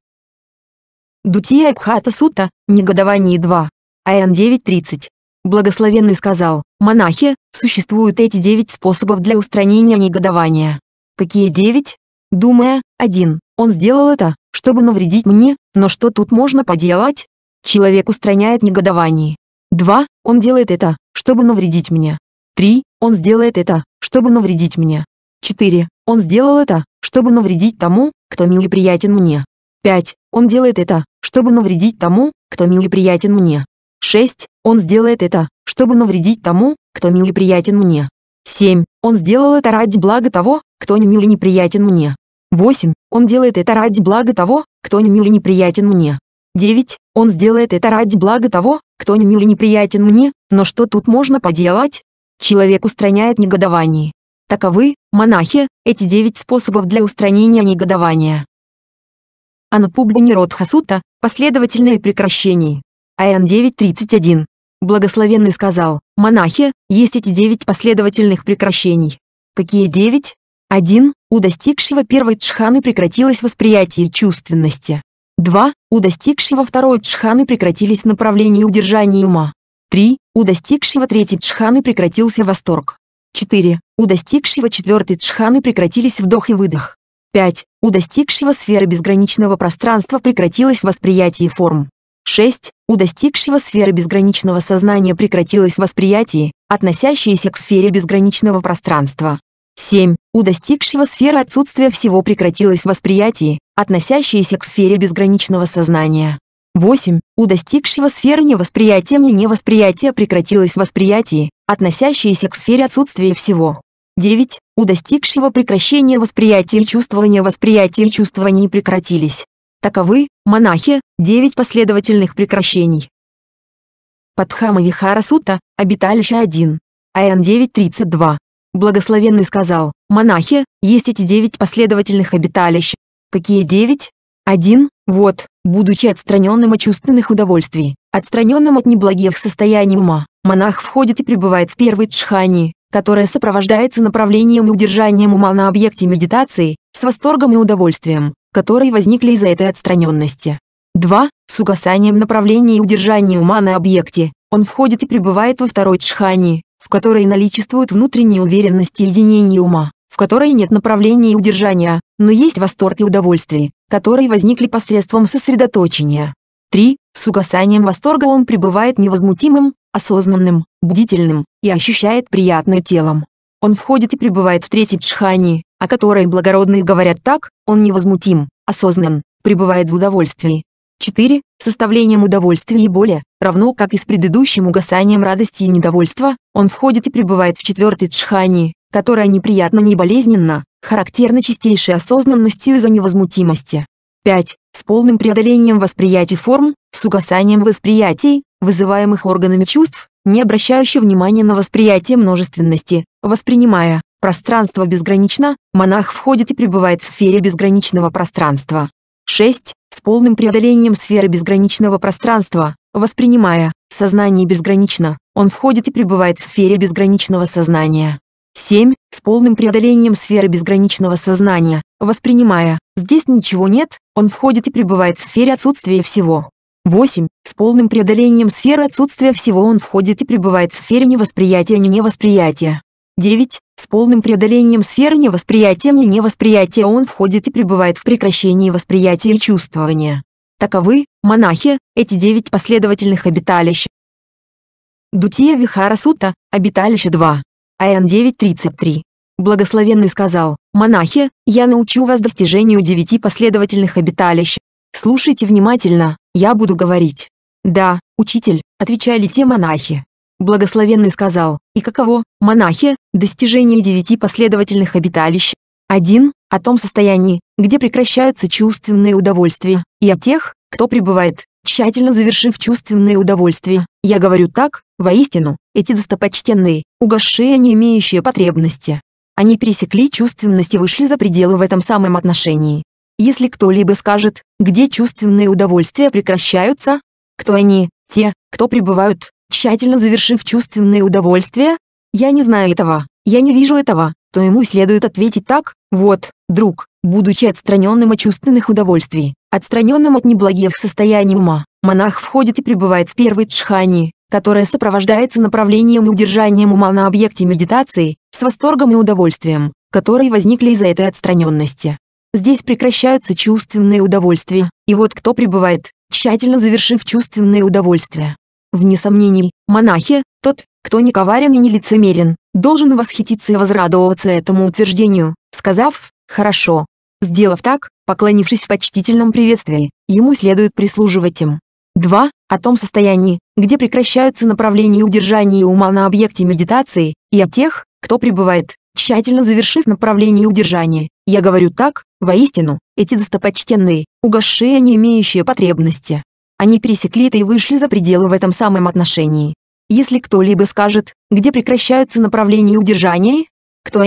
Дутья Акхата Сутта, негодование два. АН девять тридцать. Благословенный сказал: монахи, существуют эти девять способов для устранения негодования. Какие девять? Думая, один, он сделал это, чтобы навредить мне, но что тут можно поделать? Человек устраняет негодование. два. Он делает это, чтобы навредить мне. три. Он сделает это, чтобы навредить мне. четыре. Он сделал это, чтобы навредить тому, кто мил и приятен мне. пять. Он делает это, чтобы навредить тому, кто мил и приятен мне. шесть. Он сделает это, чтобы навредить тому, кто мил и приятен мне. семь. Он сделал это ради блага того, кто не мил и неприятен мне. восемь. Он делает это ради блага того, кто не мил и неприятен мне. девять. Он сделает это ради блага того, кто не мил и неприятен мне, но что тут можно поделать? Человек устраняет негодование. Таковы, монахи, эти девять способов для устранения негодования. Анупублиниродха Сутта, последовательное прекращение. Аян девять тридцать один. Благословенный сказал, монахи, есть эти девять последовательных прекращений. Какие девять? один. У достигшего первой джханы прекратилось восприятие чувственности. два. У достигшего второй джханы прекратились направления удержания ума. три. У достигшего третьей джханы прекратился восторг. четыре. У достигшего четвертой джханы прекратились вдох и выдох. пять. У достигшего сферы безграничного пространства прекратилось восприятие форм. шесть. У достигшего сферы безграничного сознания прекратилось восприятие, относящееся к сфере безграничного пространства. семь. У достигшего сферы отсутствия всего прекратилось восприятие, относящееся к сфере безграничного сознания. восемь. У достигшего сферы невосприятия и невосприятия прекратилось восприятие, относящееся к сфере отсутствия всего. девять. У достигшего прекращения восприятия и чувствования восприятия и чувствования прекратились. Таковы, монахи, девять последовательных прекращений. Падхама-вихара Сутта, обиталище один. Аян девять тридцать два. Благословенный сказал, монахи, есть эти девять последовательных обиталищ. Какие девять? один. Вот, будучи отстраненным от чувственных удовольствий, отстраненным от неблагих состояний ума, монах входит и пребывает в первой джхане, которая сопровождается направлением и удержанием ума на объекте медитации, с восторгом и удовольствием, которые возникли из-за этой отстраненности. два. С угасанием направления и удержания ума на объекте, он входит и пребывает во второй джхане, в которой наличествует внутренняя уверенность и единение ума, в которой нет направления и удержания, но есть восторг и удовольствие, которые возникли посредством сосредоточения. три. С угасанием восторга он пребывает невозмутимым, осознанным, бдительным и ощущает приятное телом. Он входит и пребывает в третьей джхане, о которой благородные говорят так, он невозмутим, осознан, пребывает в удовольствии. четыре. Составлением удовольствия и боли, равно как и с предыдущим угасанием радости и недовольства, он входит и пребывает в четвертой джхане, которая неприятна не болезненна, характерна чистейшей осознанностью из-за невозмутимости. пять. С полным преодолением восприятий форм, с угасанием восприятий, вызываемых органами чувств, не обращающий внимания на восприятие множественности, воспринимая пространство безгранично, монах входит и пребывает в сфере безграничного пространства. шесть. С полным преодолением сферы безграничного пространства, воспринимая сознание безгранично, он входит и пребывает в сфере безграничного сознания. семь. С полным преодолением сферы безграничного сознания, воспринимая здесь ничего нет, он входит и пребывает в сфере отсутствия всего. восемь. С полным преодолением сферы отсутствия всего он входит и пребывает в сфере невосприятия и невосприятия. девять. С полным преодолением сферы невосприятия и невосприятия он входит и пребывает в прекращении восприятия и чувствования. Таковы, монахи, эти девять последовательных обиталищ. Дутия-вихара Сутта, обиталище два. Аян девять тридцать три. Благословенный сказал, монахи, я научу вас достижению девяти последовательных обиталищ. Слушайте внимательно, я буду говорить. Да, учитель, отвечали те монахи. Благословенный сказал, и каково, монахи, достижение девяти последовательных обиталищ? один. О том состоянии, где прекращаются чувственные удовольствия, и о тех, кто пребывает, тщательно завершив чувственные удовольствия. Я говорю так, воистину, эти достопочтенные, угасшие не имеющие потребности. Они пересекли чувственность и вышли за пределы в этом самом отношении. Если кто-либо скажет, где чувственные удовольствия прекращаются, кто они, те, кто пребывают, тщательно завершив чувственные удовольствия? Я не знаю этого, я не вижу этого, то ему следует ответить так, вот, друг, будучи отстраненным от чувственных удовольствий, отстраненным от неблагих состояний ума, монах входит и пребывает в первой джхане, которая сопровождается направлением и удержанием ума на объекте медитации, с восторгом и удовольствием, которые возникли из-за этой отстраненности. Здесь прекращаются чувственные удовольствия, и вот кто пребывает, тщательно завершив чувственные удовольствия. Вне сомнений, монахи, тот, кто не коварен и не лицемерен, должен восхититься и возрадоваться этому утверждению, сказав «хорошо». Сделав так, поклонившись в почтительном приветствии, ему следует прислуживать им. два. О том состоянии, где прекращаются направления удержания ума на объекте медитации, и о тех, кто пребывает, тщательно завершив направление удержания. Я говорю так, воистину, эти достопочтенные, угасшие не имеющие потребности. Они пересекли это и вышли за пределы в этом самом отношении. Если кто-либо скажет, где прекращаются направления удержания, кто они,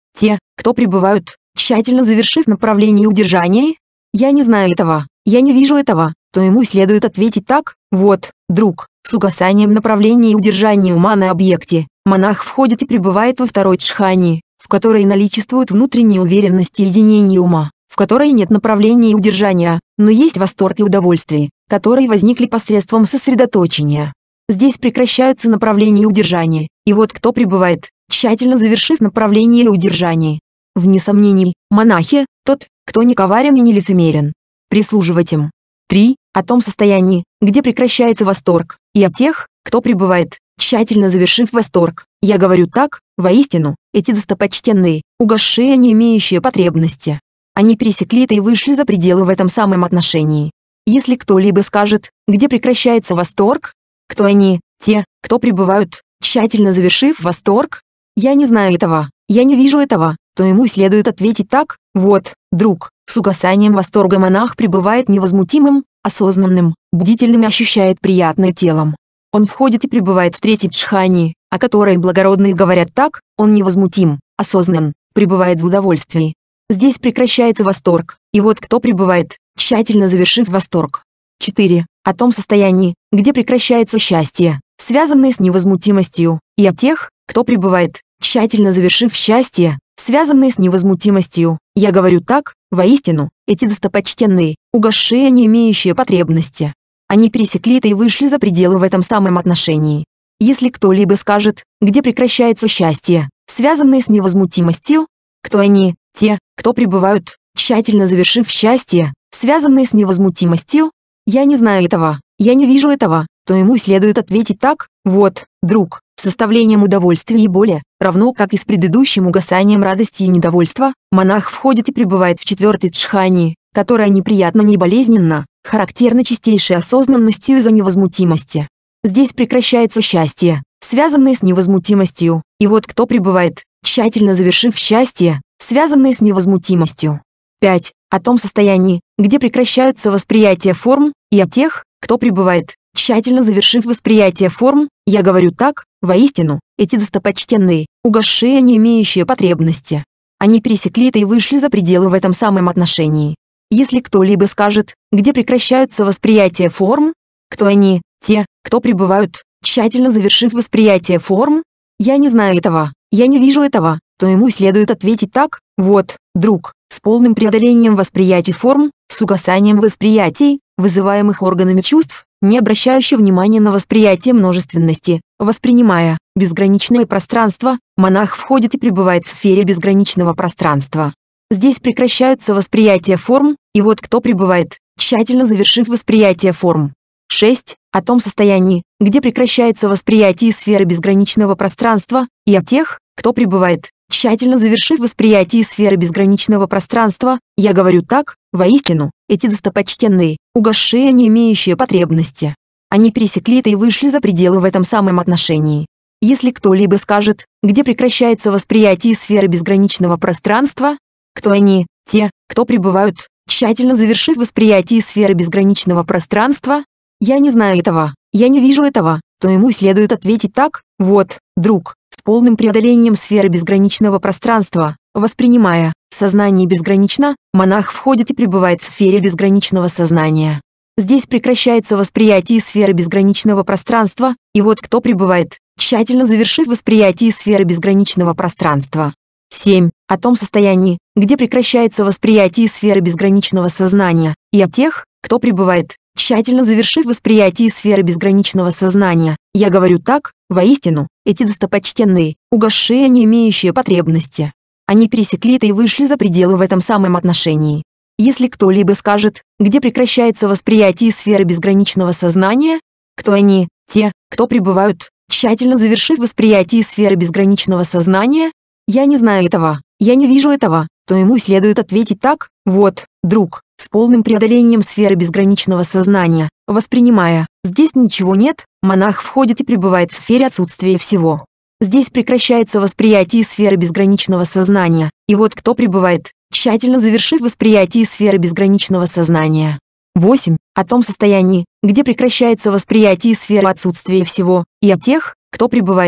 те, кто пребывают, тщательно завершив направление удержания? Я не знаю этого, я не вижу этого, то ему следует ответить так: вот, друг, с угасанием направления удержания ума на объекте, монах входит и пребывает во второй джхане, в которой наличествует внутренняя уверенность и единение ума, в которой нет направления удержания, но есть восторг и удовольствие, которые возникли посредством сосредоточения. Здесь прекращаются направления удержания, и вот кто пребывает, тщательно завершив направление удержания. Вне сомнений, монахи – тот, кто не коварен и не лицемерен. Прислуживать им. три. О том состоянии, где прекращается восторг, и о тех, кто пребывает, тщательно завершив восторг. Я говорю так: воистину, эти достопочтенные, угасшие, не имеющие потребности. Они пересекли это и вышли за пределы в этом самом отношении. Если кто-либо скажет, где прекращается восторг, кто они, те, кто пребывают, тщательно завершив восторг? Я не знаю этого, я не вижу этого, то ему следует ответить так: вот, друг, с угасанием восторга монах пребывает невозмутимым, осознанным, бдительным и ощущает приятное телом. Он входит и пребывает в третьей джхане, о которой благородные говорят так: он невозмутим, осознан, пребывает в удовольствии. Здесь прекращается восторг, и вот кто пребывает, тщательно завершив восторг. четыре. О том состоянии, где прекращается счастье, связанное с невозмутимостью, и о тех, кто пребывает, тщательно завершив счастье, связанное с невозмутимостью. Я говорю так: воистину, эти достопочтенные, угасшие, не имеющие потребности. Они пересекли это и вышли за пределы в этом самом отношении. Если кто-либо скажет, где прекращается счастье, связанное с невозмутимостью, кто они, те, кто пребывают, тщательно завершив счастье, связанное с невозмутимостью? Я не знаю этого, я не вижу этого, то ему следует ответить так: вот, друг, с составлением удовольствия и боли, равно как и с предыдущим угасанием радости и недовольства, монах входит и пребывает в четвертой джхане, которая неприятна, не болезненна, характерна чистейшей осознанностью из-за невозмутимости. Здесь прекращается счастье, связанное с невозмутимостью, и вот кто пребывает, тщательно завершив счастье, связанное с невозмутимостью. пять. О том состоянии, где прекращаются восприятия форм, и о тех, кто пребывает, тщательно завершив восприятие форм. Я говорю так: воистину, эти достопочтенные, угасшие, не имеющие потребности. Они пересекли это и вышли за пределы в этом самом отношении. Если кто-либо скажет, где прекращаются восприятия форм, кто они, те, кто пребывают, тщательно завершив восприятие форм? Я не знаю этого, я не вижу этого, то ему следует ответить так: вот, друг, с полным преодолением восприятий форм, с угасанием восприятий, вызываемых органами чувств, не обращающий внимания на восприятие множественности, воспринимая безграничное пространство, монах входит и пребывает в сфере безграничного пространства. Здесь прекращаются восприятия форм, и вот кто пребывает, тщательно завершив восприятие форм. шесть. О том состоянии, где прекращается восприятие сферы безграничного пространства, и о тех, кто пребывает, тщательно завершив восприятие сферы безграничного пространства. Я говорю так: воистину, эти достопочтенные, угасшие, не имеющие потребности. Они пересекли это и вышли за пределы в этом самом отношении. Если кто-либо скажет, где прекращается восприятие сферы безграничного пространства, кто они, те, кто пребывают, тщательно завершив восприятие сферы безграничного пространства? Я не знаю этого, я не вижу этого, то ему следует ответить так: вот, друг, с полным преодолением сферы безграничного пространства, воспринимая сознание безгранично, монах входит и пребывает в сфере безграничного сознания. Здесь прекращается восприятие сферы безграничного пространства, и вот кто пребывает, тщательно завершив восприятие сферы безграничного пространства. семь. О том состоянии, где прекращается восприятие сферы безграничного сознания, и о тех, кто пребывает, тщательно завершив восприятие сферы безграничного сознания. Я говорю так: воистину, эти достопочтенные, угасшие, не имеющие потребности. Они пересекли это и вышли за пределы в этом самом отношении. Если кто-либо скажет, где прекращается восприятие сферы безграничного сознания, кто они, те, кто пребывают, тщательно завершив восприятие сферы безграничного сознания? Я не знаю этого, я не вижу этого, то ему следует ответить так: вот, друг, с полным преодолением сферы безграничного сознания, воспринимая, здесь ничего нет, монах входит и пребывает в сфере отсутствия всего. Здесь прекращается восприятие сферы безграничного сознания, и вот кто пребывает, тщательно завершив восприятие сферы безграничного сознания. восемь. О том состоянии, где прекращается восприятие сферы отсутствия всего, и о тех, кто пребывает,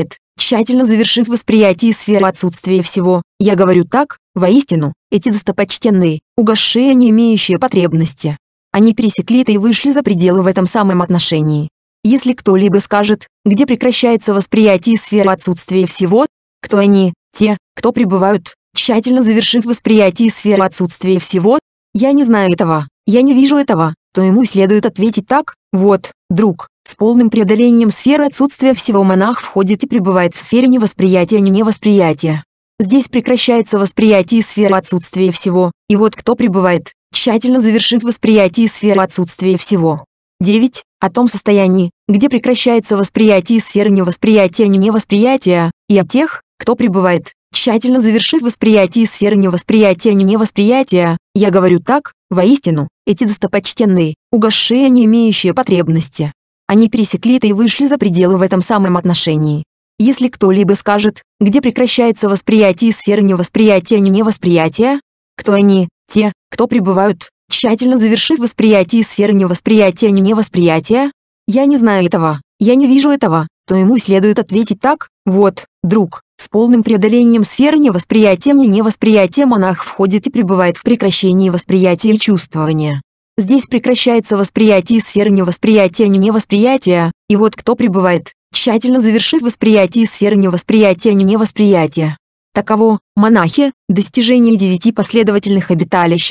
тщательно завершив восприятие сферы отсутствия всего. Я говорю так, воистину, эти достопочтенные, угасшие не имеющие потребности. Они пересекли это и вышли за пределы в этом самом отношении. Если кто-либо скажет, где прекращается восприятие сферы отсутствия всего, кто они, те, кто пребывают, тщательно завершив восприятие сферы отсутствия всего, я не знаю этого, я не вижу этого, то ему следует ответить так: вот, друг, с полным преодолением сферы отсутствия всего монах входит и пребывает в сфере невосприятия, не невосприятия. Здесь прекращается восприятие сферы отсутствия всего, и вот кто пребывает, тщательно завершив восприятие сферы отсутствия всего. девять. О том состоянии, где прекращается восприятие сферы невосприятия, не невосприятия, и о тех, кто пребывает, тщательно завершив восприятие сферы невосприятия, не невосприятия, я говорю так, воистину, эти достопочтенные, угасшие не имеющие потребности. Они пересекли это и вышли за пределы в этом самом отношении. Если кто-либо скажет, где прекращается восприятие сферы невосприятия, не невосприятия, кто они, те, кто пребывают, тщательно завершив восприятие сферы невосприятия, не невосприятия, я не знаю этого, я не вижу этого, то ему следует ответить так: вот, друг, с полным преодолением сферы невосприятия, не невосприятия монах входит и пребывает в прекращении восприятия и чувствования. Здесь прекращается восприятие сферы невосприятия, не невосприятия, и вот кто пребывает, тщательно завершив восприятие сферы невосприятия, не невосприятия. Таково, монахи, достижение девяти последовательных обиталищ.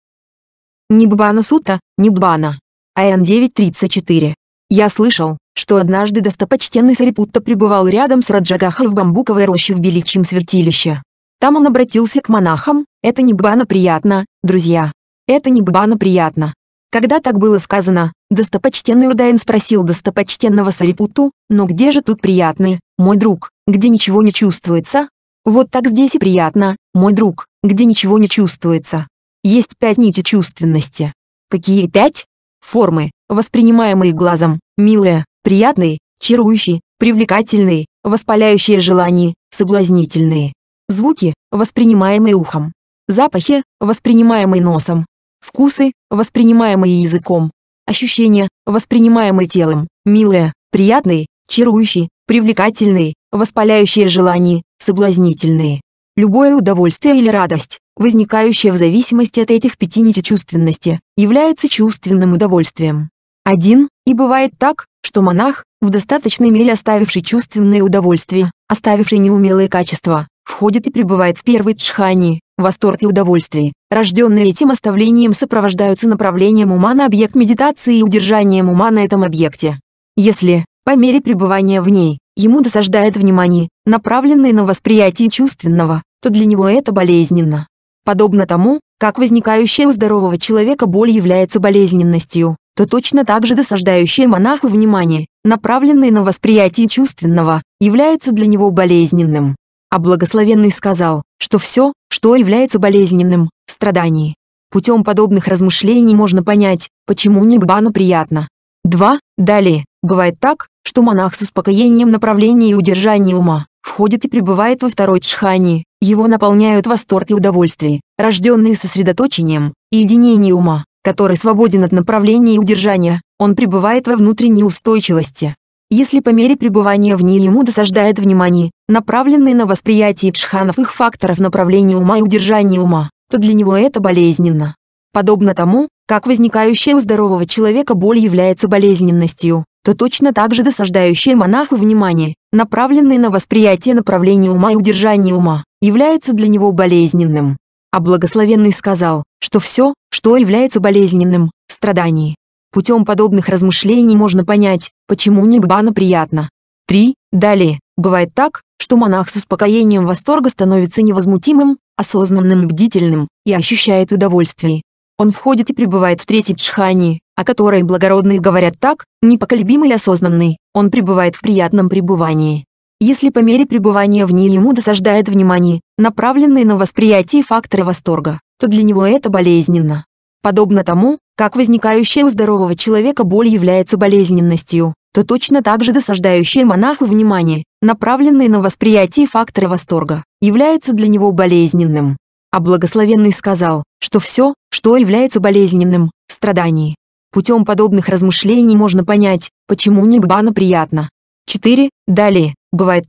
Ниббана Сутта, Ниббана. АМ девять тридцать четыре. Я слышал, что однажды достопочтенный Сарипутта пребывал рядом с Раджагахой в бамбуковой роще в Беличьем святилище. Там он обратился к монахам: это Ниббана приятно, друзья. Это Ниббана приятно. Когда так было сказано, достопочтенный Удайн спросил достопочтенного Сарипутту: но где же тут приятный, мой друг, где ничего не чувствуется? Вот так здесь и приятно, мой друг, где ничего не чувствуется. Есть пять нитей чувственности. Какие пять? Формы, воспринимаемые глазом, милые, приятные, чарующие, привлекательные, воспаляющие желание, соблазнительные. Звуки, воспринимаемые ухом. Запахи, воспринимаемые носом. Вкусы, воспринимаемые языком. Ощущения, воспринимаемые телом, милые, приятные, чарующие, привлекательные, воспаляющие желание, соблазнительные. Любое удовольствие или радость, возникающее в зависимости от этих пяти нитей чувственности, является чувственным удовольствием. Один. И бывает так, что монах, в достаточной мере оставивший чувственные удовольствия, оставивший неумелые качества, входит и пребывает в первой джхане. Восторг и удовольствие, рожденные этим оставлением, сопровождаются направлением ума на объект медитации и удержанием ума на этом объекте. Если, по мере пребывания в ней, ему досаждает внимание, направленное на восприятие чувственного, то для него это болезненно. Подобно тому, как возникающая у здорового человека боль является болезненностью, то точно так же досаждающее монаху внимание, направленное на восприятие чувственного, является для него болезненным. А благословенный сказал, что все, что является болезненным, страдание. Путем подобных размышлений можно понять, почему Ниббана приятно. два. Далее, бывает так, что монах с успокоением направления и удержания ума, входит и пребывает во второй джхане, его наполняют восторг и удовольствие, рожденные сосредоточением и единением ума, который свободен от направления и удержания, он пребывает во внутренней устойчивости. Если по мере пребывания в ней ему досаждает внимание, направленное на восприятие джханов их факторов направления ума и удержания ума, то для него это болезненно. Подобно тому, как возникающая у здорового человека боль является болезненностью, то точно так же досаждающее монаху внимание, направленное на восприятие направления ума и удержания ума, является для него болезненным. А благословенный сказал, что все, что является болезненным, страдание. Путем подобных размышлений можно понять, почему Ниббана приятно. три. Далее, бывает так, что монах с успокоением восторга становится невозмутимым, осознанным и бдительным, и ощущает удовольствие. Он входит и пребывает в третьей джхане, о которой благородные говорят так: непоколебимый и осознанный, он пребывает в приятном пребывании. Если по мере пребывания в ней ему досаждает внимание, направленное на восприятие фактора восторга, то для него это болезненно. Подобно тому, как возникающая у здорового человека боль является болезненностью, то точно так же досаждающее монаху внимание, направленное на восприятие фактора восторга, является для него болезненным. А благословенный сказал, что все, что является болезненным, страдание. Путем подобных размышлений можно понять, почему Ниббана приятно. четыре. Далее, бывает так,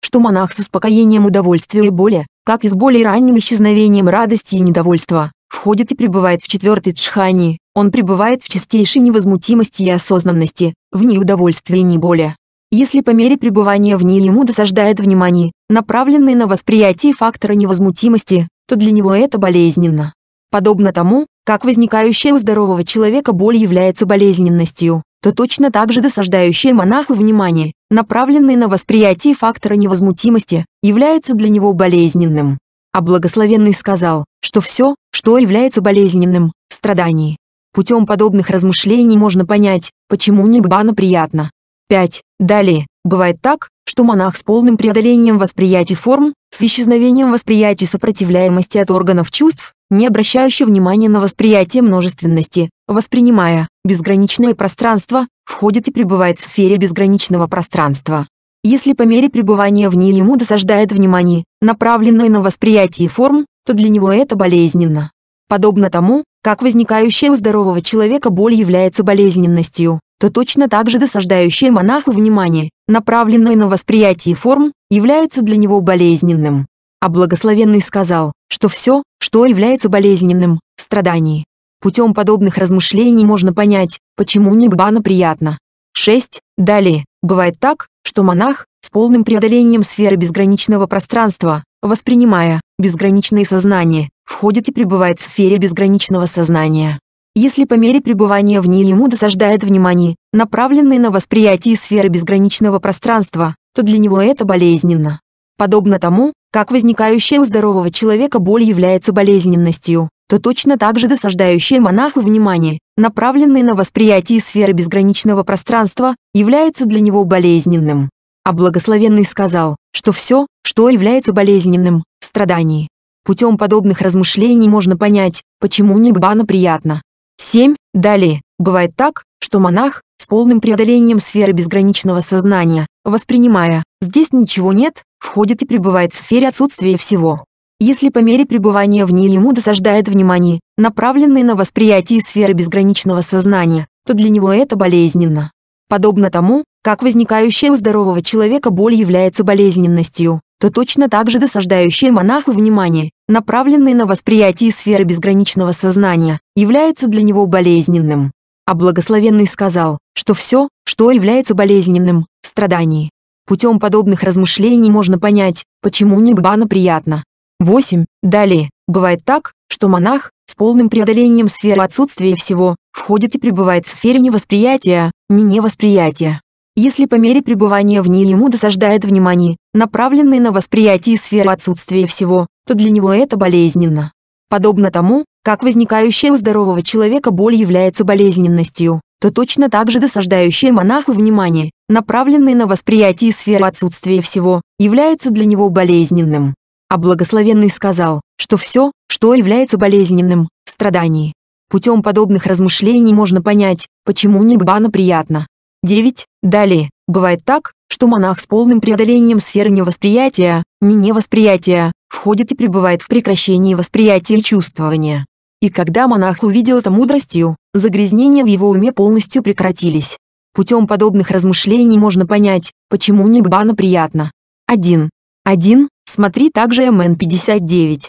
что монах с успокоением удовольствия и боли, как и с более ранним исчезновением радости и недовольства, входит и пребывает в четвертой джхане. Он пребывает в чистейшей невозмутимости и осознанности, в ней удовольствия и не боли. Если по мере пребывания в ней ему досаждает внимание, направленное на восприятие фактора невозмутимости, то для него это болезненно. Подобно тому, как возникающая у здорового человека боль является болезненностью, то точно так же досаждающее монаху внимание, направленное на восприятие фактора невозмутимости, является для него болезненным. А благословенный сказал, что все, что является болезненным, страдание. Путем подобных размышлений можно понять, почему нирвана приятна. пять. Далее, бывает так, что монах с полным преодолением восприятия форм, с исчезновением восприятия сопротивляемости от органов чувств, не обращающий внимания на восприятие множественности, воспринимая безграничное пространство, входит и пребывает в сфере безграничного пространства. Если по мере пребывания в ней ему досаждает внимание, направленное на восприятие форм, то для него это болезненно. Подобно тому, как возникающая у здорового человека боль является болезненностью, то точно так же досаждающее монаху внимание, направленное на восприятие форм, является для него болезненным. А благословенный сказал, что все, что является болезненным, страдание. Путем подобных размышлений можно понять, почему нирвана приятна. шесть. Далее, бывает так, что монах, с полным преодолением сферы безграничного пространства, воспринимая безграничное сознание, входит и пребывает в сфере безграничного сознания. Если по мере пребывания в ней ему досаждает внимание, направленное на восприятие сферы безграничного пространства, то для него это болезненно. Подобно тому, как возникающая у здорового человека боль является болезненностью, то точно так же досаждающее монаху внимание, направленное на восприятие сферы безграничного пространства, является для него болезненным. А благословенный сказал, что все, что является болезненным, страдание. Путем подобных размышлений можно понять, почему нирвана приятна. семь. Далее, бывает так, что монах, с полным преодолением сферы безграничного сознания, воспринимая «здесь ничего нет», входит и пребывает в сфере отсутствия всего. Если по мере пребывания в ней ему досаждает внимание, направленное на восприятие сферы безграничного сознания, то для него это болезненно. Подобно тому, как возникающая у здорового человека боль является болезненностью, то точно так же досаждающее монаху внимание, направленное на восприятие сферы безграничного сознания, является для него болезненным. А благословенный сказал, что все, что является болезненным, страдание. Путем подобных размышлений можно понять, почему нирвана приятна. восемь. Далее, бывает так, что монах, с полным преодолением сферы отсутствия всего, входит и пребывает в сфере невосприятия, не невосприятия. Если по мере пребывания в ней ему досаждает внимание, направленное на восприятие сферы отсутствия всего, то для него это болезненно. Подобно тому, как возникающая у здорового человека боль является болезненностью, то точно так же досаждающее монаху внимание, направленное на восприятие сферы отсутствия всего, является для него болезненным. А благословенный сказал, что все, что является болезненным, страдание. Путем подобных размышлений можно понять, почему нирвана приятна. девять. Далее, бывает так, что монах с полным преодолением сферы невосприятия, не невосприятия, входит и пребывает в прекращении восприятия и чувствования. И когда монах увидел это мудростью, загрязнения в его уме полностью прекратились. Путем подобных размышлений можно понять, почему нирвана приятна. один. один. Смотри также эм эн пятьдесят девять.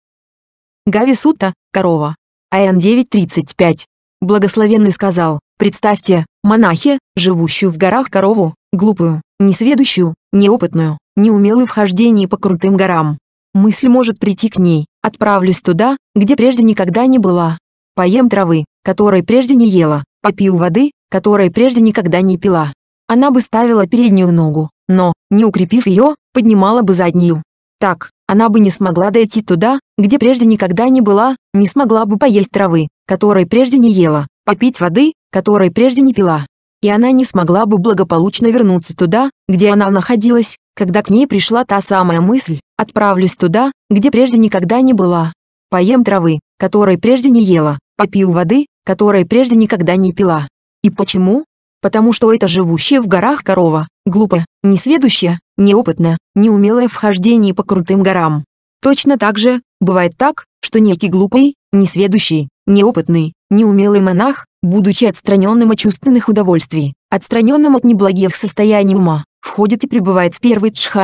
Гави Сутта, корова. а эм девять тридцать пять. Благословенный сказал, представьте, монахи, живущую в горах корову, глупую, несведущую, неопытную, неумелую в хождении по крутым горам. Мысль может прийти к ней, отправлюсь туда, где прежде никогда не была. Поем травы, которой прежде не ела, попью воды, которой прежде никогда не пила. Она бы ставила переднюю ногу, но, не укрепив ее, поднимала бы заднюю. Так, она бы не смогла дойти туда, где прежде никогда не была, не смогла бы поесть травы, которой прежде не ела, попить воды, которой прежде не пила. И она не смогла бы благополучно вернуться туда, где она находилась, когда к ней пришла та самая мысль, отправлюсь туда, где прежде никогда не была. Поем травы, которой прежде не ела, попью воды, которой прежде никогда не пила. И почему? Потому что это живущая в горах корова, глупая, несведущая, неопытная, неумелая в хождении по крутым горам. Точно так же, бывает так, что некий глупый, несведущий, неопытный, неумелый монах, будучи отстраненным от чувственных удовольствий, отстраненным от неблагих состояний ума, входит и пребывает в первой джхане,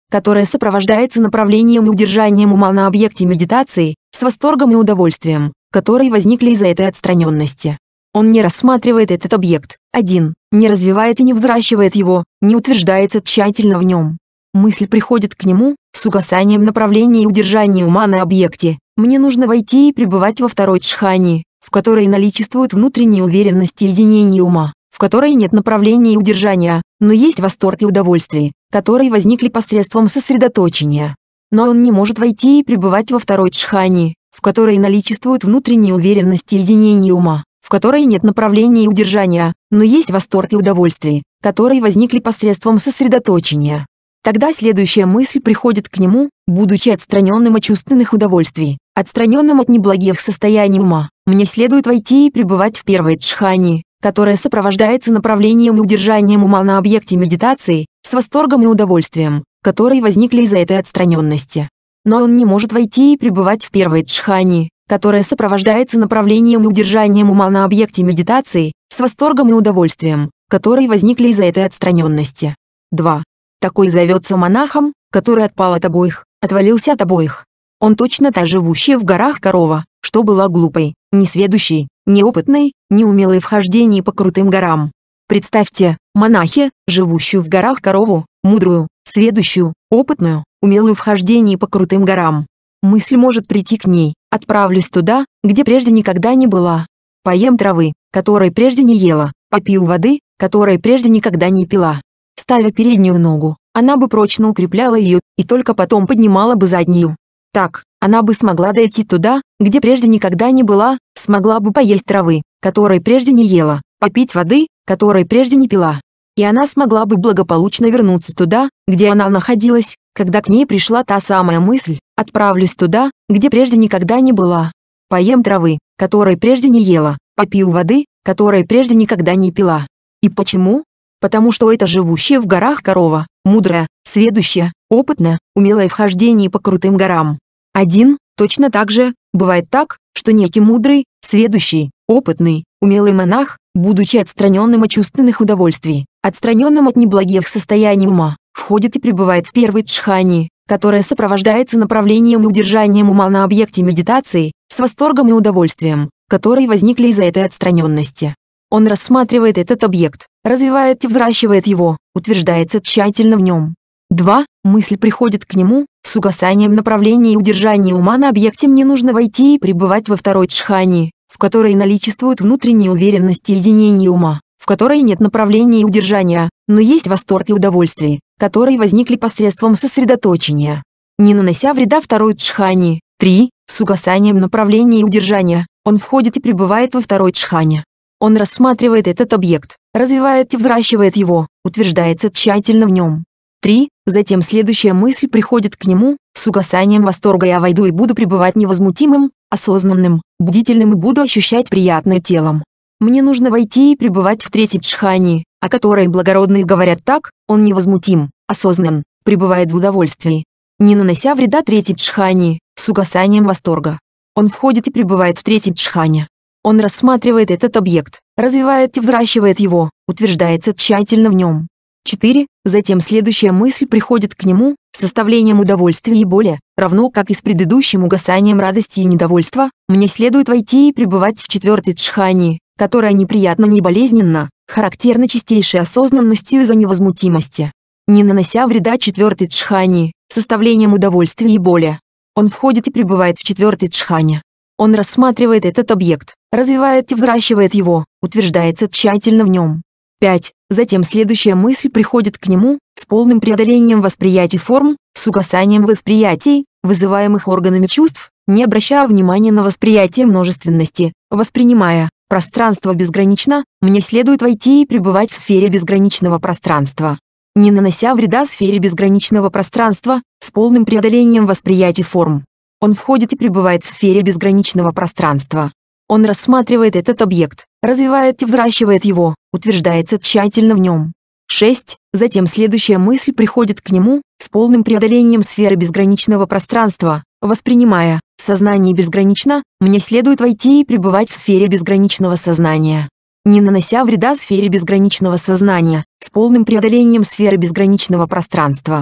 которое сопровождается направлением и удержанием ума на объекте медитации, с восторгом и удовольствием, которые возникли из-за этой отстраненности. Он не рассматривает этот объект, один, не развивает и не взращивает его, не утверждается тщательно в нем. Мысль приходит к нему, с угасанием направления и удержания ума на объекте. Мне нужно войти и пребывать во второй джхане, в которой наличествует внутренняя уверенность и единение ума, в которой нет направления и удержания, но есть восторг и удовольствие, которые возникли посредством сосредоточения. Но он не может войти и пребывать во второй джхане, в которой наличествует внутренняя уверенность и единение ума, в которой нет направления и удержания, но есть восторг и удовольствие, которые возникли посредством сосредоточения. Тогда следующая мысль приходит к нему, будучи отстраненным от чувственных удовольствий, отстраненным от неблагих состояний ума. Мне следует войти и пребывать в первой джхане, которая сопровождается направлением и удержанием ума на объекте медитации, с восторгом и удовольствием, которые возникли из-за этой отстраненности. Но он не может войти и пребывать в первой джхане, которая сопровождается направлением и удержанием ума на объекте медитации, с восторгом и удовольствием, которые возникли из-за этой отстраненности. два. Такой зовется монахом, который отпал от обоих, отвалился от обоих. Он точно та живущая в горах корова, что была глупой, несведущей, неопытной, неумелой в хождении по крутым горам. Представьте, монахи, живущую в горах корову, мудрую, сведущую, опытную, умелую в хождении по крутым горам. Мысль может прийти к ней: отправлюсь туда, где прежде никогда не была. Поем травы, которой прежде не ела, попью воды, которой прежде никогда не пила. Ставя переднюю ногу, она бы прочно укрепляла ее, и только потом поднимала бы заднюю. Так, она бы смогла дойти туда, где прежде никогда не была, смогла бы поесть травы, которой прежде не ела, попить воды, которой прежде не пила. И она смогла бы благополучно вернуться туда, где она находилась, когда к ней пришла та самая мысль: отправлюсь туда, где прежде никогда не была. Поем травы, которой прежде не ела, попью воды, которой прежде никогда не пила. И почему? Потому что это живущая в горах корова, мудрая, сведущая, опытная, умелая в хождении по крутым горам. Один, точно так же, бывает так, что некий мудрый, сведущий, опытный, умелый монах, будучи отстраненным от чувственных удовольствий, отстраненным от неблагих состояний ума, входит и пребывает в первой джхане, которая сопровождается направлением и удержанием ума на объекте медитации, с восторгом и удовольствием, которые возникли из-за этой отстраненности. Он рассматривает этот объект, развивает и взращивает его, утверждается тщательно в нем. два. Мысль приходит к нему, с угасанием направления и удержания ума на объекте. Мне нужно войти и пребывать во второй джхане, в которой наличествует внутренняя уверенность и единение ума, в которой нет направления и удержания, но есть восторг и удовольствие, которые возникли посредством сосредоточения. Не нанося вреда второй джхане. три. С угасанием направления и удержания, он входит и пребывает во второй джхане. Он рассматривает этот объект, развивает и взращивает его, утверждается тщательно в нем. три. Затем следующая мысль приходит к нему, с угасанием восторга: я войду и буду пребывать невозмутимым, осознанным, бдительным и буду ощущать приятное телом. Мне нужно войти и пребывать в третьей джхане, о которой благородные говорят так: он невозмутим, осознан, пребывает в удовольствии. Не нанося вреда третьей джхане, с угасанием восторга. Он входит и пребывает в третьей джхане. Он рассматривает этот объект, развивает и взращивает его, утверждается тщательно в нем. четыре. Затем следующая мысль приходит к нему, с составлением удовольствия и боли, равно как и с предыдущим угасанием радости и недовольства. Мне следует войти и пребывать в четвертой джхане, которая неприятна, не болезненна, характерна чистейшей осознанностью из-за невозмутимости. Не нанося вреда четвертой джхане, с составлением удовольствия и боли. Он входит и пребывает в четвертой джхане. Он рассматривает этот объект, развивает и взращивает его, утверждается тщательно в нем. пять. Затем следующая мысль приходит к нему, с полным преодолением восприятий форм, с угасанием восприятий, вызываемых органами чувств, не обращая внимания на восприятие множественности, воспринимая пространство безгранично. Мне следует войти и пребывать в сфере безграничного пространства. Не нанося вреда сфере безграничного пространства, с полным преодолением восприятий форм. Он входит и пребывает в сфере безграничного пространства. Он рассматривает этот объект, развивает и взращивает его, утверждается тщательно в нем. шесть. Затем следующая мысль приходит к нему, с полным преодолением сферы безграничного пространства, воспринимая сознание безгранично. Мне следует войти и пребывать в сфере безграничного сознания. Не нанося вреда сфере безграничного сознания, с полным преодолением сферы безграничного пространства.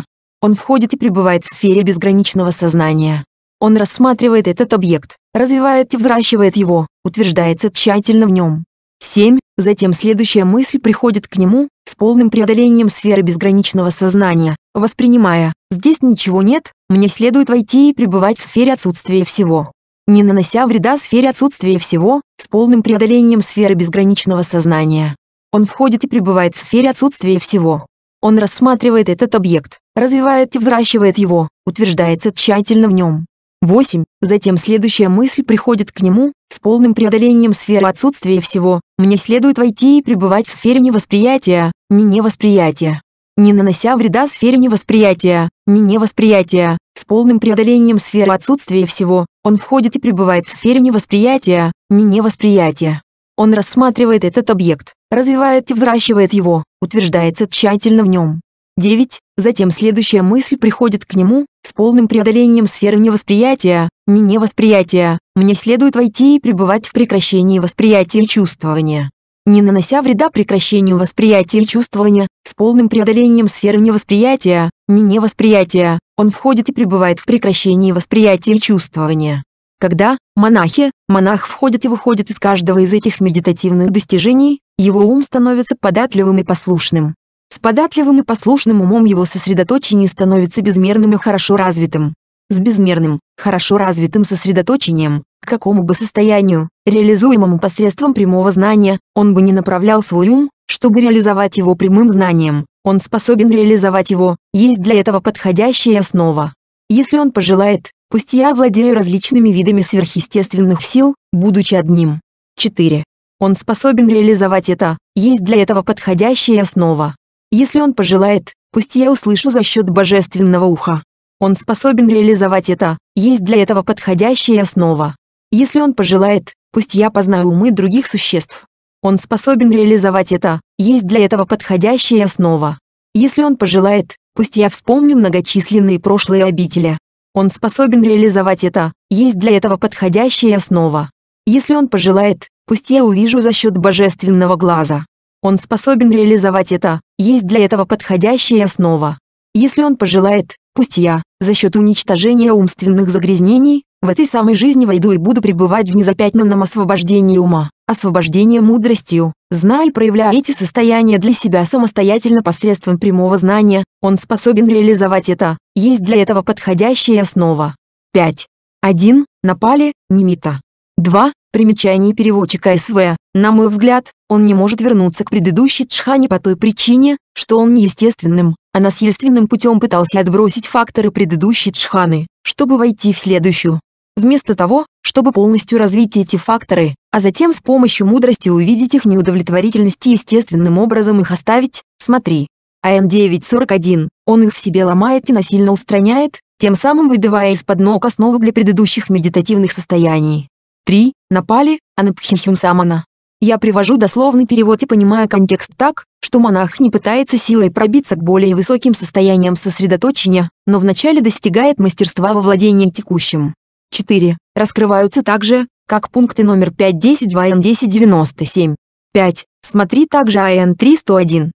Он входит и пребывает в сфере безграничного сознания. Он рассматривает этот объект, развивает и взращивает его, утверждается тщательно в нем. семь. Затем следующая мысль приходит к нему, с полным преодолением сферы безграничного сознания, воспринимая: здесь ничего нет, мне следует войти и пребывать в сфере отсутствия всего. Не нанося вреда сфере отсутствия всего, с полным преодолением сферы безграничного сознания. Он входит и пребывает в сфере отсутствия всего. Он рассматривает этот объект, развивает и взращивает его, утверждается тщательно в нем. восемь. Затем следующая мысль приходит к нему, с полным преодолением сферы отсутствия всего, мне следует войти и пребывать в сфере невосприятия, не невосприятия. Не нанося вреда сфере невосприятия, не невосприятия, с полным преодолением сферы отсутствия всего, он входит и пребывает в сфере невосприятия, не невосприятия. Он рассматривает этот объект, развивает и взращивает его, утверждается тщательно в нем. девять. Затем следующая мысль приходит к нему, с полным преодолением сферы невосприятия, не невосприятия, мне следует войти и пребывать в прекращении восприятия и чувствования. Не нанося вреда прекращению восприятия и чувствования, с полным преодолением сферы невосприятия, не невосприятия, он входит и пребывает в прекращении восприятия и чувствования. Когда монахи, монах входит и выходит из каждого из этих медитативных достижений, его ум становится податливым и послушным. С податливым и послушным умом его сосредоточение становится безмерным и хорошо развитым. С безмерным, хорошо развитым сосредоточением, к какому бы состоянию, реализуемому посредством прямого знания, он бы не направлял свой ум, чтобы реализовать его прямым знанием, он способен реализовать его, есть для этого подходящая основа. Если он пожелает, пусть я владею различными видами сверхъестественных сил, будучи одним. четыре. Он способен реализовать это, есть для этого подходящая основа. Если он пожелает, пусть я услышу за счет божественного уха. Он способен реализовать это, есть для этого подходящая основа. Если он пожелает, пусть я познаю умы других существ. Он способен реализовать это, есть для этого подходящая основа. Если он пожелает, пусть я вспомню многочисленные прошлые обители. Он способен реализовать это, есть для этого подходящая основа. Если он пожелает, пусть я увижу за счет божественного глаза. Он способен реализовать это, есть для этого подходящая основа. Если он пожелает, пусть я, за счет уничтожения умственных загрязнений, в этой самой жизни войду и буду пребывать в незапятнанном освобождении ума, освобождении мудростью, зная и проявляя эти состояния для себя самостоятельно посредством прямого знания, он способен реализовать это, есть для этого подходящая основа. пять. один. Напали, Нимита. два. Примечание переводчика СВ. На мой взгляд, он не может вернуться к предыдущей джхане по той причине, что он не естественным, а насильственным путем пытался отбросить факторы предыдущей джханы, чтобы войти в следующую. Вместо того, чтобы полностью развить эти факторы, а затем с помощью мудрости увидеть их неудовлетворительность и естественным образом их оставить, смотри. А Н девять сорок один, он их в себе ломает и насильно устраняет, тем самым выбивая из-под ног основы для предыдущих медитативных состояний. три. Напали, Анапхихим Самана. Я привожу дословный перевод и понимаю контекст так, что монах не пытается силой пробиться к более высоким состояниям сосредоточения, но вначале достигает мастерства во владении текущим. четыре. Раскрываются также, как пункты номер пять десять в АН десять девяносто семь. пять. Смотри также АН три сто один.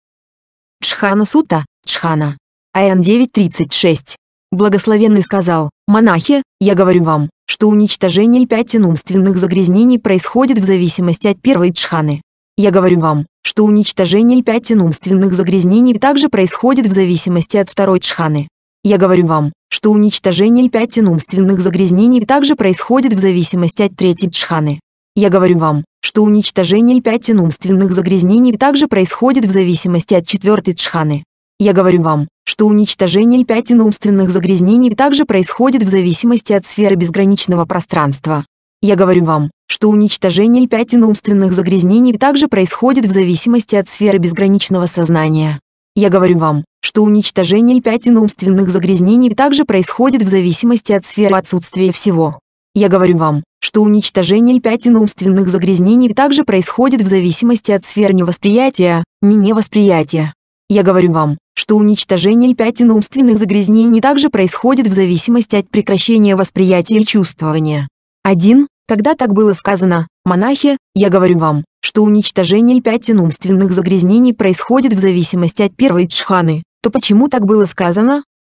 Джхана Сута, Джхана. АН девять тридцать шесть. Благословенный сказал: монахи, я говорю вам, что уничтожение пятен умственных загрязнений происходит в зависимости от первой джханы. Я говорю вам, что уничтожение пятен умственных загрязнений также происходит в зависимости от второй джханы. Я говорю вам, что уничтожение пятен умственных загрязнений также происходит в зависимости от третьей джханы. Я говорю вам, что уничтожение пятен умственных загрязнений также происходит в зависимости от четвертой джханы. Я говорю вам, что уничтожение пятен умственных загрязнений также происходит в зависимости от сферы безграничного пространства. Я говорю вам, что уничтожение пятен умственных загрязнений также происходит в зависимости от сферы безграничного сознания. Я говорю вам, что уничтожение пятен умственных загрязнений также происходит в зависимости от сферы отсутствия всего. Я говорю вам, что уничтожение пятен умственных загрязнений также происходит в зависимости от сфер невосприятия, не невосприятия. Я говорю вам, что уничтожение пятен умственных загрязнений также происходит в зависимости от прекращения восприятия и чувствования. один. Когда так было сказано, монахи, я говорю вам, что уничтожение пятен умственных загрязнений происходит в зависимости от первой джханы, то почему так было сказано?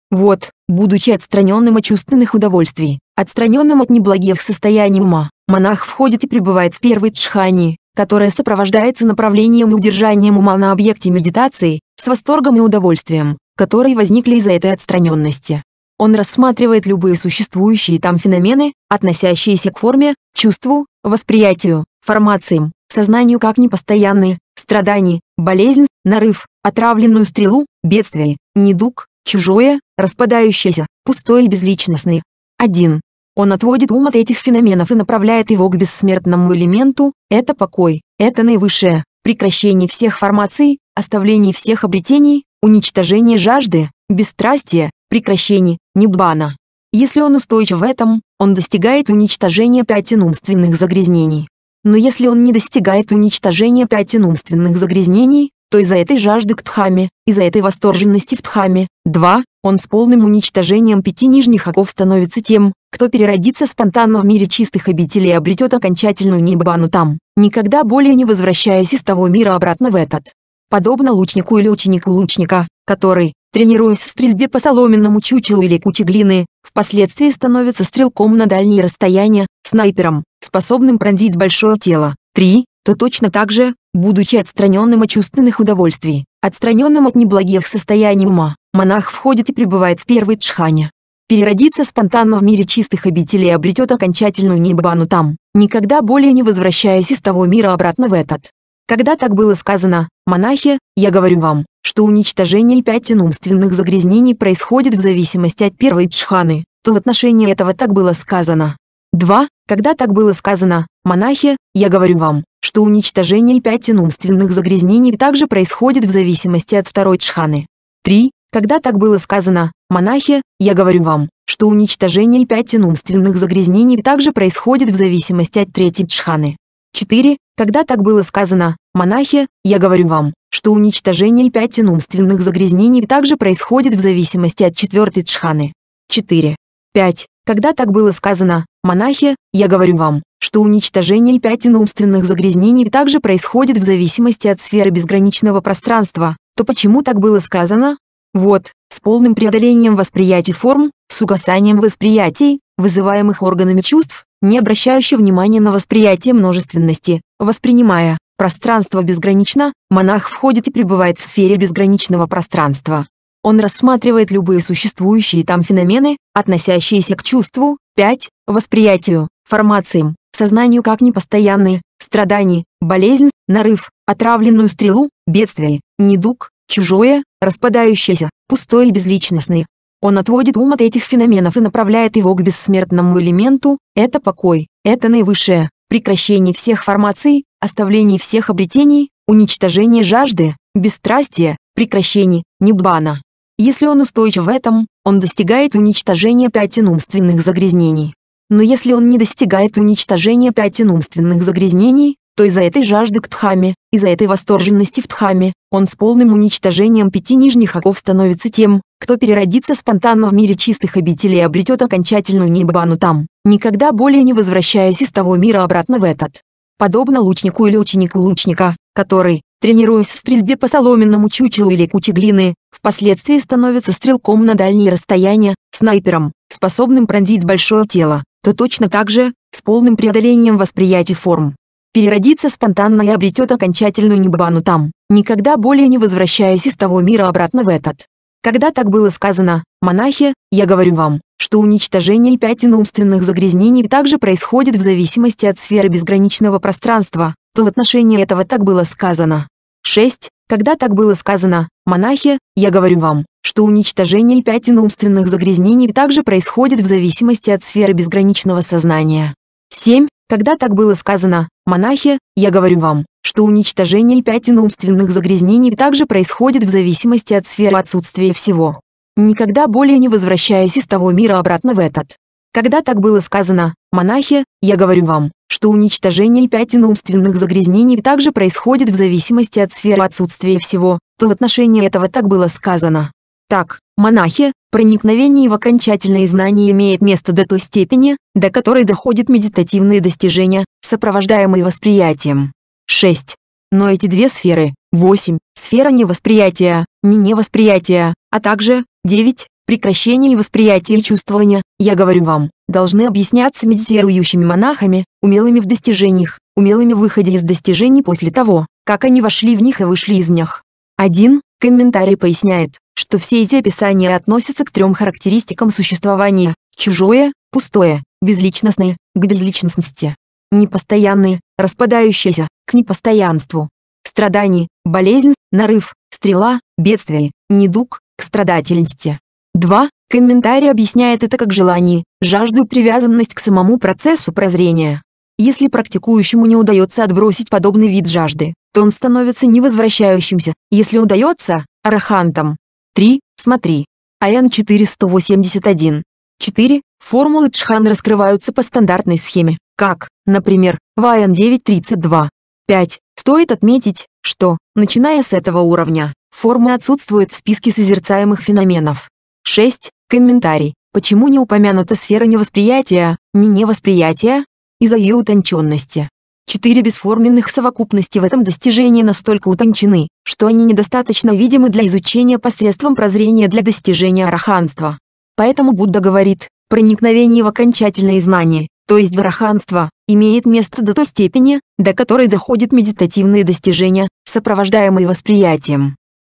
Вот, будучи отстраненным от чувственных удовольствий, отстраненным от неблагих состояний ума, монах входит и пребывает в первой джхане, которая сопровождается направлением и удержанием ума на объекте медитации, с восторгом и удовольствием, которые возникли из-за этой отстраненности. Он рассматривает любые существующие там феномены, относящиеся к форме, чувству, восприятию, формациям, сознанию как непостоянные, страдания, болезнь, нарыв, отравленную стрелу, бедствие, недуг, чужое, распадающееся, пустое и безличностное. один. Он отводит ум от этих феноменов и направляет его к бессмертному элементу, это покой, это наивысшее, прекращение всех формаций, оставление всех обретений, уничтожение жажды, бесстрастие, прекращение, ниббана. Если он устойчив в этом, он достигает уничтожения пятен умственных загрязнений. Но если он не достигает уничтожения пятен умственных загрязнений, то из-за этой жажды к дхамме, из-за этой восторженности в дхамме, два, он с полным уничтожением пяти нижних оков становится тем, кто переродится спонтанно в мире чистых обителей и обретет окончательную ниббану там, никогда более не возвращаясь из того мира обратно в этот. Подобно лучнику или ученику лучника, который, тренируясь в стрельбе по соломенному чучелу или куче глины, впоследствии становится стрелком на дальние расстояния, снайпером, способным пронзить большое тело. три. То точно так же, будучи отстраненным от чувственных удовольствий, отстраненным от неблагих состояний ума, монах входит и пребывает в первой джхане. Переродится спонтанно в мире чистых обителей и обретет окончательную ниббану там, никогда более не возвращаясь из того мира обратно в этот. Когда так было сказано, монахи, я говорю вам, что уничтожение пятен умственных загрязнений происходит в зависимости от первой джханы, то в отношении этого так было сказано. два. Когда так было сказано, монахи, я говорю вам, что уничтожение пятен умственных загрязнений также происходит в зависимости от второй джханы. три. Когда так было сказано, монахи, я говорю вам, что уничтожение пятен умственных загрязнений также происходит в зависимости от третьей джханы. четыре. Когда так было сказано, монахи, я говорю вам, что уничтожение пятен умственных загрязнений также происходит в зависимости от четвертой джханы. четыре. пять. Когда так было сказано, монахи, я говорю вам, что уничтожение пятен умственных загрязнений также происходит в зависимости от сферы безграничного пространства, то почему так было сказано? Вот, с полным преодолением восприятий форм, с угасанием восприятий, вызываемых органами чувств, не обращающий внимания на восприятие множественности, воспринимая пространство безгранично, монах входит и пребывает в сфере безграничного пространства. Он рассматривает любые существующие там феномены, относящиеся к чувству, пять, восприятию, формациям, сознанию как непостоянные, страдания, болезнь, нарыв, отравленную стрелу, бедствие, недуг, чужое, распадающееся, пустое и безличностное. Он отводит ум от этих феноменов и направляет его к бессмертному элементу, это покой, это наивысшее, прекращение всех формаций, оставление всех обретений, уничтожение жажды, бесстрастие, прекращение, ниббана. Если он устойчив в этом, он достигает уничтожения пятен умственных загрязнений. Но если он не достигает уничтожения пятен умственных загрязнений, то из-за этой жажды к дхамме, из-за этой восторженности в дхамме, он с полным уничтожением пяти нижних оков становится тем, кто переродится спонтанно в мире чистых обителей и обретет окончательную ниббану там, никогда более не возвращаясь из того мира обратно в этот. Подобно лучнику или ученику лучника, который, тренируясь в стрельбе по соломенному чучелу или куче глины, впоследствии становится стрелком на дальние расстояния, снайпером, способным пронзить большое тело, то точно так же, с полным преодолением восприятий форм, переродится спонтанно и обретет окончательную ниббану там, никогда более не возвращаясь из того мира обратно в этот. Когда так было сказано, монахи, я говорю вам, что уничтожение пятен умственных загрязнений также происходит в зависимости от сферы безграничного пространства, то в отношении этого так было сказано. шесть. Когда так было сказано, монахи, я говорю вам, что уничтожение пятен умственных загрязнений также происходит в зависимости от сферы безграничного сознания. семь. Когда так было сказано, монахи, я говорю вам, что уничтожение пятен умственных загрязнений также происходит в зависимости от сферы отсутствия всего, никогда более не возвращаясь из того мира обратно в этот. Когда так было сказано, монахи, я говорю вам, что уничтожение пятен умственных загрязнений также происходит в зависимости от сферы отсутствия всего, то в отношении этого так было сказано. Так, монахи, проникновение в окончательные знания имеет место до той степени, до которой доходят медитативные достижения, сопровождаемые восприятием. шесть. Но эти две сферы, восемь, сфера невосприятия, не невосприятия, а также девять, прекращение и восприятие чувствования, я говорю вам, должны объясняться медитирующими монахами, умелыми в достижениях, умелыми в выходе из достижений после того, как они вошли в них и вышли из них. один. Комментарий поясняет, что все эти описания относятся к трем характеристикам существования: чужое, пустое, безличностное, к безличностности; непостоянное, распадающееся, к непостоянству; страдание, болезнь, нарыв, стрела, бедствие, недуг, к страдательности. два. Комментарий объясняет это как желание, жажду и привязанность к самому процессу прозрения. Если практикующему не удается отбросить подобный вид жажды, то он становится невозвращающимся, если удается – арахантом. три. Смотри. АН четыреста восемьдесят один. четыре. Формулы Чхан раскрываются по стандартной схеме, как, например, в АН девять тридцать два. пять. Стоит отметить, что, начиная с этого уровня, формы отсутствуют в списке созерцаемых феноменов. шесть. Комментарий. Почему не упомянута сфера невосприятия, не невосприятия? Из-за ее утонченности. Четыре бесформенных совокупности в этом достижении настолько утончены, что они недостаточно видимы для изучения посредством прозрения для достижения араханства. Поэтому Будда говорит, проникновение в окончательное знание, то есть в араханство, имеет место до той степени, до которой доходят медитативные достижения, сопровождаемые восприятием.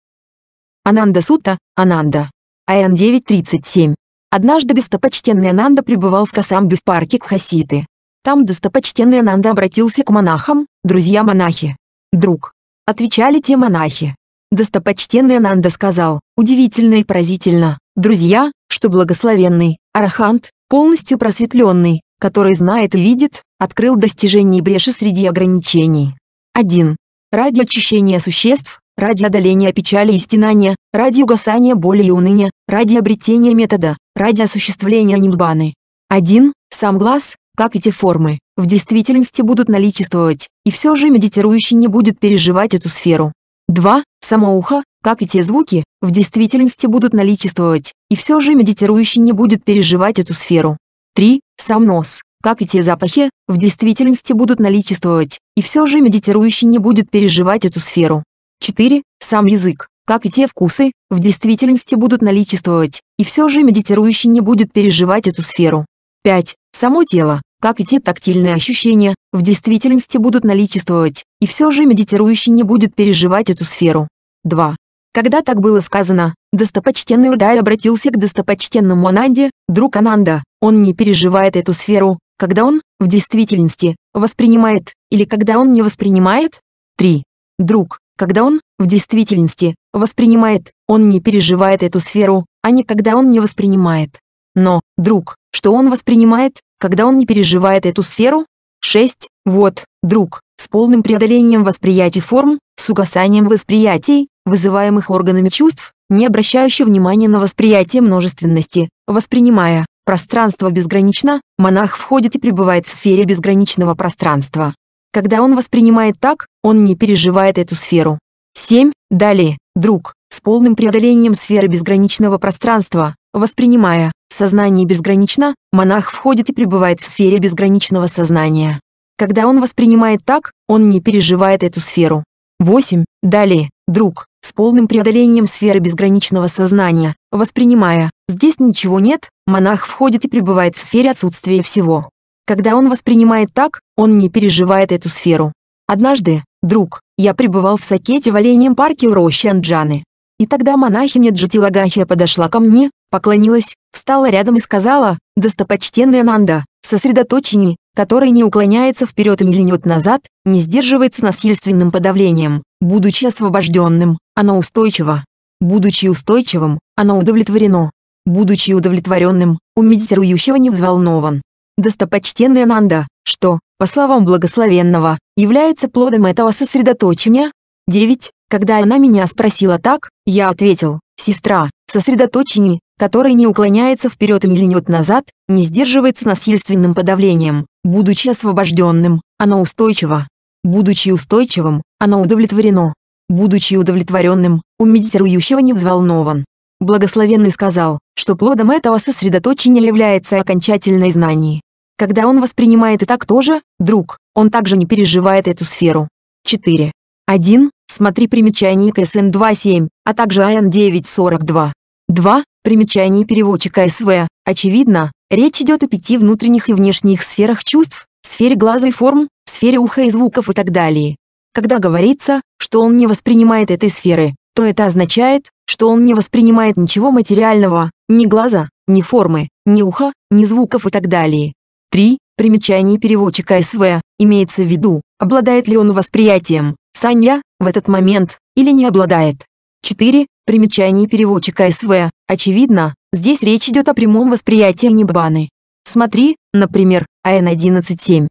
Ананда Сутта, Ананда. АН девять тридцать семь. Однажды достопочтенный Ананда пребывал в Касамбе в парке Кхаситы. Там достопочтенный Ананда обратился к монахам: «Друзья-монахи». «Друг», — отвечали те монахи. Достопочтенный Ананда сказал: «Удивительно и поразительно, друзья, что благословенный, арахант, полностью просветленный, который знает и видит, открыл достижение и бреши среди ограничений. один. Ради очищения существ, ради одоления печали и стенания, ради угасания боли и уныния, ради обретения метода, ради осуществления нимбаны. один. Сам глаз, как эти формы, в действительности будут наличествовать, и все же медитирующий не будет переживать эту сферу. два. Само ухо, как и те звуки, в действительности будут наличествовать, и все же медитирующий не будет переживать эту сферу. три. Сам нос, как и те запахи, в действительности будут наличествовать, и все же медитирующий не будет переживать эту сферу. четыре. Сам язык, как и те вкусы, в действительности будут наличествовать, и все же медитирующий не будет переживать эту сферу. пять. Само тело, как и те тактильные ощущения, в действительности будут наличествовать, и все же медитирующий не будет переживать эту сферу. два. Когда так было сказано, достопочтенный Удай обратился к достопочтенному Ананде: «Друг Ананда, он не переживает эту сферу, когда он, в действительности, воспринимает, или когда он не воспринимает?» три. Друг, когда он, в действительности, воспринимает, он не переживает эту сферу, а не когда он не воспринимает. Но, друг, что он воспринимает, когда он не переживает эту сферу? шесть. Вот, друг, с полным преодолением восприятий форм, с угасанием восприятий, вызываемых органами чувств, не обращающий внимания на восприятие множественности, воспринимая пространство безгранично, монах входит и пребывает в сфере безграничного пространства. Когда он воспринимает так, он не переживает эту сферу. семь. Далее, друг, с полным преодолением сферы безграничного пространства, воспринимая сознание безгранично, монах входит и пребывает в сфере безграничного сознания. Когда он воспринимает так, он не переживает эту сферу. восемь. Далее, друг, с полным преодолением сферы безграничного сознания, воспринимая, здесь ничего нет, монах входит и пребывает в сфере отсутствия всего. Когда он воспринимает так, он не переживает эту сферу. Однажды, друг, я пребывал в Сакете в оленьем парке у рощи Анджаны. И тогда монахиня Джатилагахия подошла ко мне, поклонилась, встала рядом и сказала: «Достопочтенный Ананда, сосредоточение, которое не уклоняется вперед и не льнет назад, не сдерживается насильственным подавлением, будучи освобожденным, оно устойчиво. Будучи устойчивым, оно удовлетворено. Будучи удовлетворенным, у медитирующего не взволнован. Достопочтенный Ананда, что, по словам благословенного, является плодом этого сосредоточения?» девять. Когда она меня спросила так, я ответил: «Сестра, сосредоточение, которое не уклоняется вперед и не льнет назад, не сдерживается насильственным подавлением, будучи освобожденным, оно устойчиво. Будучи устойчивым, оно удовлетворено. Будучи удовлетворенным, у медитирующего не взволнован». Благословенный сказал, что плодом этого сосредоточения является окончательное знание. Когда он воспринимает и так тоже, друг, он также не переживает эту сферу. четыре. один. Смотри примечание к СН два семь, а также АН девять сорок два. два. Примечание переводчика СВ. Очевидно, речь идет о пяти внутренних и внешних сферах чувств, сфере глаза и форм, сфере уха и звуков и так далее. Когда говорится, что он не воспринимает этой сферы, то это означает, что он не воспринимает ничего материального, ни глаза, ни формы, ни уха, ни звуков и так далее. три. Примечание переводчика СВ. Имеется в виду, обладает ли он восприятием, санья, в этот момент, или не обладает. четыре. Примечание переводчика СВ. Очевидно, здесь речь идет о прямом восприятии ниббаны. Смотри, например, АН одиннадцать семь.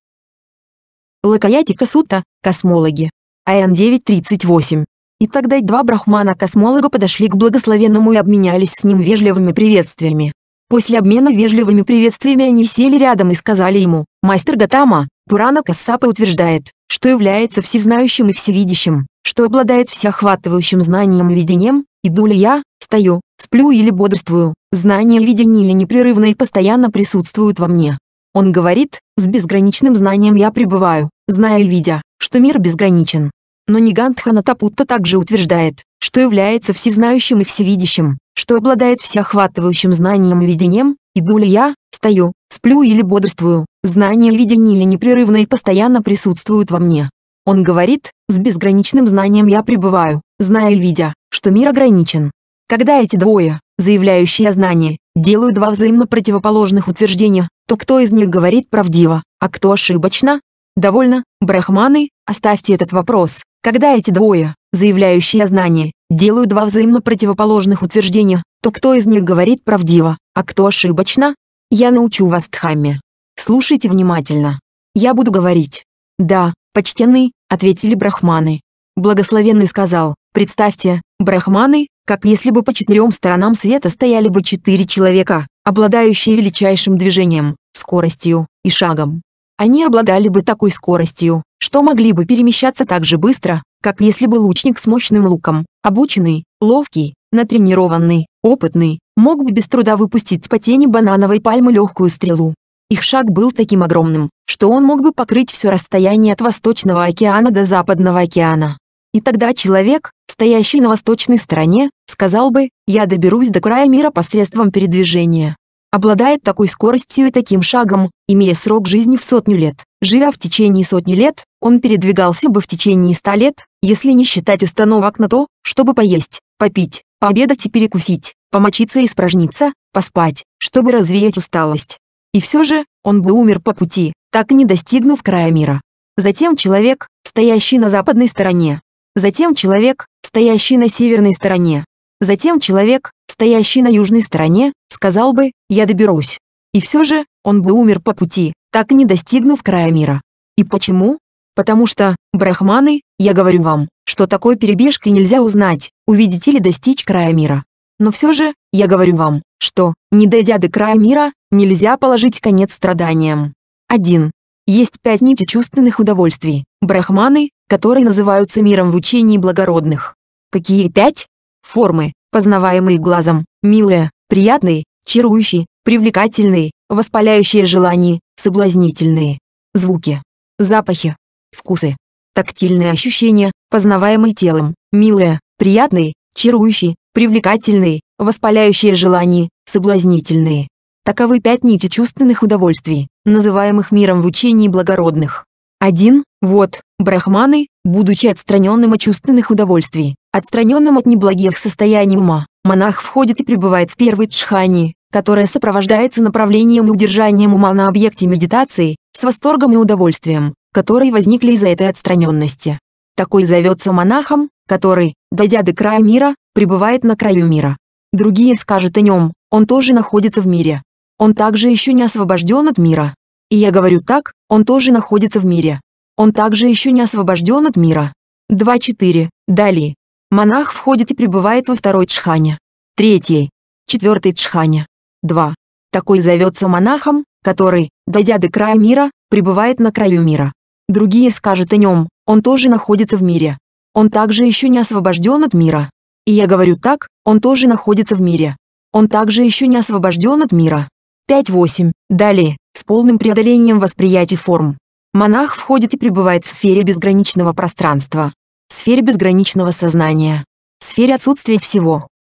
Лакаятика Сутта, космологи. АН девять тридцать восемь. И тогда два брахмана-космолога подошли к благословенному и обменялись с ним вежливыми приветствиями. После обмена вежливыми приветствиями они сели рядом и сказали ему: «Мастер Гатама, Пурана Кассапа утверждает, что является всезнающим и всевидящим, что обладает всеохватывающим знанием и видением, иду ли я, стою, сплю или бодрствую, знание и видение непрерывно и постоянно присутствуют во мне». Он говорит: «С безграничным знанием я пребываю, зная и видя, что мир безграничен». Но Нигантханатапутта также утверждает, что является всезнающим и всевидящим, что обладает всеохватывающим знанием и видением, иду ли я, стою, сплю или бодрствую, знание и видение непрерывно и постоянно присутствуют во мне. Он говорит: «С безграничным знанием я пребываю, зная и видя, что мир ограничен». Когда эти двое, заявляющие о знании, делают два взаимно противоположных утверждения, то кто из них говорит правдиво, а кто ошибочно? Довольно, брахманы, оставьте этот вопрос. Когда эти двое, заявляющие о знании, делают два взаимно противоположных утверждения, то кто из них говорит правдиво, а кто ошибочно? Я научу вас Дхамме. Слушайте внимательно. Я буду говорить. «Да, почтенный», — ответили брахманы. Благословенный сказал: «Представьте, брахманы, как если бы по четырем сторонам света стояли бы четыре человека, обладающие величайшим движением, скоростью и шагом. Они обладали бы такой скоростью, что могли бы перемещаться так же быстро, как если бы лучник с мощным луком, обученный, ловкий, натренированный, опытный, мог бы без труда выпустить по тени банановой пальмы легкую стрелу. Их шаг был таким огромным, что он мог бы покрыть все расстояние от Восточного океана до Западного океана. И тогда человек, стоящий на восточной стороне, сказал бы: «Я доберусь до края мира посредством передвижения». Обладает такой скоростью и таким шагом, имея срок жизни в сотню лет, живя в течение сотни лет, он передвигался бы в течение ста лет, если не считать остановок на то, чтобы поесть, попить, пообедать и перекусить, помочиться и испражниться, поспать, чтобы развеять усталость. И все же, он бы умер по пути, так и не достигнув края мира. Затем человек, стоящий на западной стороне. Затем человек, стоящий на северной стороне. Затем человек, стоящий на южной стороне, сказал бы: «Я доберусь». И все же, он бы умер по пути, так и не достигнув края мира. И почему? Потому что, брахманы, я говорю вам, что такой перебежкой нельзя узнать, увидеть или достичь края мира. Но все же, я говорю вам, что, не дойдя до края мира, нельзя положить конец страданиям. один. Есть пять нитей чувственных удовольствий, брахманы, которые называются миром в учении благородных. Какие пять? Формы, познаваемые глазом, милые, приятные, чарующие, привлекательные, воспаляющие желания, соблазнительные. Звуки, запахи, вкусы, тактильные ощущения, познаваемые телом, милые, приятные, чарующие, привлекательные, воспаляющие желания, соблазнительные. Таковы пять нитей чувственных удовольствий, называемых миром в учении благородных. один. Вот, брахманы, будучи отстраненным от чувственных удовольствий, отстраненным от неблагих состояний ума, монах входит и пребывает в первой джхане, которая сопровождается направлением и удержанием ума на объекте медитации, с восторгом и удовольствием, которые возникли из-за этой отстраненности. Такой зовется монахом, который, дойдя до края мира, пребывает на краю мира. Другие скажут о нем: он тоже находится в мире. Он также еще не освобожден от мира. И я говорю так: он тоже находится в мире. Он также еще не освобожден от мира. два четыре. Далее. Монах входит и пребывает во второй джхане. Третьей. Четвертой джхане. два. Такой зовется монахом, который, дойдя до края мира, пребывает на краю мира. Другие скажут о нем: он тоже находится в мире. Он также еще не освобожден от мира. И я говорю так: он тоже находится в мире. Он также еще не освобожден от мира. пять восемь. Далее, с полным преодолением восприятия форм. Монах входит и пребывает в сфере безграничного пространства, в сфере безграничного сознания, в сфере отсутствия всего.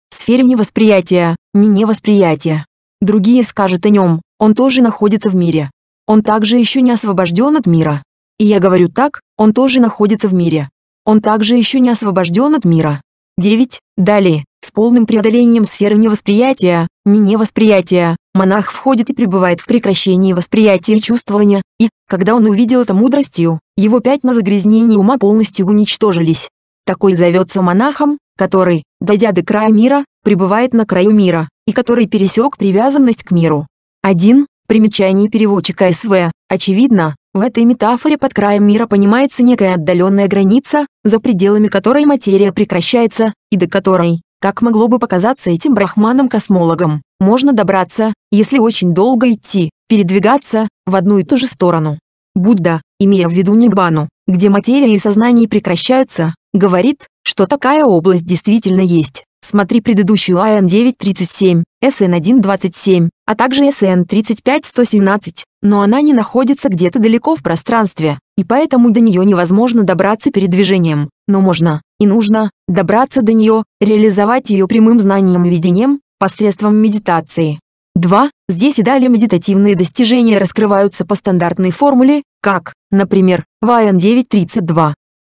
сфере невосприятия, не невосприятия. Другие скажут о нем, он тоже находится в мире. Он также еще не освобожден от мира. И я говорю так, он тоже находится в мире. Он также еще не освобожден от мира. девять. Далее, с полным преодолением сферы невосприятия, не невосприятия, монах входит и пребывает в прекращении восприятия и чувствования, и, когда он увидел это мудростью, его пятна загрязнения ума полностью уничтожились. Такой зовется монахом, который, дойдя до края мира, пребывает на краю мира, и который пересек привязанность к миру. один. Примечание переводчика СВ. Очевидно, в этой метафоре под краем мира понимается некая отдаленная граница, за пределами которой материя прекращается, и до которой, как могло бы показаться этим брахманам-космологам, можно добраться, если очень долго идти, передвигаться, в одну и ту же сторону. Будда, имея в виду Нирвану, где материя и сознание прекращаются, говорит, что такая область действительно есть. Смотри предыдущую А Н девять тридцать семь, С Н один двадцать семь, а также С Н тридцать пять сто семнадцать, но она не находится где-то далеко в пространстве, и поэтому до нее невозможно добраться передвижением, но можно, и нужно, добраться до нее, реализовать ее прямым знанием-видением, посредством медитации. два. Здесь и далее медитативные достижения раскрываются по стандартной формуле, как, например, в А Н девять тридцать два.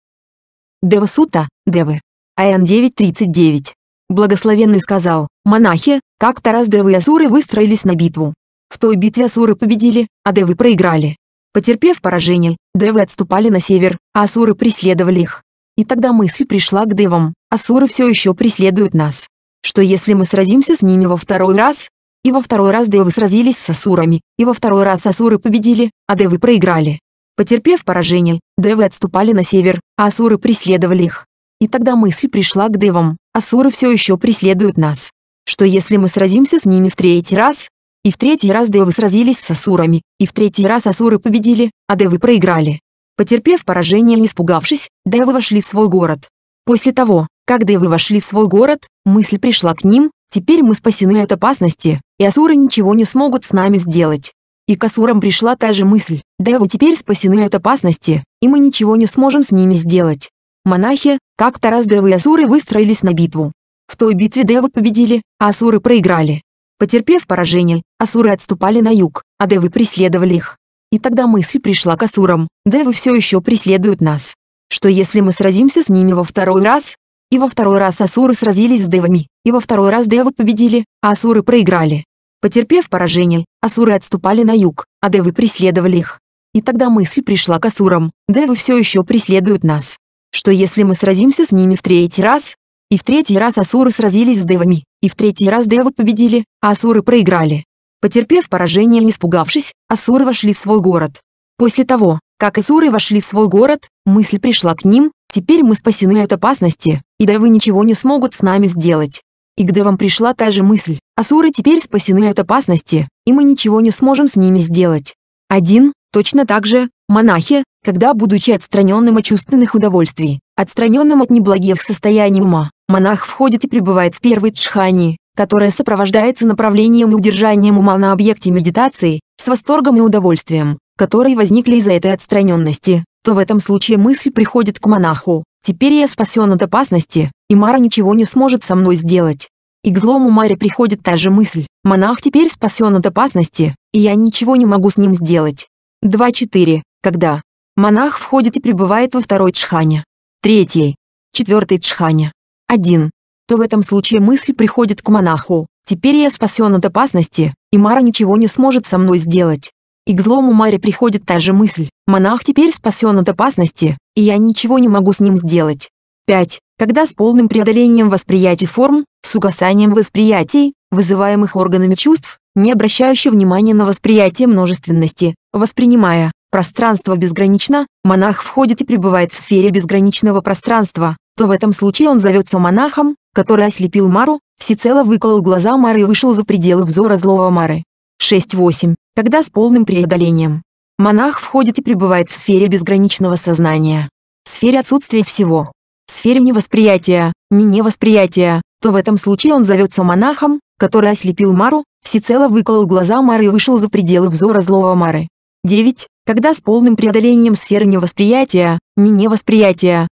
Дева-сута, Девы. А Н девять тридцать девять. Благословенный сказал, монахи, как-то раз девы и асуры выстроились на битву. В той битве асуры победили, а девы проиграли. Потерпев поражение, девы отступали на север, а асуры преследовали их. И тогда мысль пришла к девам, асуры все еще преследуют нас. Что если мы сразимся с ними во второй раз? И во второй раз девы сразились с асурами, и во второй раз асуры победили, а девы проиграли. Потерпев поражение, девы отступали на север, а асуры преследовали их. И тогда мысль пришла к девам, асуры все еще преследуют нас. Что если мы сразимся с ними в третий раз? И в третий раз девы сразились с асурами, и в третий раз асуры победили, а девы проиграли. Потерпев поражение и испугавшись, девы вошли в свой город. После того, как девы вошли в свой город, мысль пришла к ним, теперь мы спасены от опасности, и асуры ничего не смогут с нами сделать. И к асурам пришла та же мысль, девы теперь спасены от опасности, и мы ничего не сможем с ними сделать. Монахи, как-то раз девы и асуры выстроились на битву. В той битве девы победили, а асуры проиграли. Потерпев поражение, асуры отступали на юг, а девы преследовали их. И тогда мысль пришла к асурам, девы все еще преследуют нас. Что если мы сразимся с ними во второй раз? И во второй раз асуры сразились с девами, и во второй раз девы победили, а асуры проиграли. Потерпев поражение, асуры отступали на юг, а девы преследовали их. И тогда мысль пришла к асурам, девы все еще преследуют нас. Что если мы сразимся с ними в третий раз? И в третий раз асуры сразились с девами, и в третий раз девы победили, а асуры проиграли. Потерпев поражение и испугавшись, асуры вошли в свой город. После того, как асуры вошли в свой город, мысль пришла к ним, теперь мы спасены от опасности, и девы ничего не смогут с нами сделать. И к девам пришла та же мысль, асуры теперь спасены от опасности, и мы ничего не сможем с ними сделать. один. Точно так же, монахи, когда, будучи отстраненным от чувственных удовольствий, отстраненным от неблагих состояний ума, монах входит и пребывает в первой джхане, которая сопровождается направлением и удержанием ума на объекте медитации, с восторгом и удовольствием, которые возникли из-за этой отстраненности, то в этом случае мысль приходит к монаху, теперь я спасен от опасности, и Мара ничего не сможет со мной сделать. И к злому Маре приходит та же мысль, монах теперь спасен от опасности, и я ничего не могу с ним сделать. два четыре. Когда монах входит и пребывает во второй джхане, третьей, четвертой джхане, один, то в этом случае мысль приходит к монаху, теперь я спасен от опасности, и Мара ничего не сможет со мной сделать. И к злому Маре приходит та же мысль, монах теперь спасен от опасности, и я ничего не могу с ним сделать. пять. Когда с полным преодолением восприятия форм, с угасанием восприятий, вызываемых органами чувств, не обращающий внимания на восприятие множественности, воспринимая пространство безгранично, монах входит и пребывает в сфере безграничного пространства, то в этом случае он зовется монахом, который ослепил Мару, всецело выколол глаза Мары и вышел за пределы взора злого Мары. шесть восемь. Когда с полным преодолением монах входит и пребывает в сфере безграничного сознания, в сфере отсутствия всего, в сфере невосприятия, не невосприятия, то в этом случае он зовется монахом, который ослепил Мару, всецело выколол глаза Мары и вышел за пределы взора злого Мары. девять. Когда с полным преодолением сферы невосприятия, не невосприятия,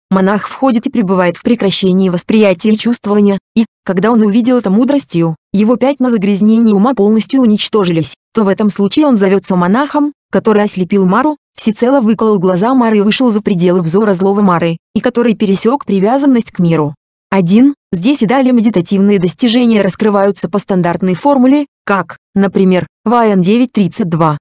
монах входит и пребывает в прекращении восприятия и чувствования, и, когда он увидел это мудростью, его пятна загрязнений ума полностью уничтожились, то в этом случае он зовется монахом, который ослепил Мару, всецело выколол глаза Мары и вышел за пределы взора злого Мары, и который пересек привязанность к миру. один. Здесь и далее медитативные достижения раскрываются по стандартной формуле, как, например, в А Н девять тридцать два.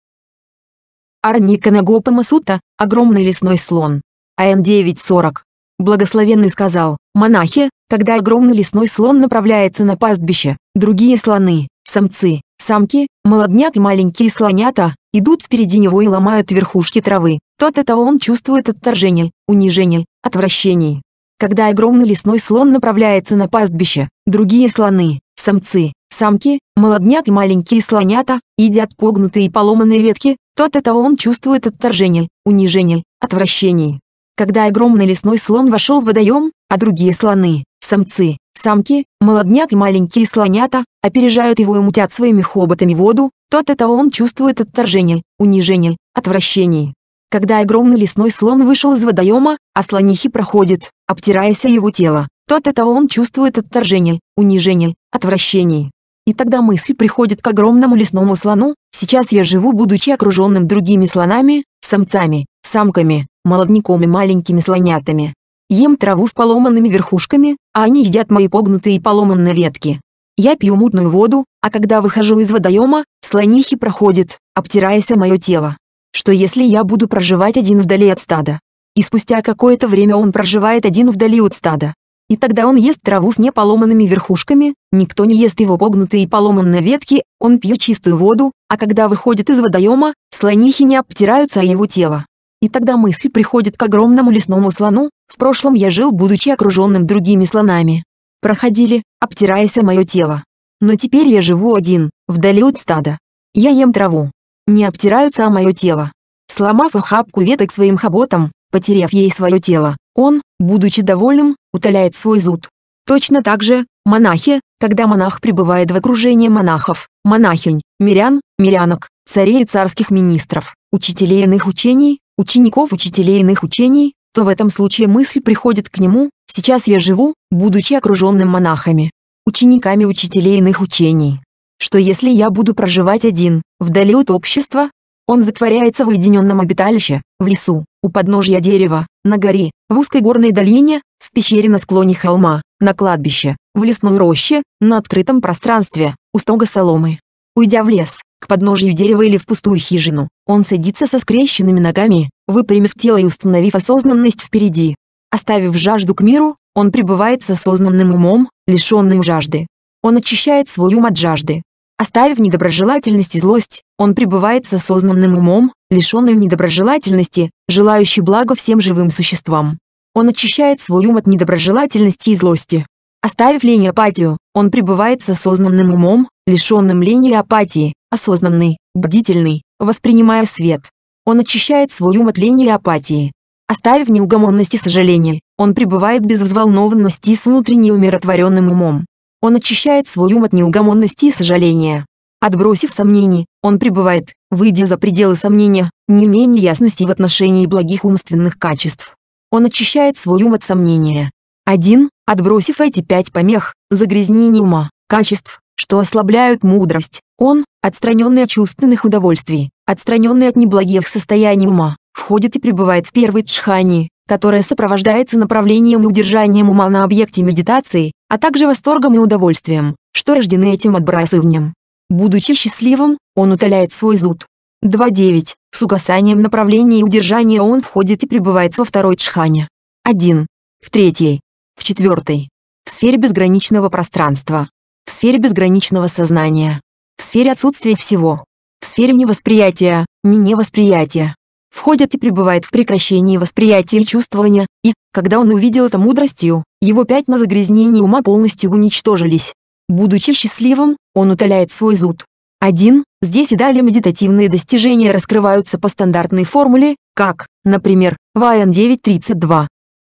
Арниканагопама Сута, огромный лесной слон. А Н девять сорок. Благословенный сказал: монахи, когда огромный лесной слон направляется на пастбище, другие слоны, самцы, самки, молодняк и маленькие слонята, идут впереди него и ломают верхушки травы, то от этого он чувствует отторжение, унижение, отвращение. Когда огромный лесной слон направляется на пастбище, другие слоны, самцы, самки, молодняк и маленькие слонята, едят погнутые и поломанные ветки, то от этого он чувствует отторжение, унижение, отвращение. Когда огромный лесной слон вошел в водоем, а другие слоны, самцы, самки, молодняк и маленькие слонята, опережают его и мутят своими хоботами воду, то от этого он чувствует отторжение, унижение, отвращение. Когда огромный лесной слон вышел из водоема, а слонихи проходят, обтираясь о его тело, то от этого он чувствует отторжение, унижение, отвращение. И тогда мысль приходит к огромному лесному слону: сейчас я живу, будучи окруженным другими слонами, самцами, самками, молодняком и маленькими слонятами. Ем траву с поломанными верхушками, а они едят мои погнутые и поломанные ветки. Я пью мутную воду, а когда выхожу из водоема, слонихи проходят, обтираясь о мое тело. Что если я буду проживать один вдали от стада? И спустя какое-то время он проживает один вдали от стада. И тогда он ест траву с неполоманными верхушками, никто не ест его погнутые и поломанные ветки, он пьет чистую воду, а когда выходит из водоема, слонихи не обтираются о его тело. И тогда мысль приходит к огромному лесному слону: в прошлом я жил, будучи окруженным другими слонами. Проходили, обтираясь о мое тело. Но теперь я живу один, вдали от стада. Я ем траву. Не обтираются о мое тело. Сломав охапку веток своим хоботом, потеряв ей свое тело, он, будучи довольным, утоляет свой зуд. Точно так же, монахи, когда монах пребывает в окружении монахов, монахинь, мирян, мирянок, царей и царских министров, учителей иных учений, учеников учителей иных учений, то в этом случае мысль приходит к нему: сейчас я живу, будучи окруженным монахами, учениками учителей иных учений. Что если я буду проживать один, вдали от общества? Он затворяется в уединенном обиталище, в лесу, у подножья дерева, на горе, в узкой горной долине, в пещере на склоне холма, на кладбище, в лесной роще, на открытом пространстве, у стога соломы. Уйдя в лес, к подножью дерева или в пустую хижину, он садится со скрещенными ногами, выпрямив тело и установив осознанность впереди. Оставив жажду к миру, он пребывает с осознанным умом, лишенным жажды. Он очищает свой ум от жажды. Оставив недоброжелательность и злость, он пребывает с осознанным умом, лишенным недоброжелательности, желающий блага всем живым существам. Он очищает свой ум от недоброжелательности и злости. Оставив лень и апатию, он пребывает с осознанным умом, лишенным лени и апатии, осознанный, бдительный, воспринимая свет. Он очищает свой ум от лени и апатии. Оставив неугомонность и сожаление, он пребывает без взволнованности и с внутренне умиротворенным умом. Он очищает свой ум от неугомонности и сожаления. Отбросив сомнений, он пребывает, выйдя за пределы сомнения, не менее ясности в отношении благих умственных качеств. Он очищает свой ум от сомнения. один. Отбросив эти пять помех, загрязнений ума, качеств, что ослабляют мудрость, он, отстраненный от чувственных удовольствий, отстраненный от неблагих состояний ума, входит и пребывает в первой джхане, которая сопровождается направлением и удержанием ума на объекте медитации, а также восторгом и удовольствием, что рождены этим отбрасыванием. Будучи счастливым, он утоляет свой зуд. два девять. С угасанием направления и удержания он входит и пребывает во второй джхане. один. В третьей. В четвертой. В сфере безграничного пространства. В сфере безграничного сознания. В сфере отсутствия всего. В сфере невосприятия, не невосприятия. Входит и пребывает в прекращении восприятия и чувствования, и, когда он увидел это мудростью, его пятна загрязнений ума полностью уничтожились. Будучи счастливым, он утоляет свой зуд. один. Здесь и далее медитативные достижения раскрываются по стандартной формуле, как, например, в А Н девять тридцать два.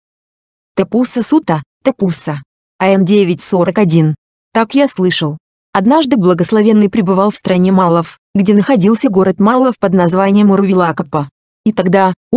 Тапуса Сута, Тапуса. А Н девять сорок один. Так я слышал. Однажды благословенный пребывал в стране Маллов, где находился город Маллов под названием Урувилакапа. И тогда, утром,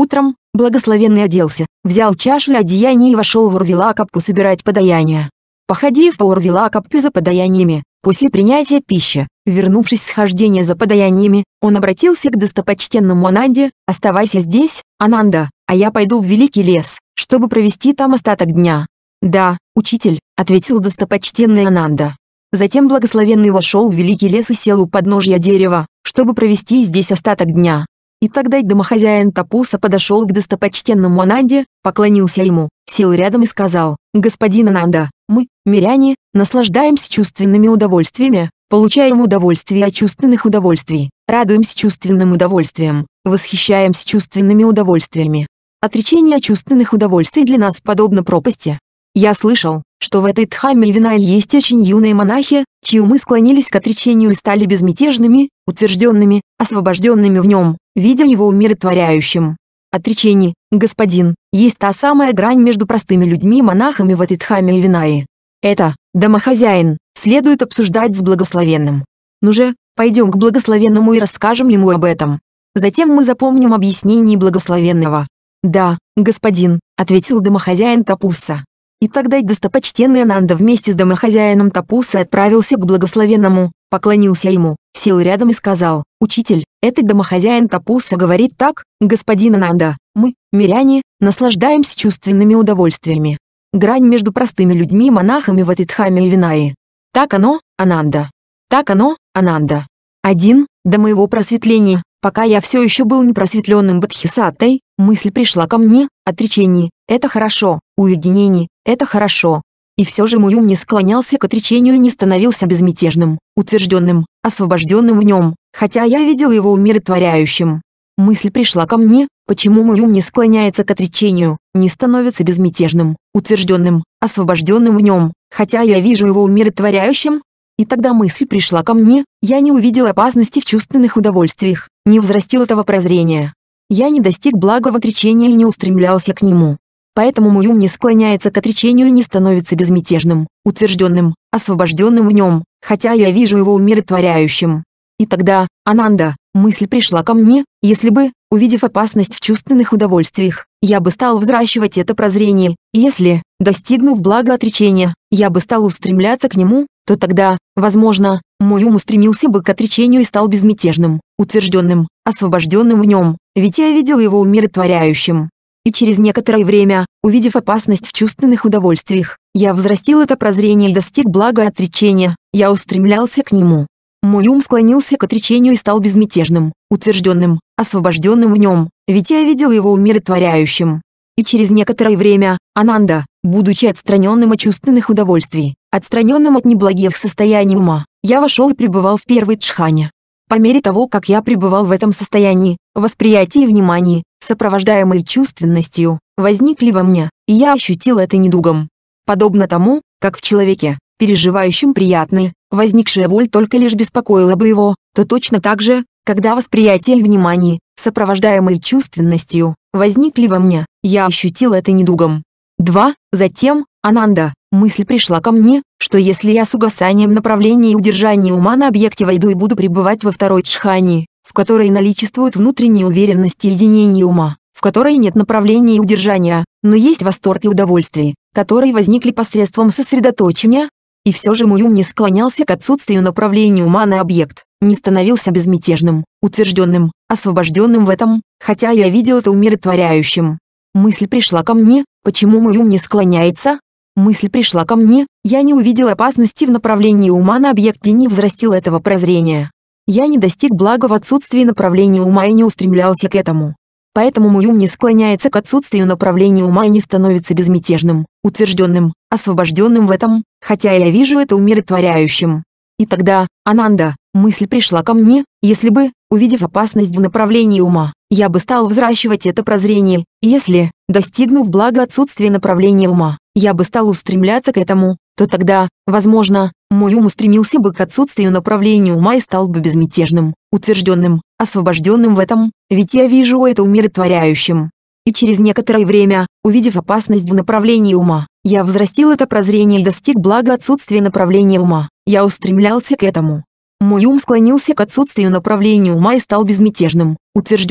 Благословенный оделся, взял чашу и одеяние и вошел в Урвилакапку собирать подаяние. Походив по Урвилакапке за подаяниями, после принятия пищи, вернувшись с хождения за подаяниями, он обратился к достопочтенному Ананде: «Оставайся здесь, Ананда, а я пойду в великий лес, чтобы провести там остаток дня». «Да, учитель», — ответил достопочтенный Ананда. Затем благословенный вошел в великий лес и сел у подножья дерева, чтобы провести здесь остаток дня. И тогда домохозяин Тапуса подошел к достопочтенному Ананде, поклонился ему, сел рядом и сказал: «Господин Ананда, мы, миряне, наслаждаемся чувственными удовольствиями, получаем удовольствие от чувственных удовольствий, радуемся чувственным удовольствиям, восхищаемся чувственными удовольствиями. Отречение чувственных удовольствий для нас подобно пропасти. Я слышал, что в этой Дхамме-Винае есть очень юные монахи, чьи умы склонились к отречению и стали безмятежными, утвержденными, освобожденными в нем, видя его умиротворяющим. Отречение, господин, есть та самая грань между простыми людьми и монахами в этой Дхамме-Винае. Это, домохозяин, следует обсуждать с благословенным. Ну же, пойдем к благословенному и расскажем ему об этом. Затем мы запомним объяснение благословенного». «Да, господин», — ответил домохозяин Тапуса. И тогда и достопочтенный Ананда вместе с домохозяином Тапуса отправился к благословенному, поклонился ему, сел рядом и сказал: «Учитель, этот домохозяин Тапуса говорит так: господин Ананда, мы, миряне, наслаждаемся чувственными удовольствиями. Грань между простыми людьми и монахами в этой Дхамме-Винае. Так оно, Ананда. Так оно, Ананда. Один, до моего просветления, пока я все еще был непросветленным бодхисаттвой, мысль пришла ко мне: отречение — это хорошо, уединение — это хорошо. И все же мой ум не склонялся к отречению и не становился безмятежным, утвержденным, освобожденным в нем, хотя я видел его умиротворяющим. Мысль пришла ко мне: почему мой ум не склоняется к отречению, не становится безмятежным, утвержденным, освобожденным в нем, хотя я вижу его умиротворяющим? И тогда мысль пришла ко мне: я не увидел опасности в чувственных удовольствиях, не взрастил этого прозрения. Я не достиг блага в отречении и не устремлялся к нему. Поэтому мой ум не склоняется к отречению и не становится безмятежным, утвержденным, освобожденным в нем, хотя я вижу его умиротворяющим. И тогда, Ананда, мысль пришла ко мне: если бы, увидев опасность в чувственных удовольствиях, я бы стал взращивать это прозрение, и если, достигнув блага отречения, я бы стал устремляться к нему, то тогда, возможно, мой ум устремился бы к отречению и стал безмятежным, утвержденным, освобожденным в нем, ведь я видел его умиротворяющим. И через некоторое время, увидев опасность в чувственных удовольствиях, я взрастил это прозрение и достиг блага отречения, я устремлялся к нему. Мой ум склонился к отречению и стал безмятежным, утвержденным, освобожденным в нем, ведь я видел его умиротворяющим. И через некоторое время, Ананда, будучи отстраненным от чувственных удовольствий, отстраненным от неблагих состояний ума, я вошел и пребывал в первой джхане. По мере того, как я пребывал в этом состоянии, восприятие и внимание, сопровождаемые чувственностью, возникли во мне, и я ощутил это недугом. Подобно тому, как в человеке, переживающем приятное, возникшая боль только лишь беспокоила бы его, то точно так же, когда восприятие и внимание, сопровождаемые чувственностью, возникли во мне, я ощутил это недугом. два. Затем, Ананда, мысль пришла ко мне, что если я с угасанием направления и удержания ума на объекте войду и буду пребывать во второй джхане, в которой наличествует внутренняя уверенность и единение ума, в которой нет направления и удержания, но есть восторг и удовольствие, которые возникли посредством сосредоточения, и все же мой ум не склонялся к отсутствию направления ума на объект, не становился безмятежным, утвержденным, освобожденным в этом, хотя я видел это умиротворяющим. Мысль пришла ко мне: почему мой ум не склоняется? Мысль пришла ко мне: я не увидел опасности в направлении ума на объекте и не взрастил этого прозрения. Я не достиг блага в отсутствии направления ума и не устремлялся к этому. Поэтому мой ум не склоняется к отсутствию направления ума и не становится безмятежным, утвержденным, освобожденным в этом, хотя я вижу это умиротворяющим. И тогда, Ананда, мысль пришла ко мне: если бы, увидев опасность в направлении ума, я бы стал взращивать это прозрение, и если, достигнув блага отсутствия направления ума, я бы стал устремляться к этому, то тогда, возможно, мой ум устремился бы к отсутствию направления ума и стал бы безмятежным, утвержденным, освобожденным в этом, ведь я вижу это умиротворяющим. И через некоторое время, увидев опасность в направлении ума, я взрастил это прозрение и достиг блага отсутствия направления ума, я устремлялся к этому. Мой ум склонился к отсутствию направления ума и стал безмятежным, утвержденным,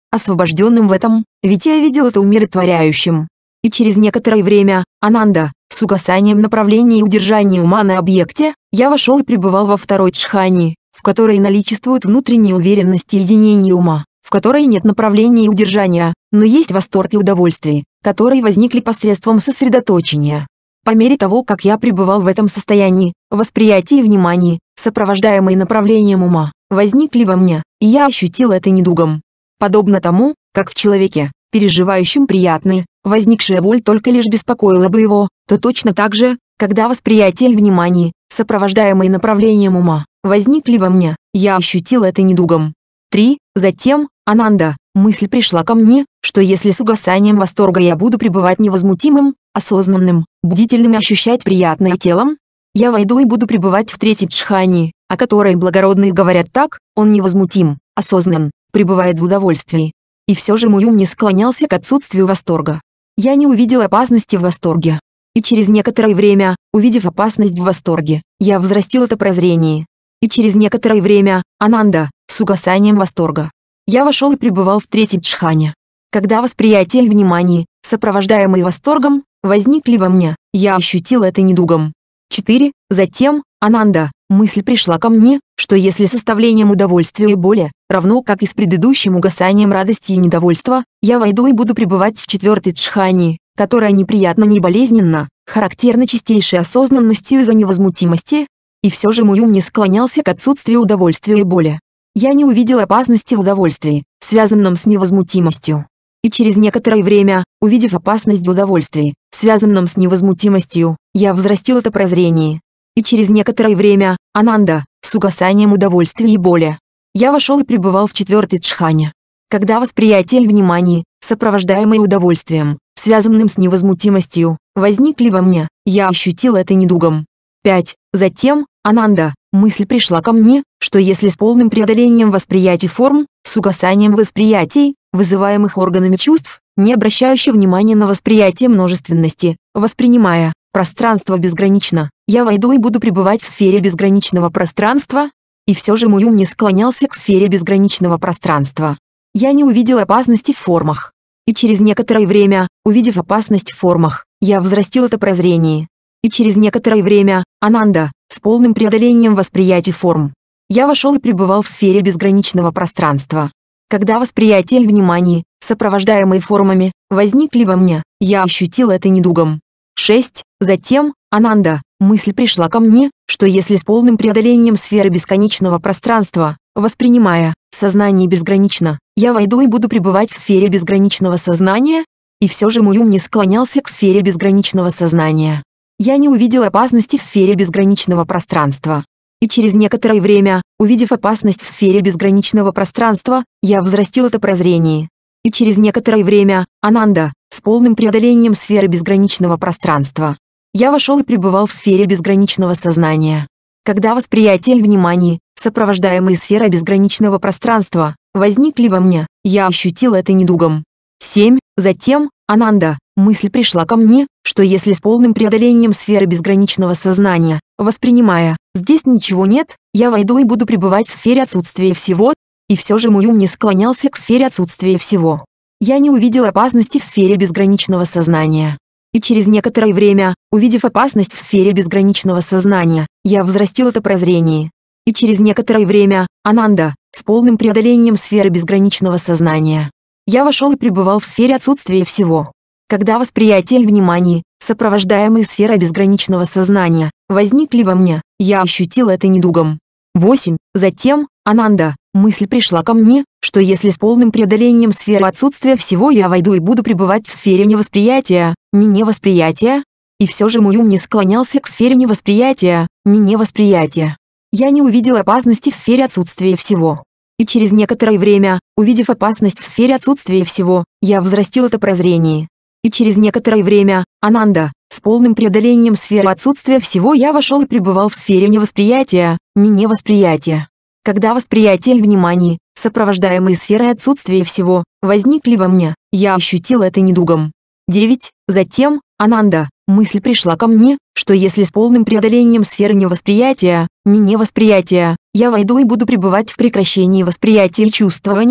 освобожденным в этом, ведь я видел это умиротворяющим. И через некоторое время, Ананда, с угасанием направления и удержания ума на объекте, я вошел и пребывал во второй джхане, в которой наличествует внутренняя уверенность и единение ума, в которой нет направления и удержания, но есть восторг и удовольствие, которые возникли посредством сосредоточения. По мере того, как я пребывал в этом состоянии, восприятие и внимание, сопровождаемые направлением ума, возникли во мне, и я ощутил это недугом. Подобно тому, как в человеке, переживающем приятные, возникшая боль только лишь беспокоила бы его, то точно так же, когда восприятие и внимание, сопровождаемые направлением ума, возникли во мне, я ощутил это недугом. три. Затем, Ананда, мысль пришла ко мне, что если с угасанием восторга я буду пребывать невозмутимым, осознанным, бдительным и ощущать приятное телом, я войду и буду пребывать в третьей джхане, о которой благородные говорят так: он невозмутим, осознан, пребывает в удовольствии. И все же мой ум не склонялся к отсутствию восторга. Я не увидел опасности в восторге. И через некоторое время, увидев опасность в восторге, я взрастил это прозрение. И через некоторое время, Ананда, с угасанием восторга, я вошел и пребывал в третьей джхане. Когда восприятие и внимание, сопровождаемые восторгом, возникли во мне, я ощутил это недугом. четыре. Затем, Ананда, мысль пришла ко мне, что если составлением удовольствия и боли, равно как и с предыдущим угасанием радости и недовольства, я войду и буду пребывать в четвертой джхане, которая неприятна, не болезненна, характерна чистейшей осознанностью из-за невозмутимости, и все же мой ум не склонялся к отсутствию удовольствия и боли. Я не увидел опасности в удовольствии, связанном с невозмутимостью. И через некоторое время, увидев опасность в удовольствии, связанном с невозмутимостью, я взрастил это прозрение. И через некоторое время, Ананда, с угасанием удовольствия и боли, я вошел и пребывал в четвертой джхане. Когда восприятие и внимание, сопровождаемые удовольствием, связанным с невозмутимостью, возникли во мне, я ощутил это недугом. пять. Затем, Ананда, мысль пришла ко мне, что если с полным преодолением восприятий форм, с угасанием восприятий, вызываемых органами чувств, не обращающих внимания на восприятие множественности, воспринимая пространство безгранично, я войду и буду пребывать в сфере безграничного пространства, и все же мой ум не склонялся к сфере безграничного пространства. Я не увидел опасности в формах. И через некоторое время, увидев опасность в формах, я взрастил это прозрение. И через некоторое время, Ананда, с полным преодолением восприятий форм, я вошел и пребывал в сфере безграничного пространства. Когда восприятие и внимание, сопровождаемые формами, возникли во мне, я ощутил это недугом. шесть. Затем, Ананда, мысль пришла ко мне, что если с полным преодолением сферы бесконечного пространства, воспринимая сознание безгранично, я войду и буду пребывать в сфере безграничного сознания, и все же мой ум не склонялся к сфере безграничного сознания. Я не увидел опасности в сфере безграничного пространства. И через некоторое время, увидев опасность в сфере безграничного пространства, я взрастил это прозрение. И через некоторое время, Ананда, с полным преодолением сферы безграничного пространства, я вошел и пребывал в сфере безграничного сознания. Когда восприятие и внимание, сопровождаемые сферой безграничного пространства, возникли во мне, я ощутил это недугом. семь. Затем, Ананда, мысль пришла ко мне, что если с полным преодолением сферы безграничного сознания, воспринимая, здесь ничего нет, я войду и буду пребывать в сфере отсутствия всего, и все же мой ум не склонялся к сфере отсутствия всего. Я не увидел опасности в сфере безграничного сознания. И через некоторое время, увидев опасность в сфере безграничного сознания, я взрастил это прозрение. И через некоторое время, Ананда, с полным преодолением сферы безграничного сознания, я вошел и пребывал в сфере отсутствия всего. Когда восприятие и внимание, сопровождаемые сферой безграничного сознания, возникли во мне, я ощутил это недугом. восемь. Затем, Ананда, мысль пришла ко мне, что если с полным преодолением сферы отсутствия всего я войду и буду пребывать в сфере невосприятия, не невосприятия, и все же мой ум не склонялся к сфере невосприятия, не невосприятия. Я не увидел опасности в сфере отсутствия всего. И через некоторое время, увидев опасность в сфере отсутствия всего, я взрастил это прозрение. И через некоторое время, Ананда, с полным преодолением сферы отсутствия всего я вошел и пребывал в сфере невосприятия, не невосприятия. Когда восприятие и внимание, сопровождаемые сферой отсутствия всего, возникли во мне, я ощутил это недугом. девять. Затем, Ананда, мысль пришла ко мне, что если с полным преодолением сферы невосприятия, не невосприятия, я войду и буду пребывать в прекращении восприятия и чувствования,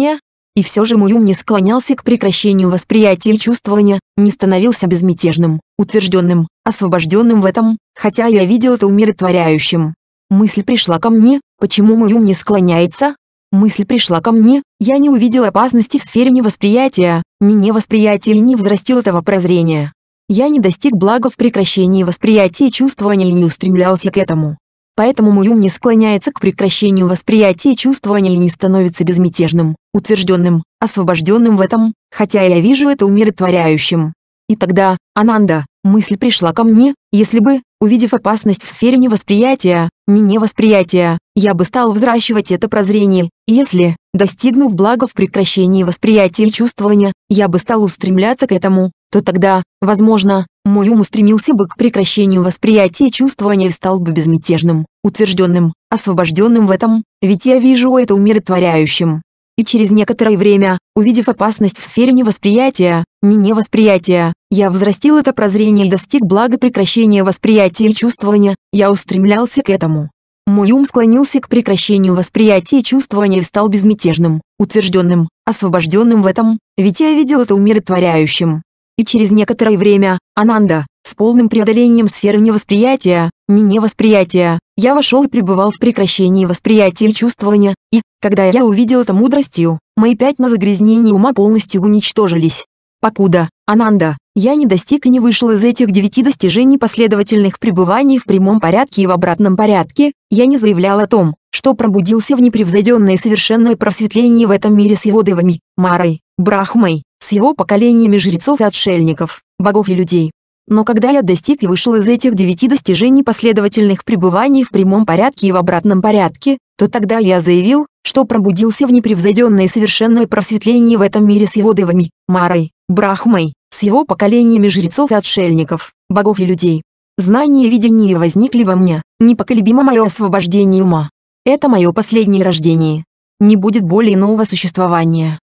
И все же мой ум не склонялся к прекращению восприятия и чувствования, не становился безмятежным, утвержденным, освобожденным в этом, хотя я видел это умиротворяющим. Мысль пришла ко мне, почему мой ум не склоняется? Мысль пришла ко мне, я не увидел опасности в сфере невосприятия, ни невосприятия и не взрастил этого прозрения. Я не достиг блага в прекращении восприятия и чувствования и не устремлялся к этому. Поэтому мой ум не склоняется к прекращению восприятия и чувствования и не становится безмятежным, утвержденным, освобожденным в этом, хотя я вижу это умиротворяющим. И тогда, Ананда, мысль пришла ко мне, если бы, увидев опасность в сфере невосприятия, ни невосприятия, я бы стал взращивать это прозрение, и если, достигнув блага в прекращении восприятия и чувствования, я бы стал устремляться к этому, то тогда, возможно, мой ум устремился бы к прекращению восприятия и чувствования и стал бы безмятежным, утвержденным, освобожденным в этом, ведь я вижу это умиротворяющим. И через некоторое время, увидев опасность в сфере невосприятия, ни невосприятия, я взрастил это прозрение и достиг блага прекращения восприятия и чувствования, я устремлялся к этому. Мой ум склонился к прекращению восприятия и чувствования и стал безмятежным, утвержденным, освобожденным в этом, ведь я видел это умиротворяющим. И через некоторое время, Ананда, с полным преодолением сферы невосприятия, ни невосприятия, я вошел и пребывал в прекращении восприятия и чувствования, и, когда я увидел это мудростью, мои пятна загрязнений ума полностью уничтожились. Покуда, Ананда, я не достиг и не вышел из этих девяти достижений последовательных пребываний в прямом порядке и в обратном порядке, я не заявлял о том, что пробудился в непревзойденное и совершенное просветление в этом мире с его девами, Марой, Брахмой, с его поколениями жрецов и отшельников, богов и людей. Но когда я достиг и вышел из этих девяти достижений последовательных пребываний в прямом порядке и в обратном порядке, то тогда я заявил, что пробудился в непревзойденное и совершенное просветление в этом мире с его девами, Марой, Брахмой, с его поколениями жрецов и отшельников, богов и людей. Знания и видения возникли во мне, непоколебимо мое освобождение ума. Это мое последнее рождение. Не будет более нового существования.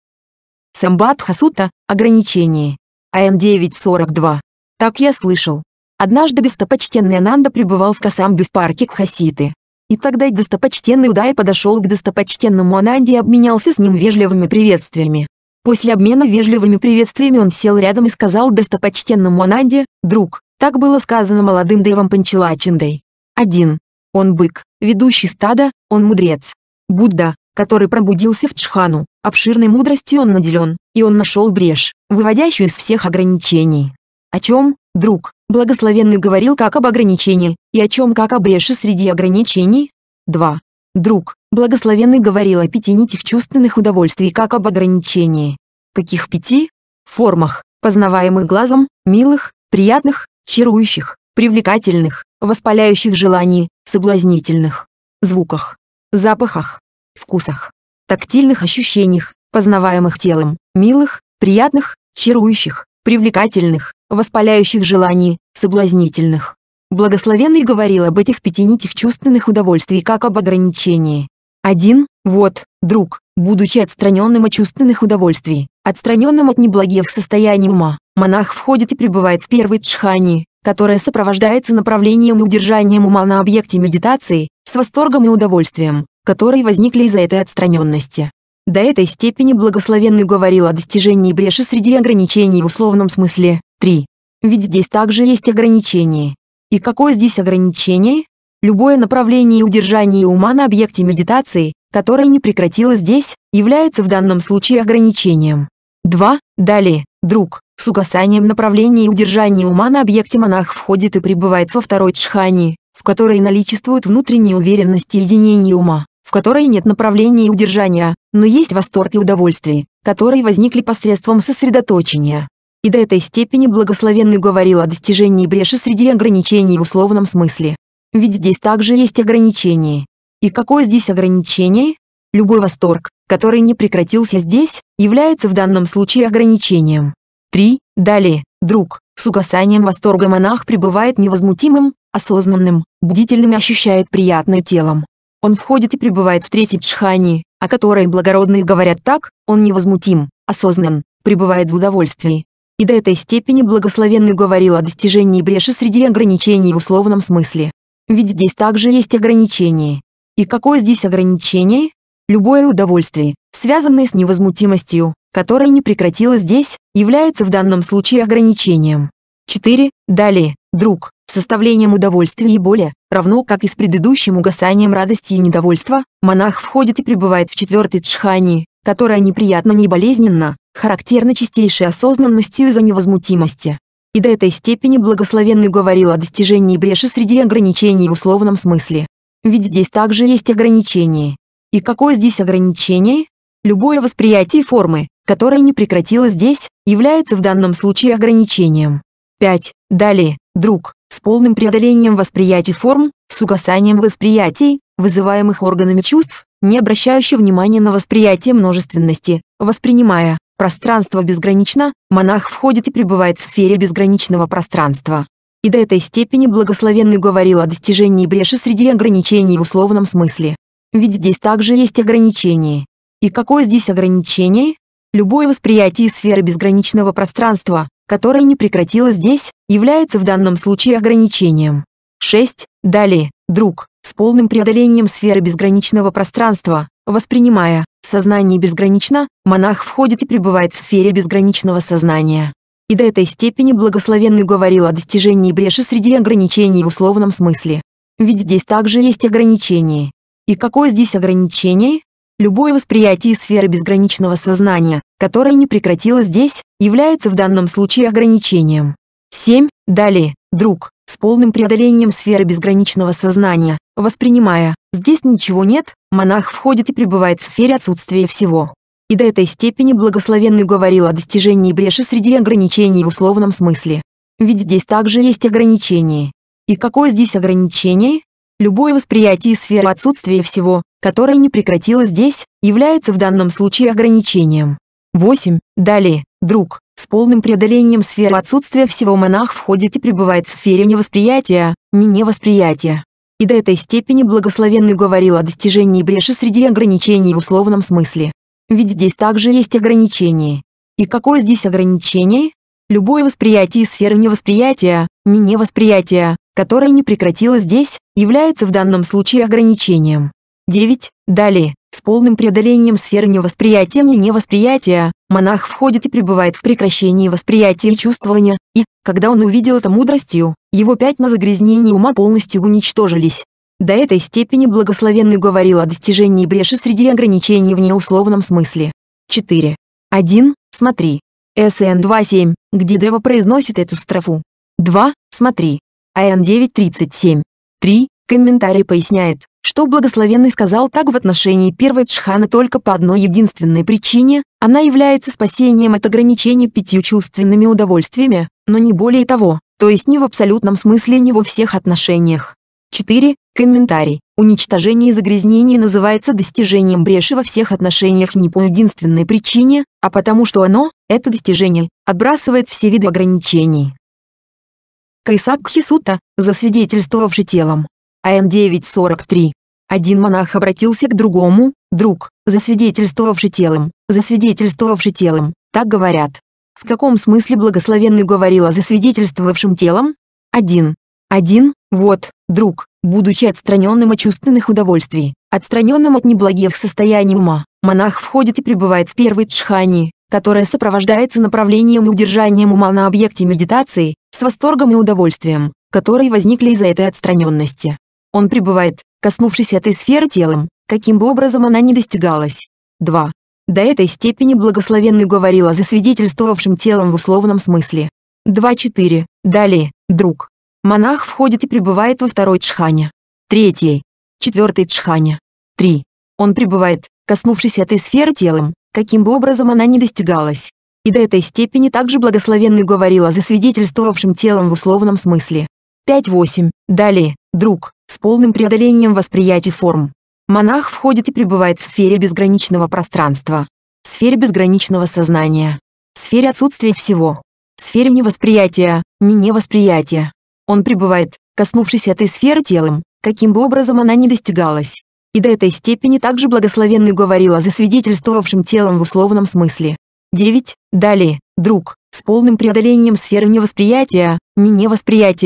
Самбадха-сутта, ограничение. А М девять сорок два. Так я слышал. Однажды достопочтенный Ананда пребывал в Косамбе в парке Кхаситы. И тогда достопочтенный Удай подошел к достопочтенному Ананде и обменялся с ним вежливыми приветствиями. После обмена вежливыми приветствиями он сел рядом и сказал достопочтенному Ананде: «Друг, так было сказано молодым Девам Панчалачиндой. один. Он бык, ведущий стадо, он мудрец. Будда, который пробудился в Джхану, обширной мудростью он наделен, и он нашел брешь, выводящую из всех ограничений. О чем, друг, благословенный говорил как об ограничении, и о чем как о бреши среди ограничений? два. Друг, благословенный говорил о пяти нитях чувственных удовольствий как об ограничении. Каких пяти? Формах, познаваемых глазом, милых, приятных, чарующих, привлекательных, воспаляющих желаний, соблазнительных. Звуках, запахах, вкусах, тактильных ощущениях, познаваемых телом, милых, приятных, чарующих, привлекательных, воспаляющих желаний, соблазнительных. Благословенный говорил об этих пяти нитях чувственных удовольствий как об ограничении. один. Вот, друг, будучи отстраненным от чувственных удовольствий, отстраненным от неблагих состояний ума, монах входит и пребывает в первой джхане, которая сопровождается направлением и удержанием ума на объекте медитации, с восторгом и удовольствием, которые возникли из-за этой отстраненности. До этой степени благословенный говорил о достижении бреши среди ограничений в условном смысле. три. Ведь здесь также есть ограничение. И какое здесь ограничение? Любое направление и удержание ума на объекте медитации, которое не прекратилось здесь, является в данном случае ограничением. два. Далее, друг, с угасанием направления и удержания ума на объекте монах входит и пребывает во второй джхане, в которой наличествует внутренняя уверенность и единение ума, в которой нет направления и удержания, но есть восторг и удовольствие, которые возникли посредством сосредоточения. И до этой степени благословенный говорил о достижении бреши среди ограничений в условном смысле. Ведь здесь также есть ограничение. И какое здесь ограничение? Любой восторг, который не прекратился здесь, является в данном случае ограничением. три. Далее, друг, с угасанием восторга монах пребывает невозмутимым, осознанным, бдительным и ощущает приятное телом. Он входит и пребывает в третьей джхане, о которой благородные говорят так: он невозмутим, осознан, пребывает в удовольствии. И до этой степени благословенный говорил о достижении бреши среди ограничений в условном смысле. Ведь здесь также есть ограничение. И какое здесь ограничение? Любое удовольствие, связанные с невозмутимостью, которая не прекратилась здесь, является в данном случае ограничением. четыре. Далее, друг, составлением удовольствия и боли, равно как и с предыдущим угасанием радости и недовольства, монах входит и пребывает в четвертой джхане, которая неприятна не болезненна, характерна чистейшей осознанностью из-за невозмутимости. И до этой степени благословенный говорил о достижении бреши среди ограничений в условном смысле. Ведь здесь также есть ограничение. И какое здесь ограничение? Любое восприятие формы, которое не прекратилось здесь, является в данном случае ограничением. пять. Далее, друг, с полным преодолением восприятий форм, с угасанием восприятий, вызываемых органами чувств, не обращающий внимания на восприятие множественности, воспринимая пространство безгранично, монах входит и пребывает в сфере безграничного пространства. И до этой степени благословенный говорил о достижении бреши среди ограничений в условном смысле. Ведь здесь также есть ограничение. И какое здесь ограничение? Любое восприятие сферы безграничного пространства, которое не прекратилось здесь, является в данном случае ограничением. шесть. Далее, друг, с полным преодолением сферы безграничного пространства, воспринимая сознание безгранично, монах входит и пребывает в сфере безграничного сознания. И до этой степени благословенный говорил о достижении бреши среди ограничений в условном смысле. Ведь здесь также есть ограничение. И какое здесь ограничение? Любое восприятие сферы безграничного сознания, которое не прекратилось здесь, является в данном случае ограничением. семь. Далее, друг, с полным преодолением сферы безграничного сознания, воспринимая «здесь ничего нет», монах входит и пребывает в сфере отсутствия всего. И до этой степени благословенный говорил о достижении бреши среди ограничений в условном смысле. Ведь здесь также есть ограничение. И какое здесь ограничение? Любое восприятие сферы отсутствия всего, которое не прекратилось здесь, является в данном случае ограничением. восемь. Далее, друг, с полным преодолением сферы отсутствия всего монах входит и пребывает в сфере невосприятия, не невосприятия. И до этой степени благословенный говорил о достижении бреши среди ограничений в условном смысле. Ведь здесь также есть ограничение. И какое здесь ограничение? Любое восприятие сферы невосприятия, не невосприятия, которое не прекратилось здесь, является в данном случае ограничением. девять. Далее, с полным преодолением сферы невосприятия не невосприятия, монах входит и пребывает в прекращении восприятия и чувствования, и, когда он увидел это мудростью, его пятна загрязнения ума полностью уничтожились. До этой степени благословенный говорил о достижении бреши среди ограничений в неусловном смысле. четыре. один. Смотри. эс эн два семь, где Дева произносит эту строфу. два. Смотри. а эн девять тридцать семь. три. Комментарий поясняет, что благословенный сказал так в отношении первой джханы только по одной единственной причине, она является спасением от ограничений пятью чувственными удовольствиями, но не более того, то есть не в абсолютном смысле, не во всех отношениях. четыре. Комментарий. Уничтожение загрязнений называется достижением бреши во всех отношениях не по единственной причине, а потому что оно, это достижение, отбрасывает все виды ограничений. Кайсабдхи Сутта, засвидетельствовавший телом. а эн девять сорок три. Один монах обратился к другому: друг, засвидетельствовавший телом, засвидетельствовавший телом, так говорят. В каком смысле благословенный говорил о засвидетельствовавшем телом? один. один. Вот, друг, будучи отстраненным от чувственных удовольствий, отстраненным от неблагих состояний ума, монах входит и пребывает в первой джхане, которая сопровождается направлением и удержанием ума на объекте медитации, с восторгом и удовольствием, которые возникли из-за этой отстраненности. Он пребывает, коснувшись этой сферы телом, каким бы образом она ни достигалась. два. До этой степени благословенный говорил о засвидетельствовавшем телом в условном смысле. два четыре. Далее, друг. Монах входит и пребывает во второй джхане. Третьей. Четвертой джхане. три. Он пребывает, коснувшись этой сферы телом, каким бы образом она ни достигалась. И до этой степени также благословенный говорил о засвидетельствовавшем телом в условном смысле. пять восемь. Далее, друг, с полным преодолением восприятий форм. Монах входит и пребывает в сфере безграничного пространства, сфере безграничного сознания, сфере отсутствия всего, сфере невосприятия, не невосприятия. Он пребывает, коснувшись этой сферы телом, каким бы образом она ни достигалась. И до этой степени также благословенный говорил о засвидетельствовавшем телом в условном смысле. девять. Далее, друг, с полным преодолением сферы невосприятия, не невосприятия,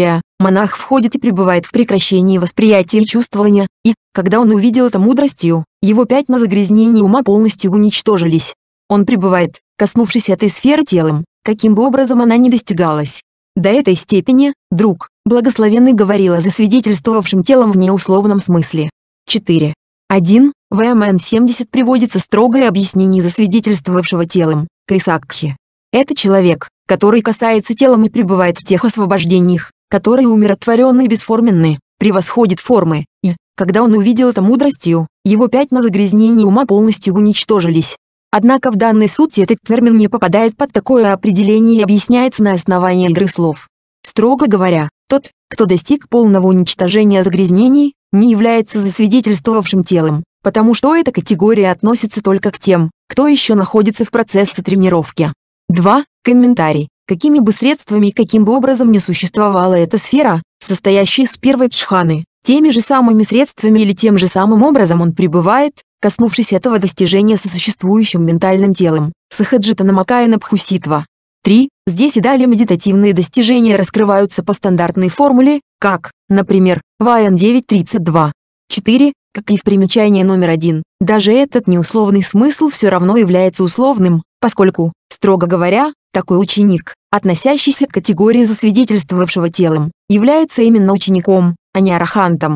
монах входит и пребывает в прекращении восприятия и чувствования, и, когда он увидел это мудростью, его пятна загрязнений ума полностью уничтожились. Он пребывает, коснувшись этой сферы телом, каким бы образом она ни достигалась. До этой степени, друг, благословенный говорил о засвидетельствовавшем телом в неусловном смысле. четыре. один. В эм эн семьдесят приводится строгое объяснение засвидетельствовавшего телом, Кайсакхи. Это человек, который касается телом и пребывает в тех освобождениях, которые умиротворенны и бесформенны, превосходит формы, и, когда он увидел это мудростью, его пятна загрязнений ума полностью уничтожились. Однако в данной сути этот термин не попадает под такое определение и объясняется на основании игры слов. Строго говоря, тот, кто достиг полного уничтожения загрязнений, не является засвидетельствовавшим телом, потому что эта категория относится только к тем, кто еще находится в процессе тренировки. два. Комментарий. Какими бы средствами и каким бы образом ни существовала эта сфера, состоящая из первой джханы, теми же самыми средствами или тем же самым образом он пребывает, коснувшись этого достижения сосуществующим ментальным телом, Сахаджита Намакаяна Бхуситва. три. Здесь и далее медитативные достижения раскрываются по стандартной формуле, как, например, в ай эн девять тридцать два. четыре. Как и в примечании номер один, даже этот неусловный смысл все равно является условным, поскольку, строго говоря, такой ученик, относящийся к категории засвидетельствовавшего телом, является именно учеником, а не арахантом.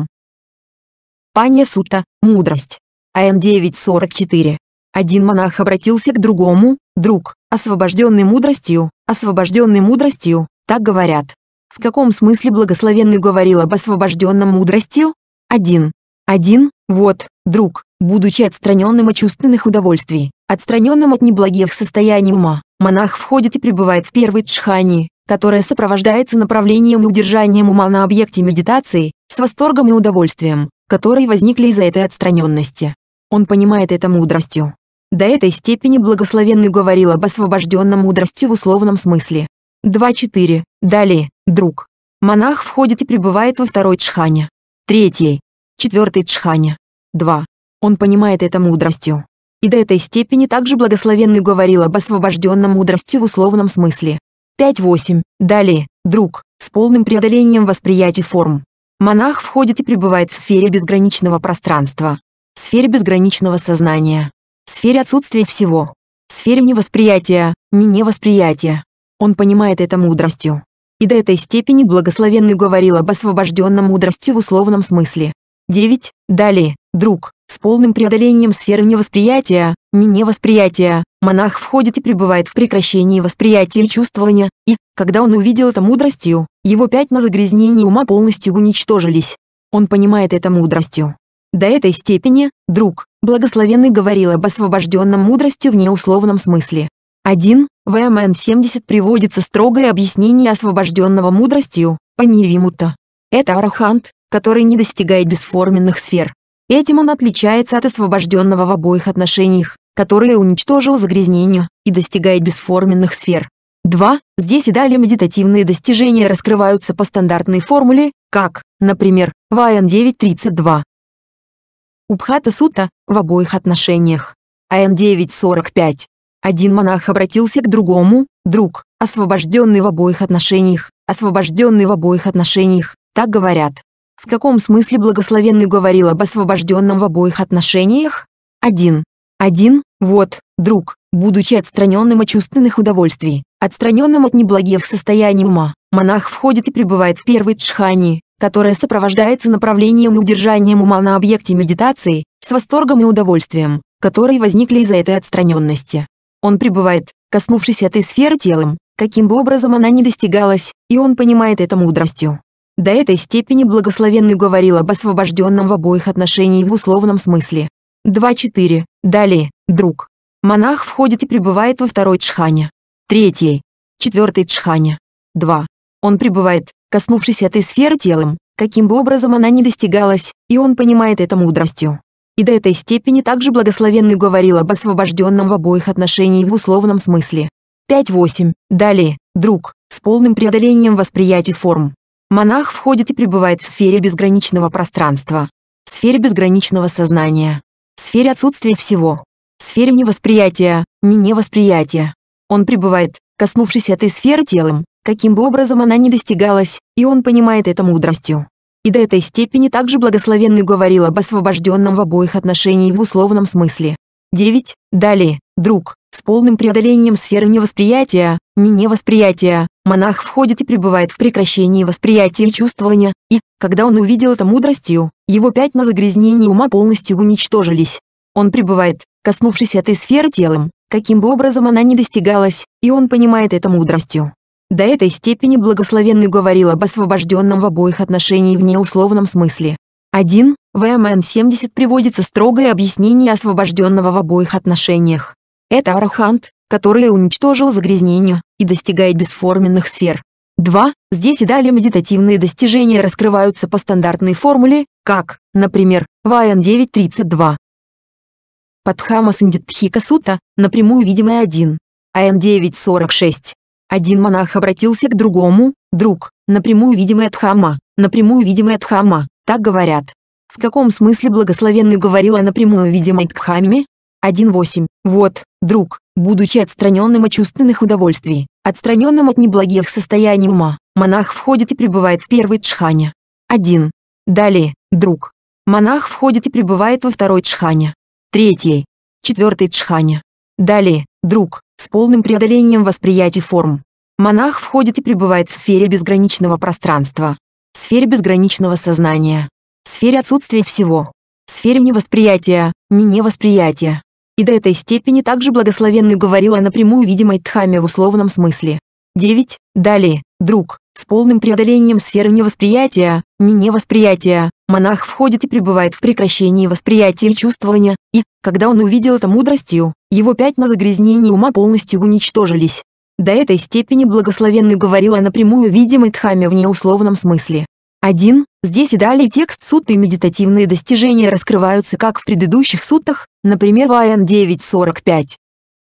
Панья Сутта, мудрость. ай эн девять сорок четыре. Один монах обратился к другому: друг, освобожденный мудростью, освобожденный мудростью, так говорят. В каком смысле благословенный говорил об освобожденном мудростью? один. один. Вот, друг, будучи отстраненным от чувственных удовольствий, отстраненным от неблагих состояний ума, монах входит и пребывает в первой джхане, которая сопровождается направлением и удержанием ума на объекте медитации, с восторгом и удовольствием, которые возникли из-за этой отстраненности. Он понимает это мудростью. До этой степени благословенный говорил об освобожденном мудрости в условном смысле. два четыре. Далее, друг. Монах входит и пребывает во второй джхане. Третьей. Четвертой джхане. два. Он понимает это мудростью. И до этой степени также благословенный говорил об освобожденном мудрости в условном смысле. пять восемь. Далее, друг, с полным преодолением восприятия форм. Монах входит и пребывает в сфере безграничного пространства, сфере безграничного сознания, сфере отсутствия всего, сфере невосприятия, не невосприятия. Он понимает это мудростью. И до этой степени благословенный говорил об освобожденном мудрости в условном смысле. девять. Далее, друг, с полным преодолением сферы невосприятия, не невосприятия, монах входит и пребывает в прекращении восприятия и чувствования, и, когда он увидел это мудростью, его пятна загрязнений ума полностью уничтожились. Он понимает это мудростью. До этой степени, друг, благословенный говорил об освобожденном мудростью в неусловном смысле. один. В эм эн семьдесят приводится строгое объяснение освобожденного мудростью, Паньявимутта. Это арахант, который не достигает бесформенных сфер. Этим он отличается от освобожденного в обоих отношениях, который уничтожил загрязнение и достигает бесформенных сфер. два. Здесь и далее медитативные достижения раскрываются по стандартной формуле, как, например, в ай эн девять тридцать два. Убхата Сутта, в обоих отношениях. ай эн девять сорок пять. Один монах обратился к другому: друг, освобожденный в обоих отношениях, освобожденный в обоих отношениях, так говорят. В каком смысле благословенный говорил об освобожденном в обоих отношениях? один. один. Вот, друг, будучи отстраненным от чувственных удовольствий, отстраненным от неблагих состояний ума, монах входит и пребывает в первой джхане, которая сопровождается направлением и удержанием ума на объекте медитации, с восторгом и удовольствием, которые возникли из-за этой отстраненности. Он пребывает, коснувшись этой сферы телом, каким бы образом она ни достигалась, и он понимает это мудростью. До этой степени благословенный говорил об освобожденном в обоих отношениях в условном смысле. два четыре. Далее, друг. Монах входит и пребывает во второй джхане. Третьей. Четвертой джхане. два. Он пребывает, коснувшись этой сферы телом, каким бы образом она ни достигалась, и он понимает это мудростью. И до этой степени также благословенный говорил об освобожденном в обоих отношениях в условном смысле. пять восемь. Далее, друг, с полным преодолением восприятия форм. Монах входит и пребывает в сфере безграничного пространства, сфере безграничного сознания, сфере отсутствия всего, сфере невосприятия, не невосприятия. Он пребывает, коснувшись этой сферы телом, каким бы образом она ни достигалась, и он понимает это мудростью. И до этой степени также благословенный говорил об освобожденном в обоих отношениях в условном смысле. девять. Далее, друг, с полным преодолением сферы невосприятия, не невосприятия, монах входит и пребывает в прекращении восприятия и чувствования, и, когда он увидел это мудростью, его пятна загрязнения ума полностью уничтожились. Он пребывает, коснувшись этой сферы телом, каким бы образом она ни достигалась, и он понимает это мудростью. До этой степени благословенный говорил об освобожденном в обоих отношениях в неусловном смысле. один. В эм эн семьдесят приводится строгое объяснение освобожденного в обоих отношениях. Это арахант, который уничтожил загрязнение и достигает бесформенных сфер. два. Здесь и далее медитативные достижения раскрываются по стандартной формуле, как, например, в эй эн девять тридцать два. Падхама Сандитхика Сута, напрямую видимая один. эй эн девять сорок шесть. Один монах обратился к другому: друг, напрямую видимая Дхамма, напрямую видимая Дхамма, так говорят. В каком смысле благословенный говорил о напрямую видимой Дхамме? один восемь. Вот, друг, будучи отстраненным от чувственных удовольствий, отстраненным от неблагих состояний ума, монах входит и пребывает в первой джхане. один. Далее, друг, монах входит и пребывает во второй джхане. третьей, четвертой джхане. Далее, друг, с полным преодолением восприятия форм. Монах входит и пребывает в сфере безграничного пространства, сфере безграничного сознания, сфере отсутствия всего, сфере невосприятия, не невосприятия. И до этой степени также благословенный говорил о напрямую видимой Дхамме в условном смысле. девять. Далее, друг, с полным преодолением сферы невосприятия, не невосприятия, монах входит и пребывает в прекращении восприятия и чувствования, и, когда он увидел это мудростью, его пятна загрязнения ума полностью уничтожились. До этой степени благословенный говорил о напрямую видимой Дхамме в неусловном смысле. один. Здесь и далее текст сутты и медитативные достижения раскрываются как в предыдущих суттах, например в эй эн девять сорок пять.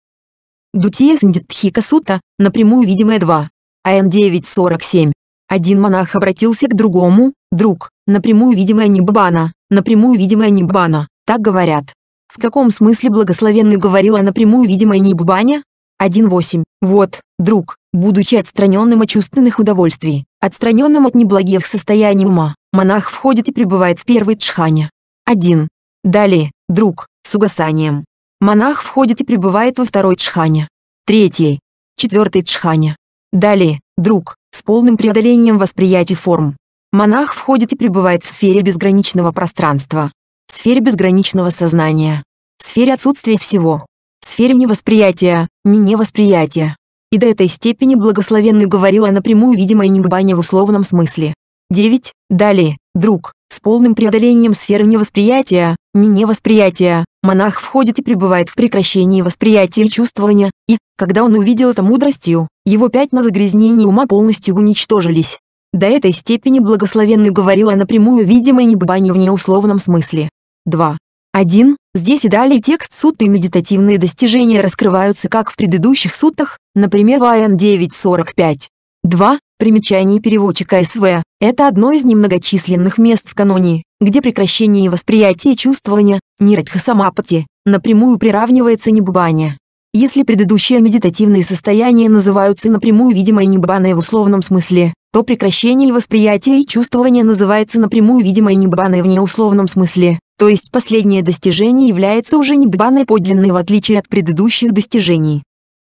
Дутия Сандитхика Сута, напрямую видимая два. эй эн девять сорок семь. Один монах обратился к другому: друг, напрямую видимая Ниббана, напрямую видимая Ниббана, так говорят. В каком смысле благословенный говорил о напрямую видимой Ниббане? один восемь. Вот, друг, будучи отстраненным от чувственных удовольствий, отстраненным от неблагих состояний ума, монах входит и пребывает в первой джхане. один. Далее, друг, с угасанием. Монах входит и пребывает во второй джхане. третьей, четвертой джхане. Далее, друг, с полным преодолением восприятия форм. Монах входит и пребывает в сфере безграничного пространства, сфере безграничного сознания, сфере отсутствия всего, сфере невосприятия, не невосприятия. И до этой степени благословенный говорил о напрямую видимой Ниббане в условном смысле. девять. Далее, друг, с полным преодолением сферы невосприятия, не невосприятия, монах входит и пребывает в прекращении восприятия и чувствования, и, когда он увидел это мудростью, его пятна загрязнения ума полностью уничтожились. До этой степени благословенный говорил о напрямую видимой Ниббане в неусловном смысле. два. один. Здесь и далее текст сутты и медитативные достижения раскрываются как в предыдущих суттах, например в эй эн девять сорок пять. два. Примечание переводчика эс вэ. Это одно из немногочисленных мест в каноне, где прекращение восприятия и чувствования, нирадха-самапати, напрямую приравнивается Ниббане. Если предыдущие медитативные состояния называются напрямую видимой Ниббаной в условном смысле, то прекращение восприятия и чувствования называется напрямую видимой Ниббаной в неусловном смысле, то есть последнее достижение является уже Ниббаной подлинной в отличие от предыдущих достижений.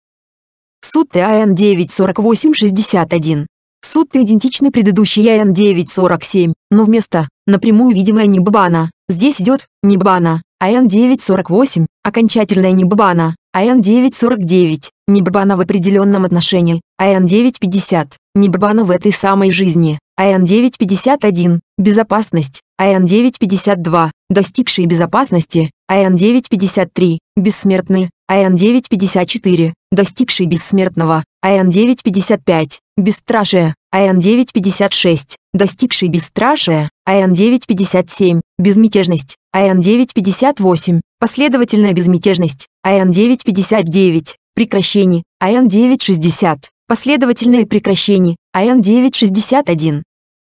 Сутты эй эн девять сорок восемь шестьдесят один. Сутты идентичны предыдущей эй эн девять сорок семь, но вместо «напрямую видимая Ниббана» здесь идет «Ниббана», эй эн девять сорок восемь, окончательная Ниббана, эй эн девять сорок девять, Ниббана в определенном отношении, эй эн девять пятьдесят, Ниббана в этой самой жизни, эй эн девять пятьдесят один, безопасность, эй эн девять пятьдесят два, достигшие безопасности, эй эн девять пятьдесят три, бессмертные, эй эн девять пятьдесят четыре, достигшие бессмертного, эй эн девять пятьдесят пять, бесстрашие, эй эн девять пятьдесят шесть, достигшие бесстрашия, эй эн девять пятьдесят семь, безмятежность, эй эн девять пятьдесят восемь, последовательная безмятежность, эй эн девять пятьдесят девять, прекращение, эй эн девять шестьдесят, последовательное прекращение, эй эн девять шестьдесят один.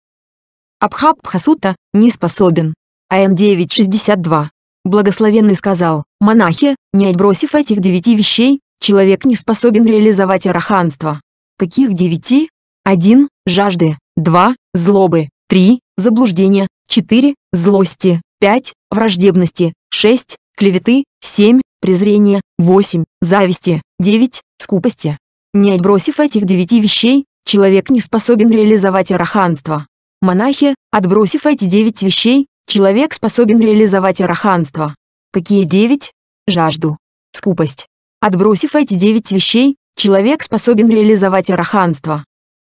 Абхабхасута не способен. эй эн девять шестьдесят два. Благословенный сказал: монахи, не отбросив этих девяти вещей, человек не способен реализовать араханство. Каких девяти? один. Жажды. два. Злобы. три. Заблуждения. четыре. Злости. пять. Враждебности. шесть. Клеветы. семь. Презрения. восемь. Зависти. девять. Скупости. Не отбросив этих девяти вещей, человек не способен реализовать араханство. Монахи, отбросив эти девять вещей, человек способен реализовать араханство. Какие девять? Жажду. Скупость. Отбросив эти девять вещей, человек способен реализовать араханство.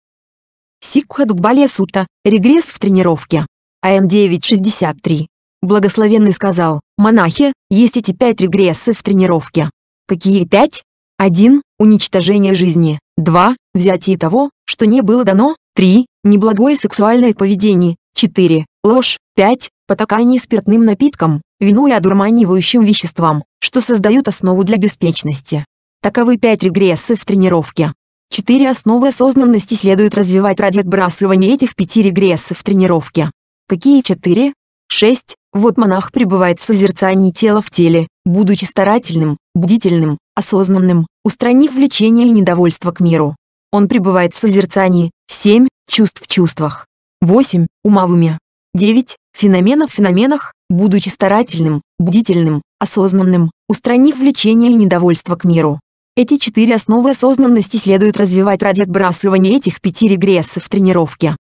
Сикха Дукбалия Сутта. Регресс в тренировке. АМ девять шестьдесят три. Благословенный сказал: монахи, есть эти пять регрессов в тренировке. Какие пять? один. Уничтожение жизни. два. Взятие того, что не было дано. три. Неблагое сексуальное поведение. четыре. Ложь. пять. Потакание спиртным напиткам, вину и одурманивающим веществам, что создают основу для беспечности. Таковы пять регрессов в тренировке. Четыре основы осознанности следует развивать ради отбрасывания этих пяти регрессов в тренировке. Какие четыре? шесть. Вот монах пребывает в созерцании тела в теле, будучи старательным, бдительным, осознанным, устранив влечение и недовольство к миру. Он пребывает в созерцании. семь. Чувств в чувствах. восемь. Ума в уме. девять. Феноменов в феноменах, будучи старательным, бдительным, осознанным, устранив влечение и недовольство к миру. Эти четыре основы осознанности следует развивать ради отбрасывания этих пяти регрессов в тренировке.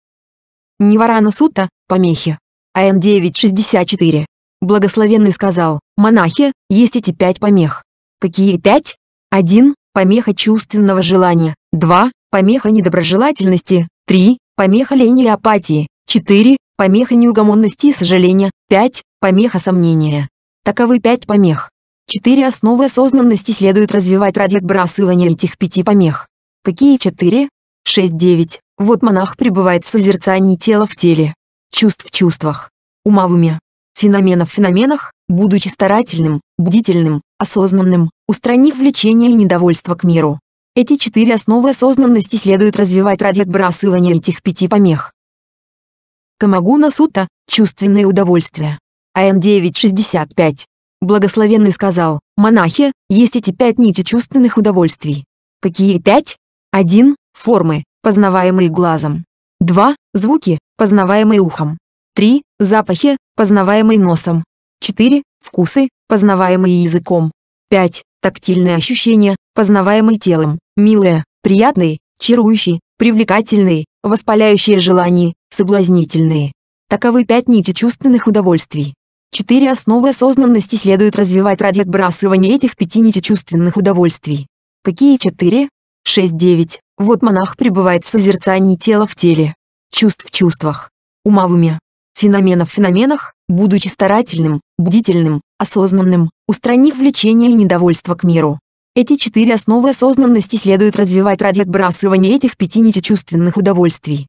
Ниварана Сутта. Помехи. АМ девять шестьдесят четыре. Благословенный сказал: монахи, есть эти пять помех. Какие пять? один. Помеха чувственного желания. два. Помеха недоброжелательности. три. Помеха лени и апатии. четыре. Помеха неугомонности и сожаления. пять. Помеха сомнения. Таковы пять помех. Четыре основы осознанности следует развивать ради отбрасывания этих пяти помех. Какие четыре? шесть. девять. Вот монах пребывает в созерцании тела в теле, чувств в чувствах, ума в уме, феноменов в феноменах, будучи старательным, бдительным, осознанным, устранив влечение и недовольство к миру. Эти четыре основы осознанности следует развивать ради отбрасывания этих пяти помех. Камагуна Сутта. Чувственное удовольствие. АМ девять шестьдесят пять. Благословенный сказал: монахи, есть эти пять нити чувственных удовольствий. Какие пять? один. Формы, познаваемые глазом. два. Звуки, познаваемые ухом. три. Запахи, познаваемые носом. четыре. Вкусы, познаваемые языком. пять. Тактильные ощущения, познаваемые телом, милые, приятные, чарующие, привлекательные, воспаляющие желания, соблазнительные. Таковы пять нити чувственных удовольствий. Четыре основы осознанности следует развивать ради отбрасывания этих пяти нити чувственных удовольствий. Какие четыре? шесть. девять. Вот монах пребывает в созерцании тела в теле, чувств в чувствах, ума в уме, феноменов в феноменах, будучи старательным, бдительным, осознанным, устранив влечение и недовольство к миру. Эти четыре основы осознанности следует развивать ради отбрасывания этих пяти нити чувственных удовольствий.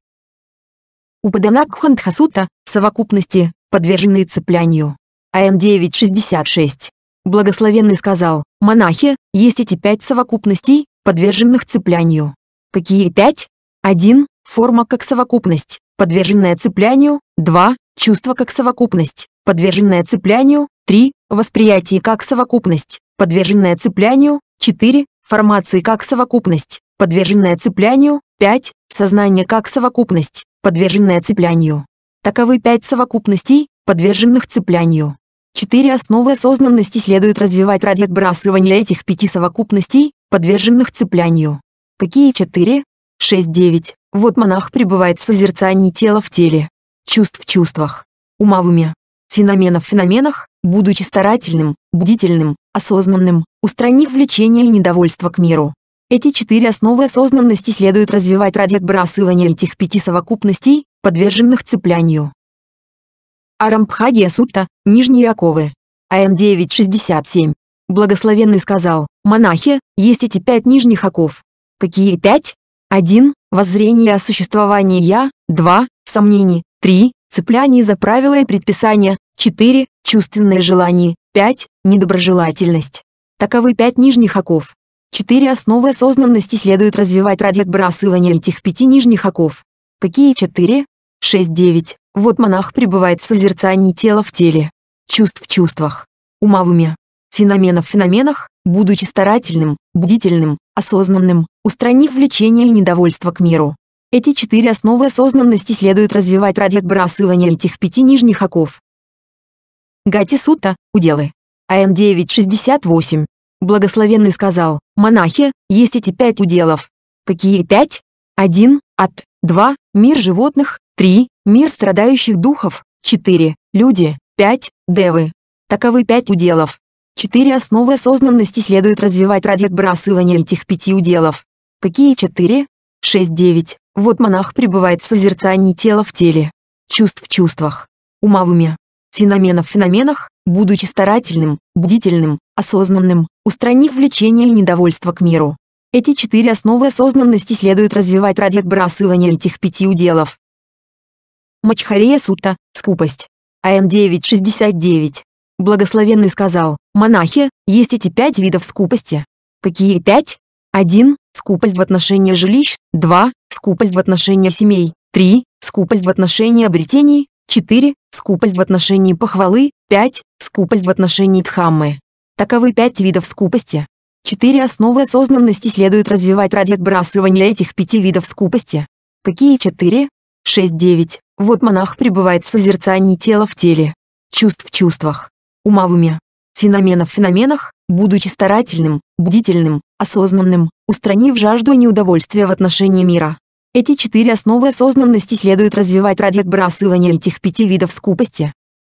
Упаданакхандха Сутта. Совокупности, подверженные цеплянию. АМ девять шестьдесят шесть. Благословенный сказал: монахи, есть эти пять совокупностей, подверженных цеплянию. Какие пять? один. Форма как совокупность, подверженная цеплянию. два. Чувство как совокупность, подверженная цеплянию. три. Восприятие как совокупность, подверженная цеплянию. четыре. Формации как совокупность, подверженная цеплянию. пять. Сознание как совокупность, подверженная цеплянию. Таковы пять совокупностей, подверженных цеплянию. Четыре основы осознанности следует развивать ради отбрасывания этих пяти совокупностей, подверженных цеплянию. Какие четыре? шесть. девять. Вот монах пребывает в созерцании тела в теле, чувств в чувствах, ума в уме, феноменов в феноменах, будучи старательным, бдительным, осознанным, устранив влечение и недовольство к миру. Эти четыре основы осознанности следует развивать ради отбрасывания этих пяти совокупностей, подверженных цеплянию. Арамбхагия Сутта. Нижние оковы. АМ девять шестьдесят семь. Благословенный сказал: монахи, есть эти пять нижних оков. Какие пять? один. Воззрение о существовании «я», два. Сомнений, три. Цепляние за правила и предписания, четыре. Чувственное желание, пять. Недоброжелательность. Таковы пять нижних оков. Четыре основы осознанности следует развивать ради отбрасывания этих пяти нижних оков. Какие четыре? шесть. девять. Вот монах пребывает в созерцании тела в теле, чувств в чувствах, ума в уме, феноменов в феноменах, будучи старательным, бдительным, осознанным, устранив влечение и недовольство к миру. Эти четыре основы осознанности следует развивать ради отбрасывания этих пяти нижних оков. Гати Сутта, уделы. АМ девять шестьдесят восемь. Благословенный сказал: монахи, есть эти пять уделов. Какие пять? один. Ад. два. Мир животных. три. Мир страдающих духов. четыре. Люди. пять. Девы. Таковы пять уделов. Четыре основы осознанности следует развивать ради отбрасывания этих пяти уделов. Какие четыре? шесть. девять. Вот монах пребывает в созерцании тела в теле, чувств в чувствах, ума в уме, феномена в феноменах, будучи старательным, бдительным, осознанным, устранив влечение и недовольство к миру. Эти четыре основы осознанности следует развивать ради отбрасывания этих пяти уделов. Мачхария Сутта, скупость. АМ девять шестьдесят девять. Благословенный сказал: монахи, есть эти пять видов скупости. Какие пять? один. Скупость в отношении жилищ. два. Скупость в отношении семей. три. Скупость в отношении обретений. четыре. Скупость в отношении похвалы. пять. Скупость в отношении дхаммы. Таковы пять видов скупости. Четыре основы осознанности следует развивать ради отбрасывания этих пяти видов скупости. Какие четыре? шесть. девять. Вот монах пребывает в созерцании тела в теле, чувств в чувствах, ума в уме, феномена в феноменах, будучи старательным, бдительным, осознанным, устранив жажду и неудовольствие в отношении мира. Эти четыре основы осознанности следует развивать ради отбрасывания этих пяти видов скупости.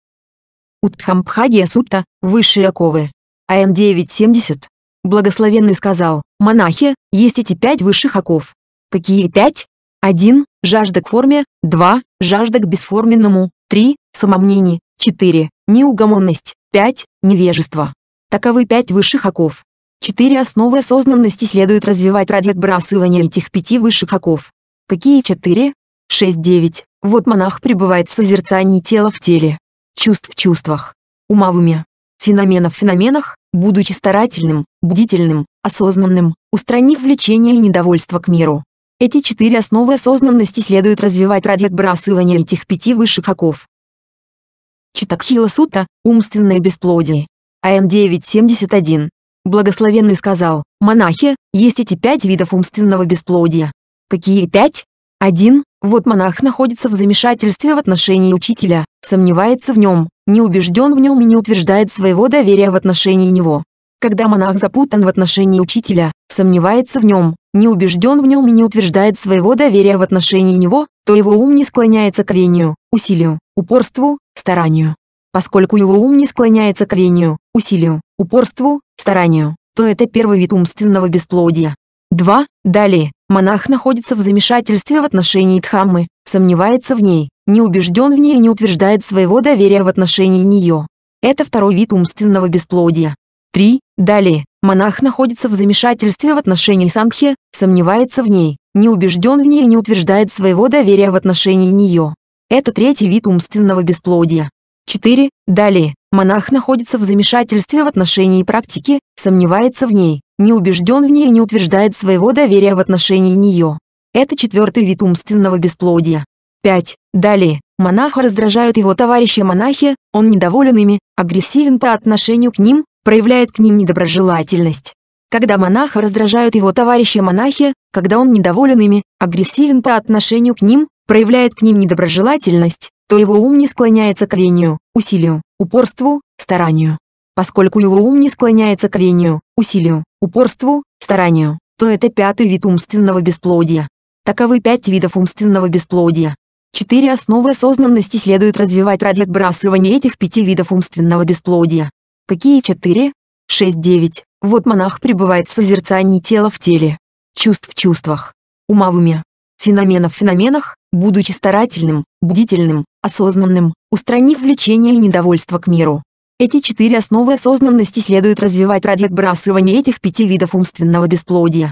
Утхамбхагия Сутта, высшие оковы. АМ девять семьдесят. Благословенный сказал: монахи, есть эти пять высших оков. Какие пять? один. Жажда к форме. два. Жажда к бесформенному. три. Самомнение. четыре. Неугомонность. пять. Невежество. Таковы пять высших оков. Четыре основы осознанности следует развивать ради отбрасывания этих пяти высших оков. Какие четыре? шесть. девять. Вот монах пребывает в созерцании тела в теле, чувств в чувствах, ума в уме, феномена в феноменах, будучи старательным, бдительным, осознанным, устранив влечение и недовольство к миру. Эти четыре основы осознанности следует развивать ради отбрасывания этих пяти высших оков. Читакхила Сутта, умственное бесплодие. АМ девять семьдесят один. Благословенный сказал: монахи, есть эти пять видов умственного бесплодия. Какие пять? один. Вот монах находится в замешательстве в отношении учителя, сомневается в нем, не убежден в нем и не утверждает своего доверия в отношении него. Когда монах запутан в отношении учителя, сомневается в нем, не убежден в нем и не утверждает своего доверия в отношении него, то его ум не склоняется к рвению, усилию, упорству, старанию. Поскольку его ум не склоняется к рвению, усилию, упорству, старанию, то это первый вид умственного бесплодия. два. Далее, монах находится в замешательстве в отношении дхаммы, сомневается в ней, не убежден в ней и не утверждает своего доверия в отношении нее. Это второй вид умственного бесплодия. три. Далее, монах находится в замешательстве в отношении сангхи, сомневается в ней, не убежден в ней и не утверждает своего доверия в отношении нее. Это третий вид умственного бесплодия. четыре. Далее, монах находится в замешательстве в отношении практики, сомневается в ней, не убежден в ней и не утверждает своего доверия в отношении нее. Это четвертый вид умственного бесплодия. пять. Далее, монаха раздражают его товарищи-монахи, он недоволен ими, агрессивен по отношению к ним, проявляет к ним недоброжелательность. Когда монаха раздражают его товарищи-монахи, когда он недоволен ими, агрессивен по отношению к ним, проявляет к ним недоброжелательность, то его ум не склоняется к рвению, усилию, упорству, старанию. Поскольку его ум не склоняется к рвению, усилию, упорству, старанию, то это пятый вид умственного бесплодия. Таковы пять видов умственного бесплодия. Четыре основы осознанности следует развивать ради отбрасывания этих пяти видов умственного бесплодия. Какие четыре? шесть. девять. Вот монах пребывает в созерцании тела в теле, чувств в чувствах, ума в уме, феномена в феноменах, будучи старательным, бдительным, осознанным, устранив влечение и недовольство к миру. Эти четыре основы осознанности следует развивать ради отбрасывания этих пяти видов умственного бесплодия.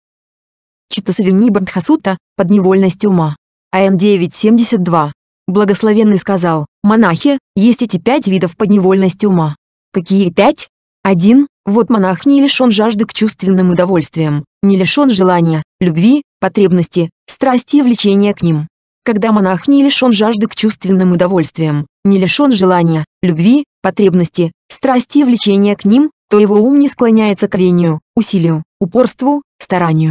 Читтасавини Бандхасутта, подневольность ума. АМ девять семьдесят два. Благословенный сказал: монахи, есть эти пять видов подневольности ума. Какие пять? один. Вот монах не лишен жажды к чувственным удовольствиям, не лишен желания, любви, потребности, страсти и влечения к ним. Когда монах не лишен жажды к чувственным удовольствиям, не лишен желания, любви, потребности, страсти и влечения к ним, то его ум не склоняется к рвению, усилию, упорству, старанию.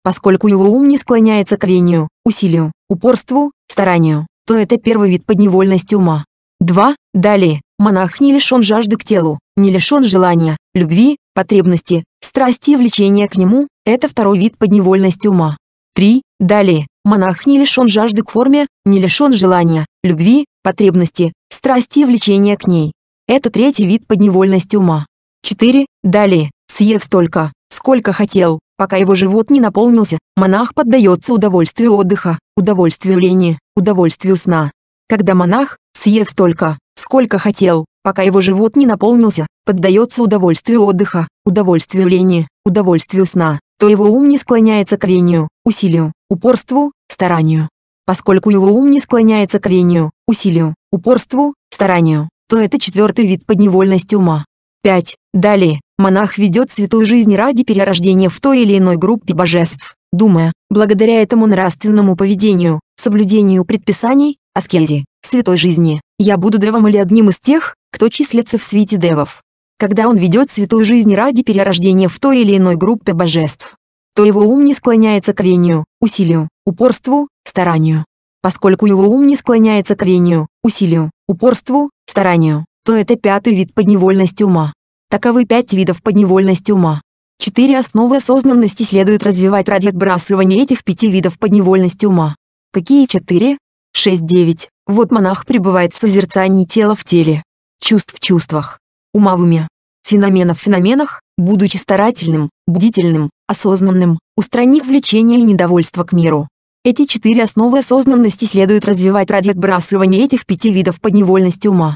Поскольку его ум не склоняется к рвению, усилию, упорству, старанию, то это первый вид подневольности ума. два. Далее, монах не лишен жажды к телу, не лишен желания, любви, потребности, страсти и влечения к нему, это второй вид подневольности ума. три. Далее, монах не лишен жажды к форме, не лишен желания, любви, потребности, страсти и влечения к ней. Это третий вид подневольности ума. четыре. Далее, съев столько, сколько хотел, пока его живот не наполнился, монах поддается удовольствию отдыха, удовольствию лени, удовольствию сна. Когда монах, съев столько, сколько хотел, пока его живот не наполнился, поддается удовольствию отдыха, удовольствию лени, удовольствию сна, то его ум не склоняется к рвению, усилию, упорству, старанию. Поскольку его ум не склоняется к рвению, усилию, упорству, старанию, то это четвертый вид подневольности ума. пять. Далее, монах ведет святую жизнь ради перерождения в той или иной группе божеств, думая, благодаря этому нравственному поведению, соблюдению предписаний, аскезе, святой жизни, я буду девом или одним из тех, кто числится в свите девов. Когда он ведет святую жизнь ради перерождения в той или иной группе божеств, то его ум не склоняется к рвению, усилию, упорству, старанию. Поскольку его ум не склоняется к рвению, усилию, упорству, старанию, то это пятый вид подневольности ума. Таковы пять видов подневольности ума. Четыре основы осознанности следует развивать ради отбрасывания этих пяти видов подневольности ума. Какие четыре? шесть, девять. Вот монах пребывает в созерцании тела в теле, чувств в чувствах, ума в уме, феноменов в феноменах, будучи старательным, бдительным, осознанным, устранив влечение и недовольство к миру. Эти четыре основы осознанности следует развивать ради отбрасывания этих пяти видов подневольности ума.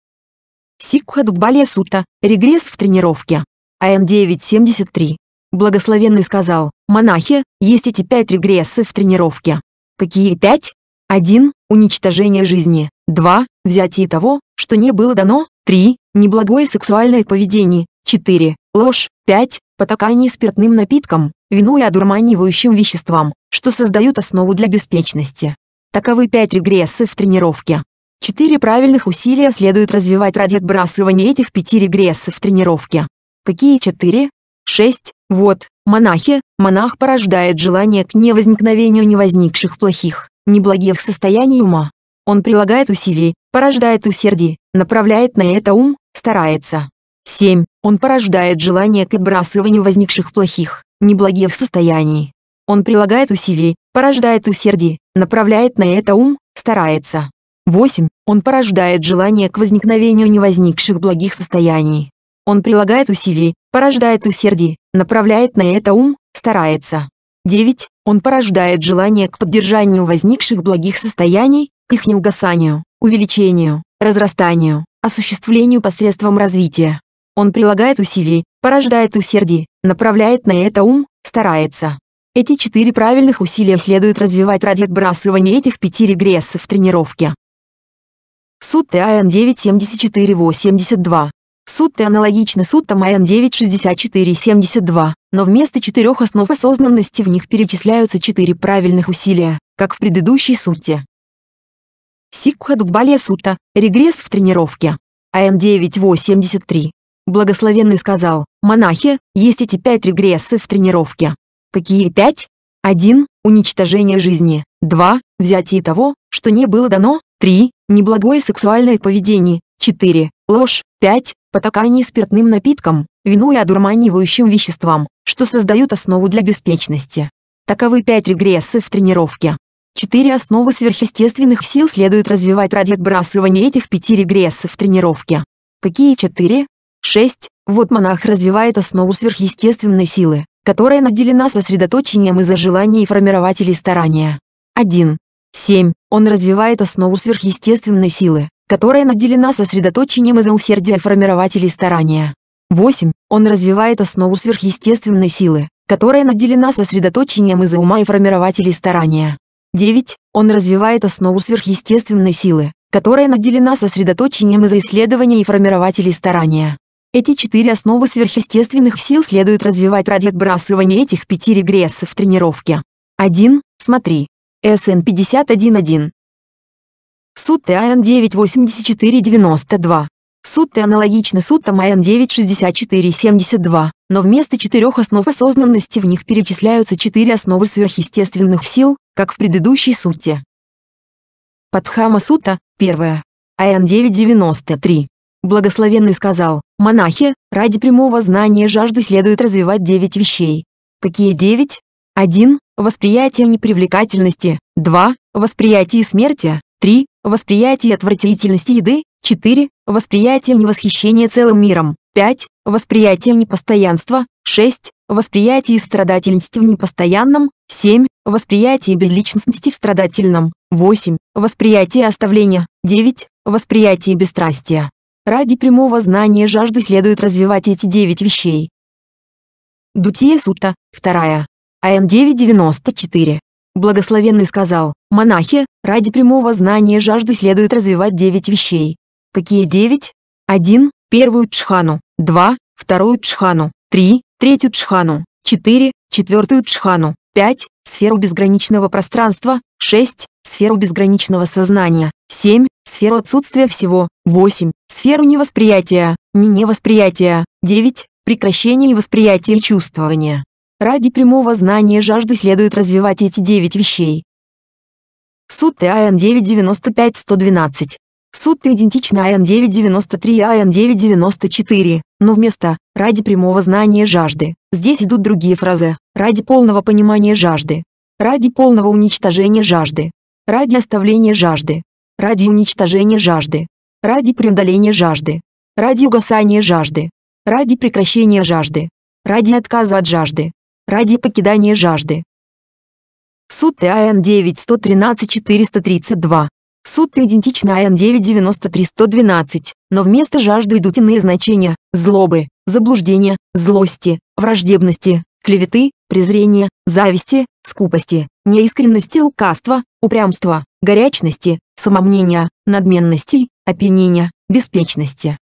Сикха-Дукбалия Сутта, регресс в тренировке. А М девять семьдесят три. Благословенный сказал, монахи, есть эти пять регрессов в тренировке. Какие пять? один. Уничтожение жизни. два. Взятие того, что не было дано. три. Неблагое сексуальное поведение. четыре. Ложь. пять. Потакание спиртным напиткам, вину и одурманивающим веществам, что создают основу для беспечности. Таковы пять регрессов в тренировке. Четыре правильных усилия следует развивать ради отбрасывания этих пяти регрессов в тренировке. Какие четыре? шесть. Вот, монахи, монах порождает желание к невозникновению невозникших плохих, неблагих состояний ума. Он прилагает усилий, порождает усердие, направляет на это ум, старается. семь. Он порождает желание к отбрасыванию возникших плохих, неблагих состояний. Он прилагает усилий, порождает усердие, направляет на это ум, старается. восемь. Он порождает желание к возникновению невозникших благих состояний. Он прилагает усилий, порождает усердие, направляет на это ум, старается. девять. Он порождает желание к поддержанию возникших благих состояний, к их неугасанию, увеличению, разрастанию, осуществлению посредством развития. Он прилагает усилий, порождает усердие, направляет на это ум, старается. Эти четыре правильных усилия следует развивать ради отбрасывания этих пяти регрессов в тренировке. Сутта А Н девять семьдесят четыре восемьдесят два. Сутты аналогичны суттам А Н девять шестьдесят четыре семьдесят два, но вместо четырех основ осознанности в них перечисляются четыре правильных усилия, как в предыдущей сутте. Сикха-Дукбалия Сутта, регресс в тренировке. А Н девять восемьдесят три. Благословенный сказал, монахи, есть эти пять регрессов в тренировке. Какие пять? один. Уничтожение жизни. два. Взятие того, что не было дано. три. Неблагое сексуальное поведение. четыре. Ложь. пять. Потакание спиртным напиткам, вину и одурманивающим веществам, что создают основу для беспечности. Таковы пять регрессов в тренировке. Четыре основы сверхъестественных сил следует развивать ради отбрасывания этих пяти регрессов в тренировке. Какие четыре? шесть. Вот монах развивает основу сверхъестественной силы, которая наделена сосредоточением из-за желаний и формирователей старания. один. семь. Он развивает основу сверхъестественной силы, которая наделена сосредоточением из-за усердия формирователей старания. восемь. Он развивает основу сверхъестественной силы, которая наделена сосредоточением из-за ума и формирователей старания. девять. Он развивает основу сверхъестественной силы, которая наделена сосредоточением из-за исследования и формирователей старания. Эти четыре основы сверхъестественных сил следует развивать ради отбрасывания этих пяти регрессов в тренировке. один. Смотри. С Н пятьдесят один один. Сутта А Н девять восемьдесят четыре девяносто два. Сутты аналогичны суттам АН девять шестьдесят четыре семьдесят два, но вместо четырех основ осознанности в них перечисляются четыре основы сверхъестественных сил, как в предыдущей сутте. Падхама сутта, первая. АН девять девяносто три. Благословенный сказал: монахи, ради прямого знания жажды следует развивать девять вещей. Какие девять? один. Восприятие непривлекательности. два. Восприятие смерти. три. Восприятие отвратительности еды. четыре. Восприятие невосхищения целым миром. пять. Восприятие непостоянства. шесть. Восприятие страдательности в непостоянном. семь. Восприятие безличностности в страдательном. восемь. Восприятие оставления. девять. Восприятие бесстрастия. Ради прямого знания жажды следует развивать эти девять вещей. Дутия сутта, вторая. АН девять девяносто четыре. Благословенный сказал: монахи, ради прямого знания жажды следует развивать девять вещей. Какие девять? один. Первую джхану. два. Вторую джхану. три. Третью джхану. четыре. Четвертую джхану. пять. Сферу безграничного пространства. шесть. Сферу безграничного сознания. семь. Сферу отсутствия всего. восемь. Сферу невосприятия, не невосприятия. девять. Прекращение восприятия и чувствования. Ради прямого знания жажды следует развивать эти девять вещей. Сутты АН девять девяносто пять сто двенадцать. Сутты идентичны АН девять девяносто три и АН девять девяносто четыре, но вместо «ради прямого знания жажды» здесь идут другие фразы: «ради полного понимания жажды», «ради полного уничтожения жажды», «ради оставления жажды», «ради уничтожения жажды», «ради преодоления жажды», «ради угасания жажды», «ради прекращения жажды», «ради отказа от жажды», «ради покидания жажды». Сутты АН девять сто тринадцать четыреста тридцать два. Сутты идентичны АН девять девяносто три сто двенадцать, но вместо жажды идут иные значения: злобы, заблуждения, злости, враждебности, клеветы, презрения, зависти, скупости, неискренности, лукавства, упрямства, горячности, самомнения, надменности, опьянения, беспечности.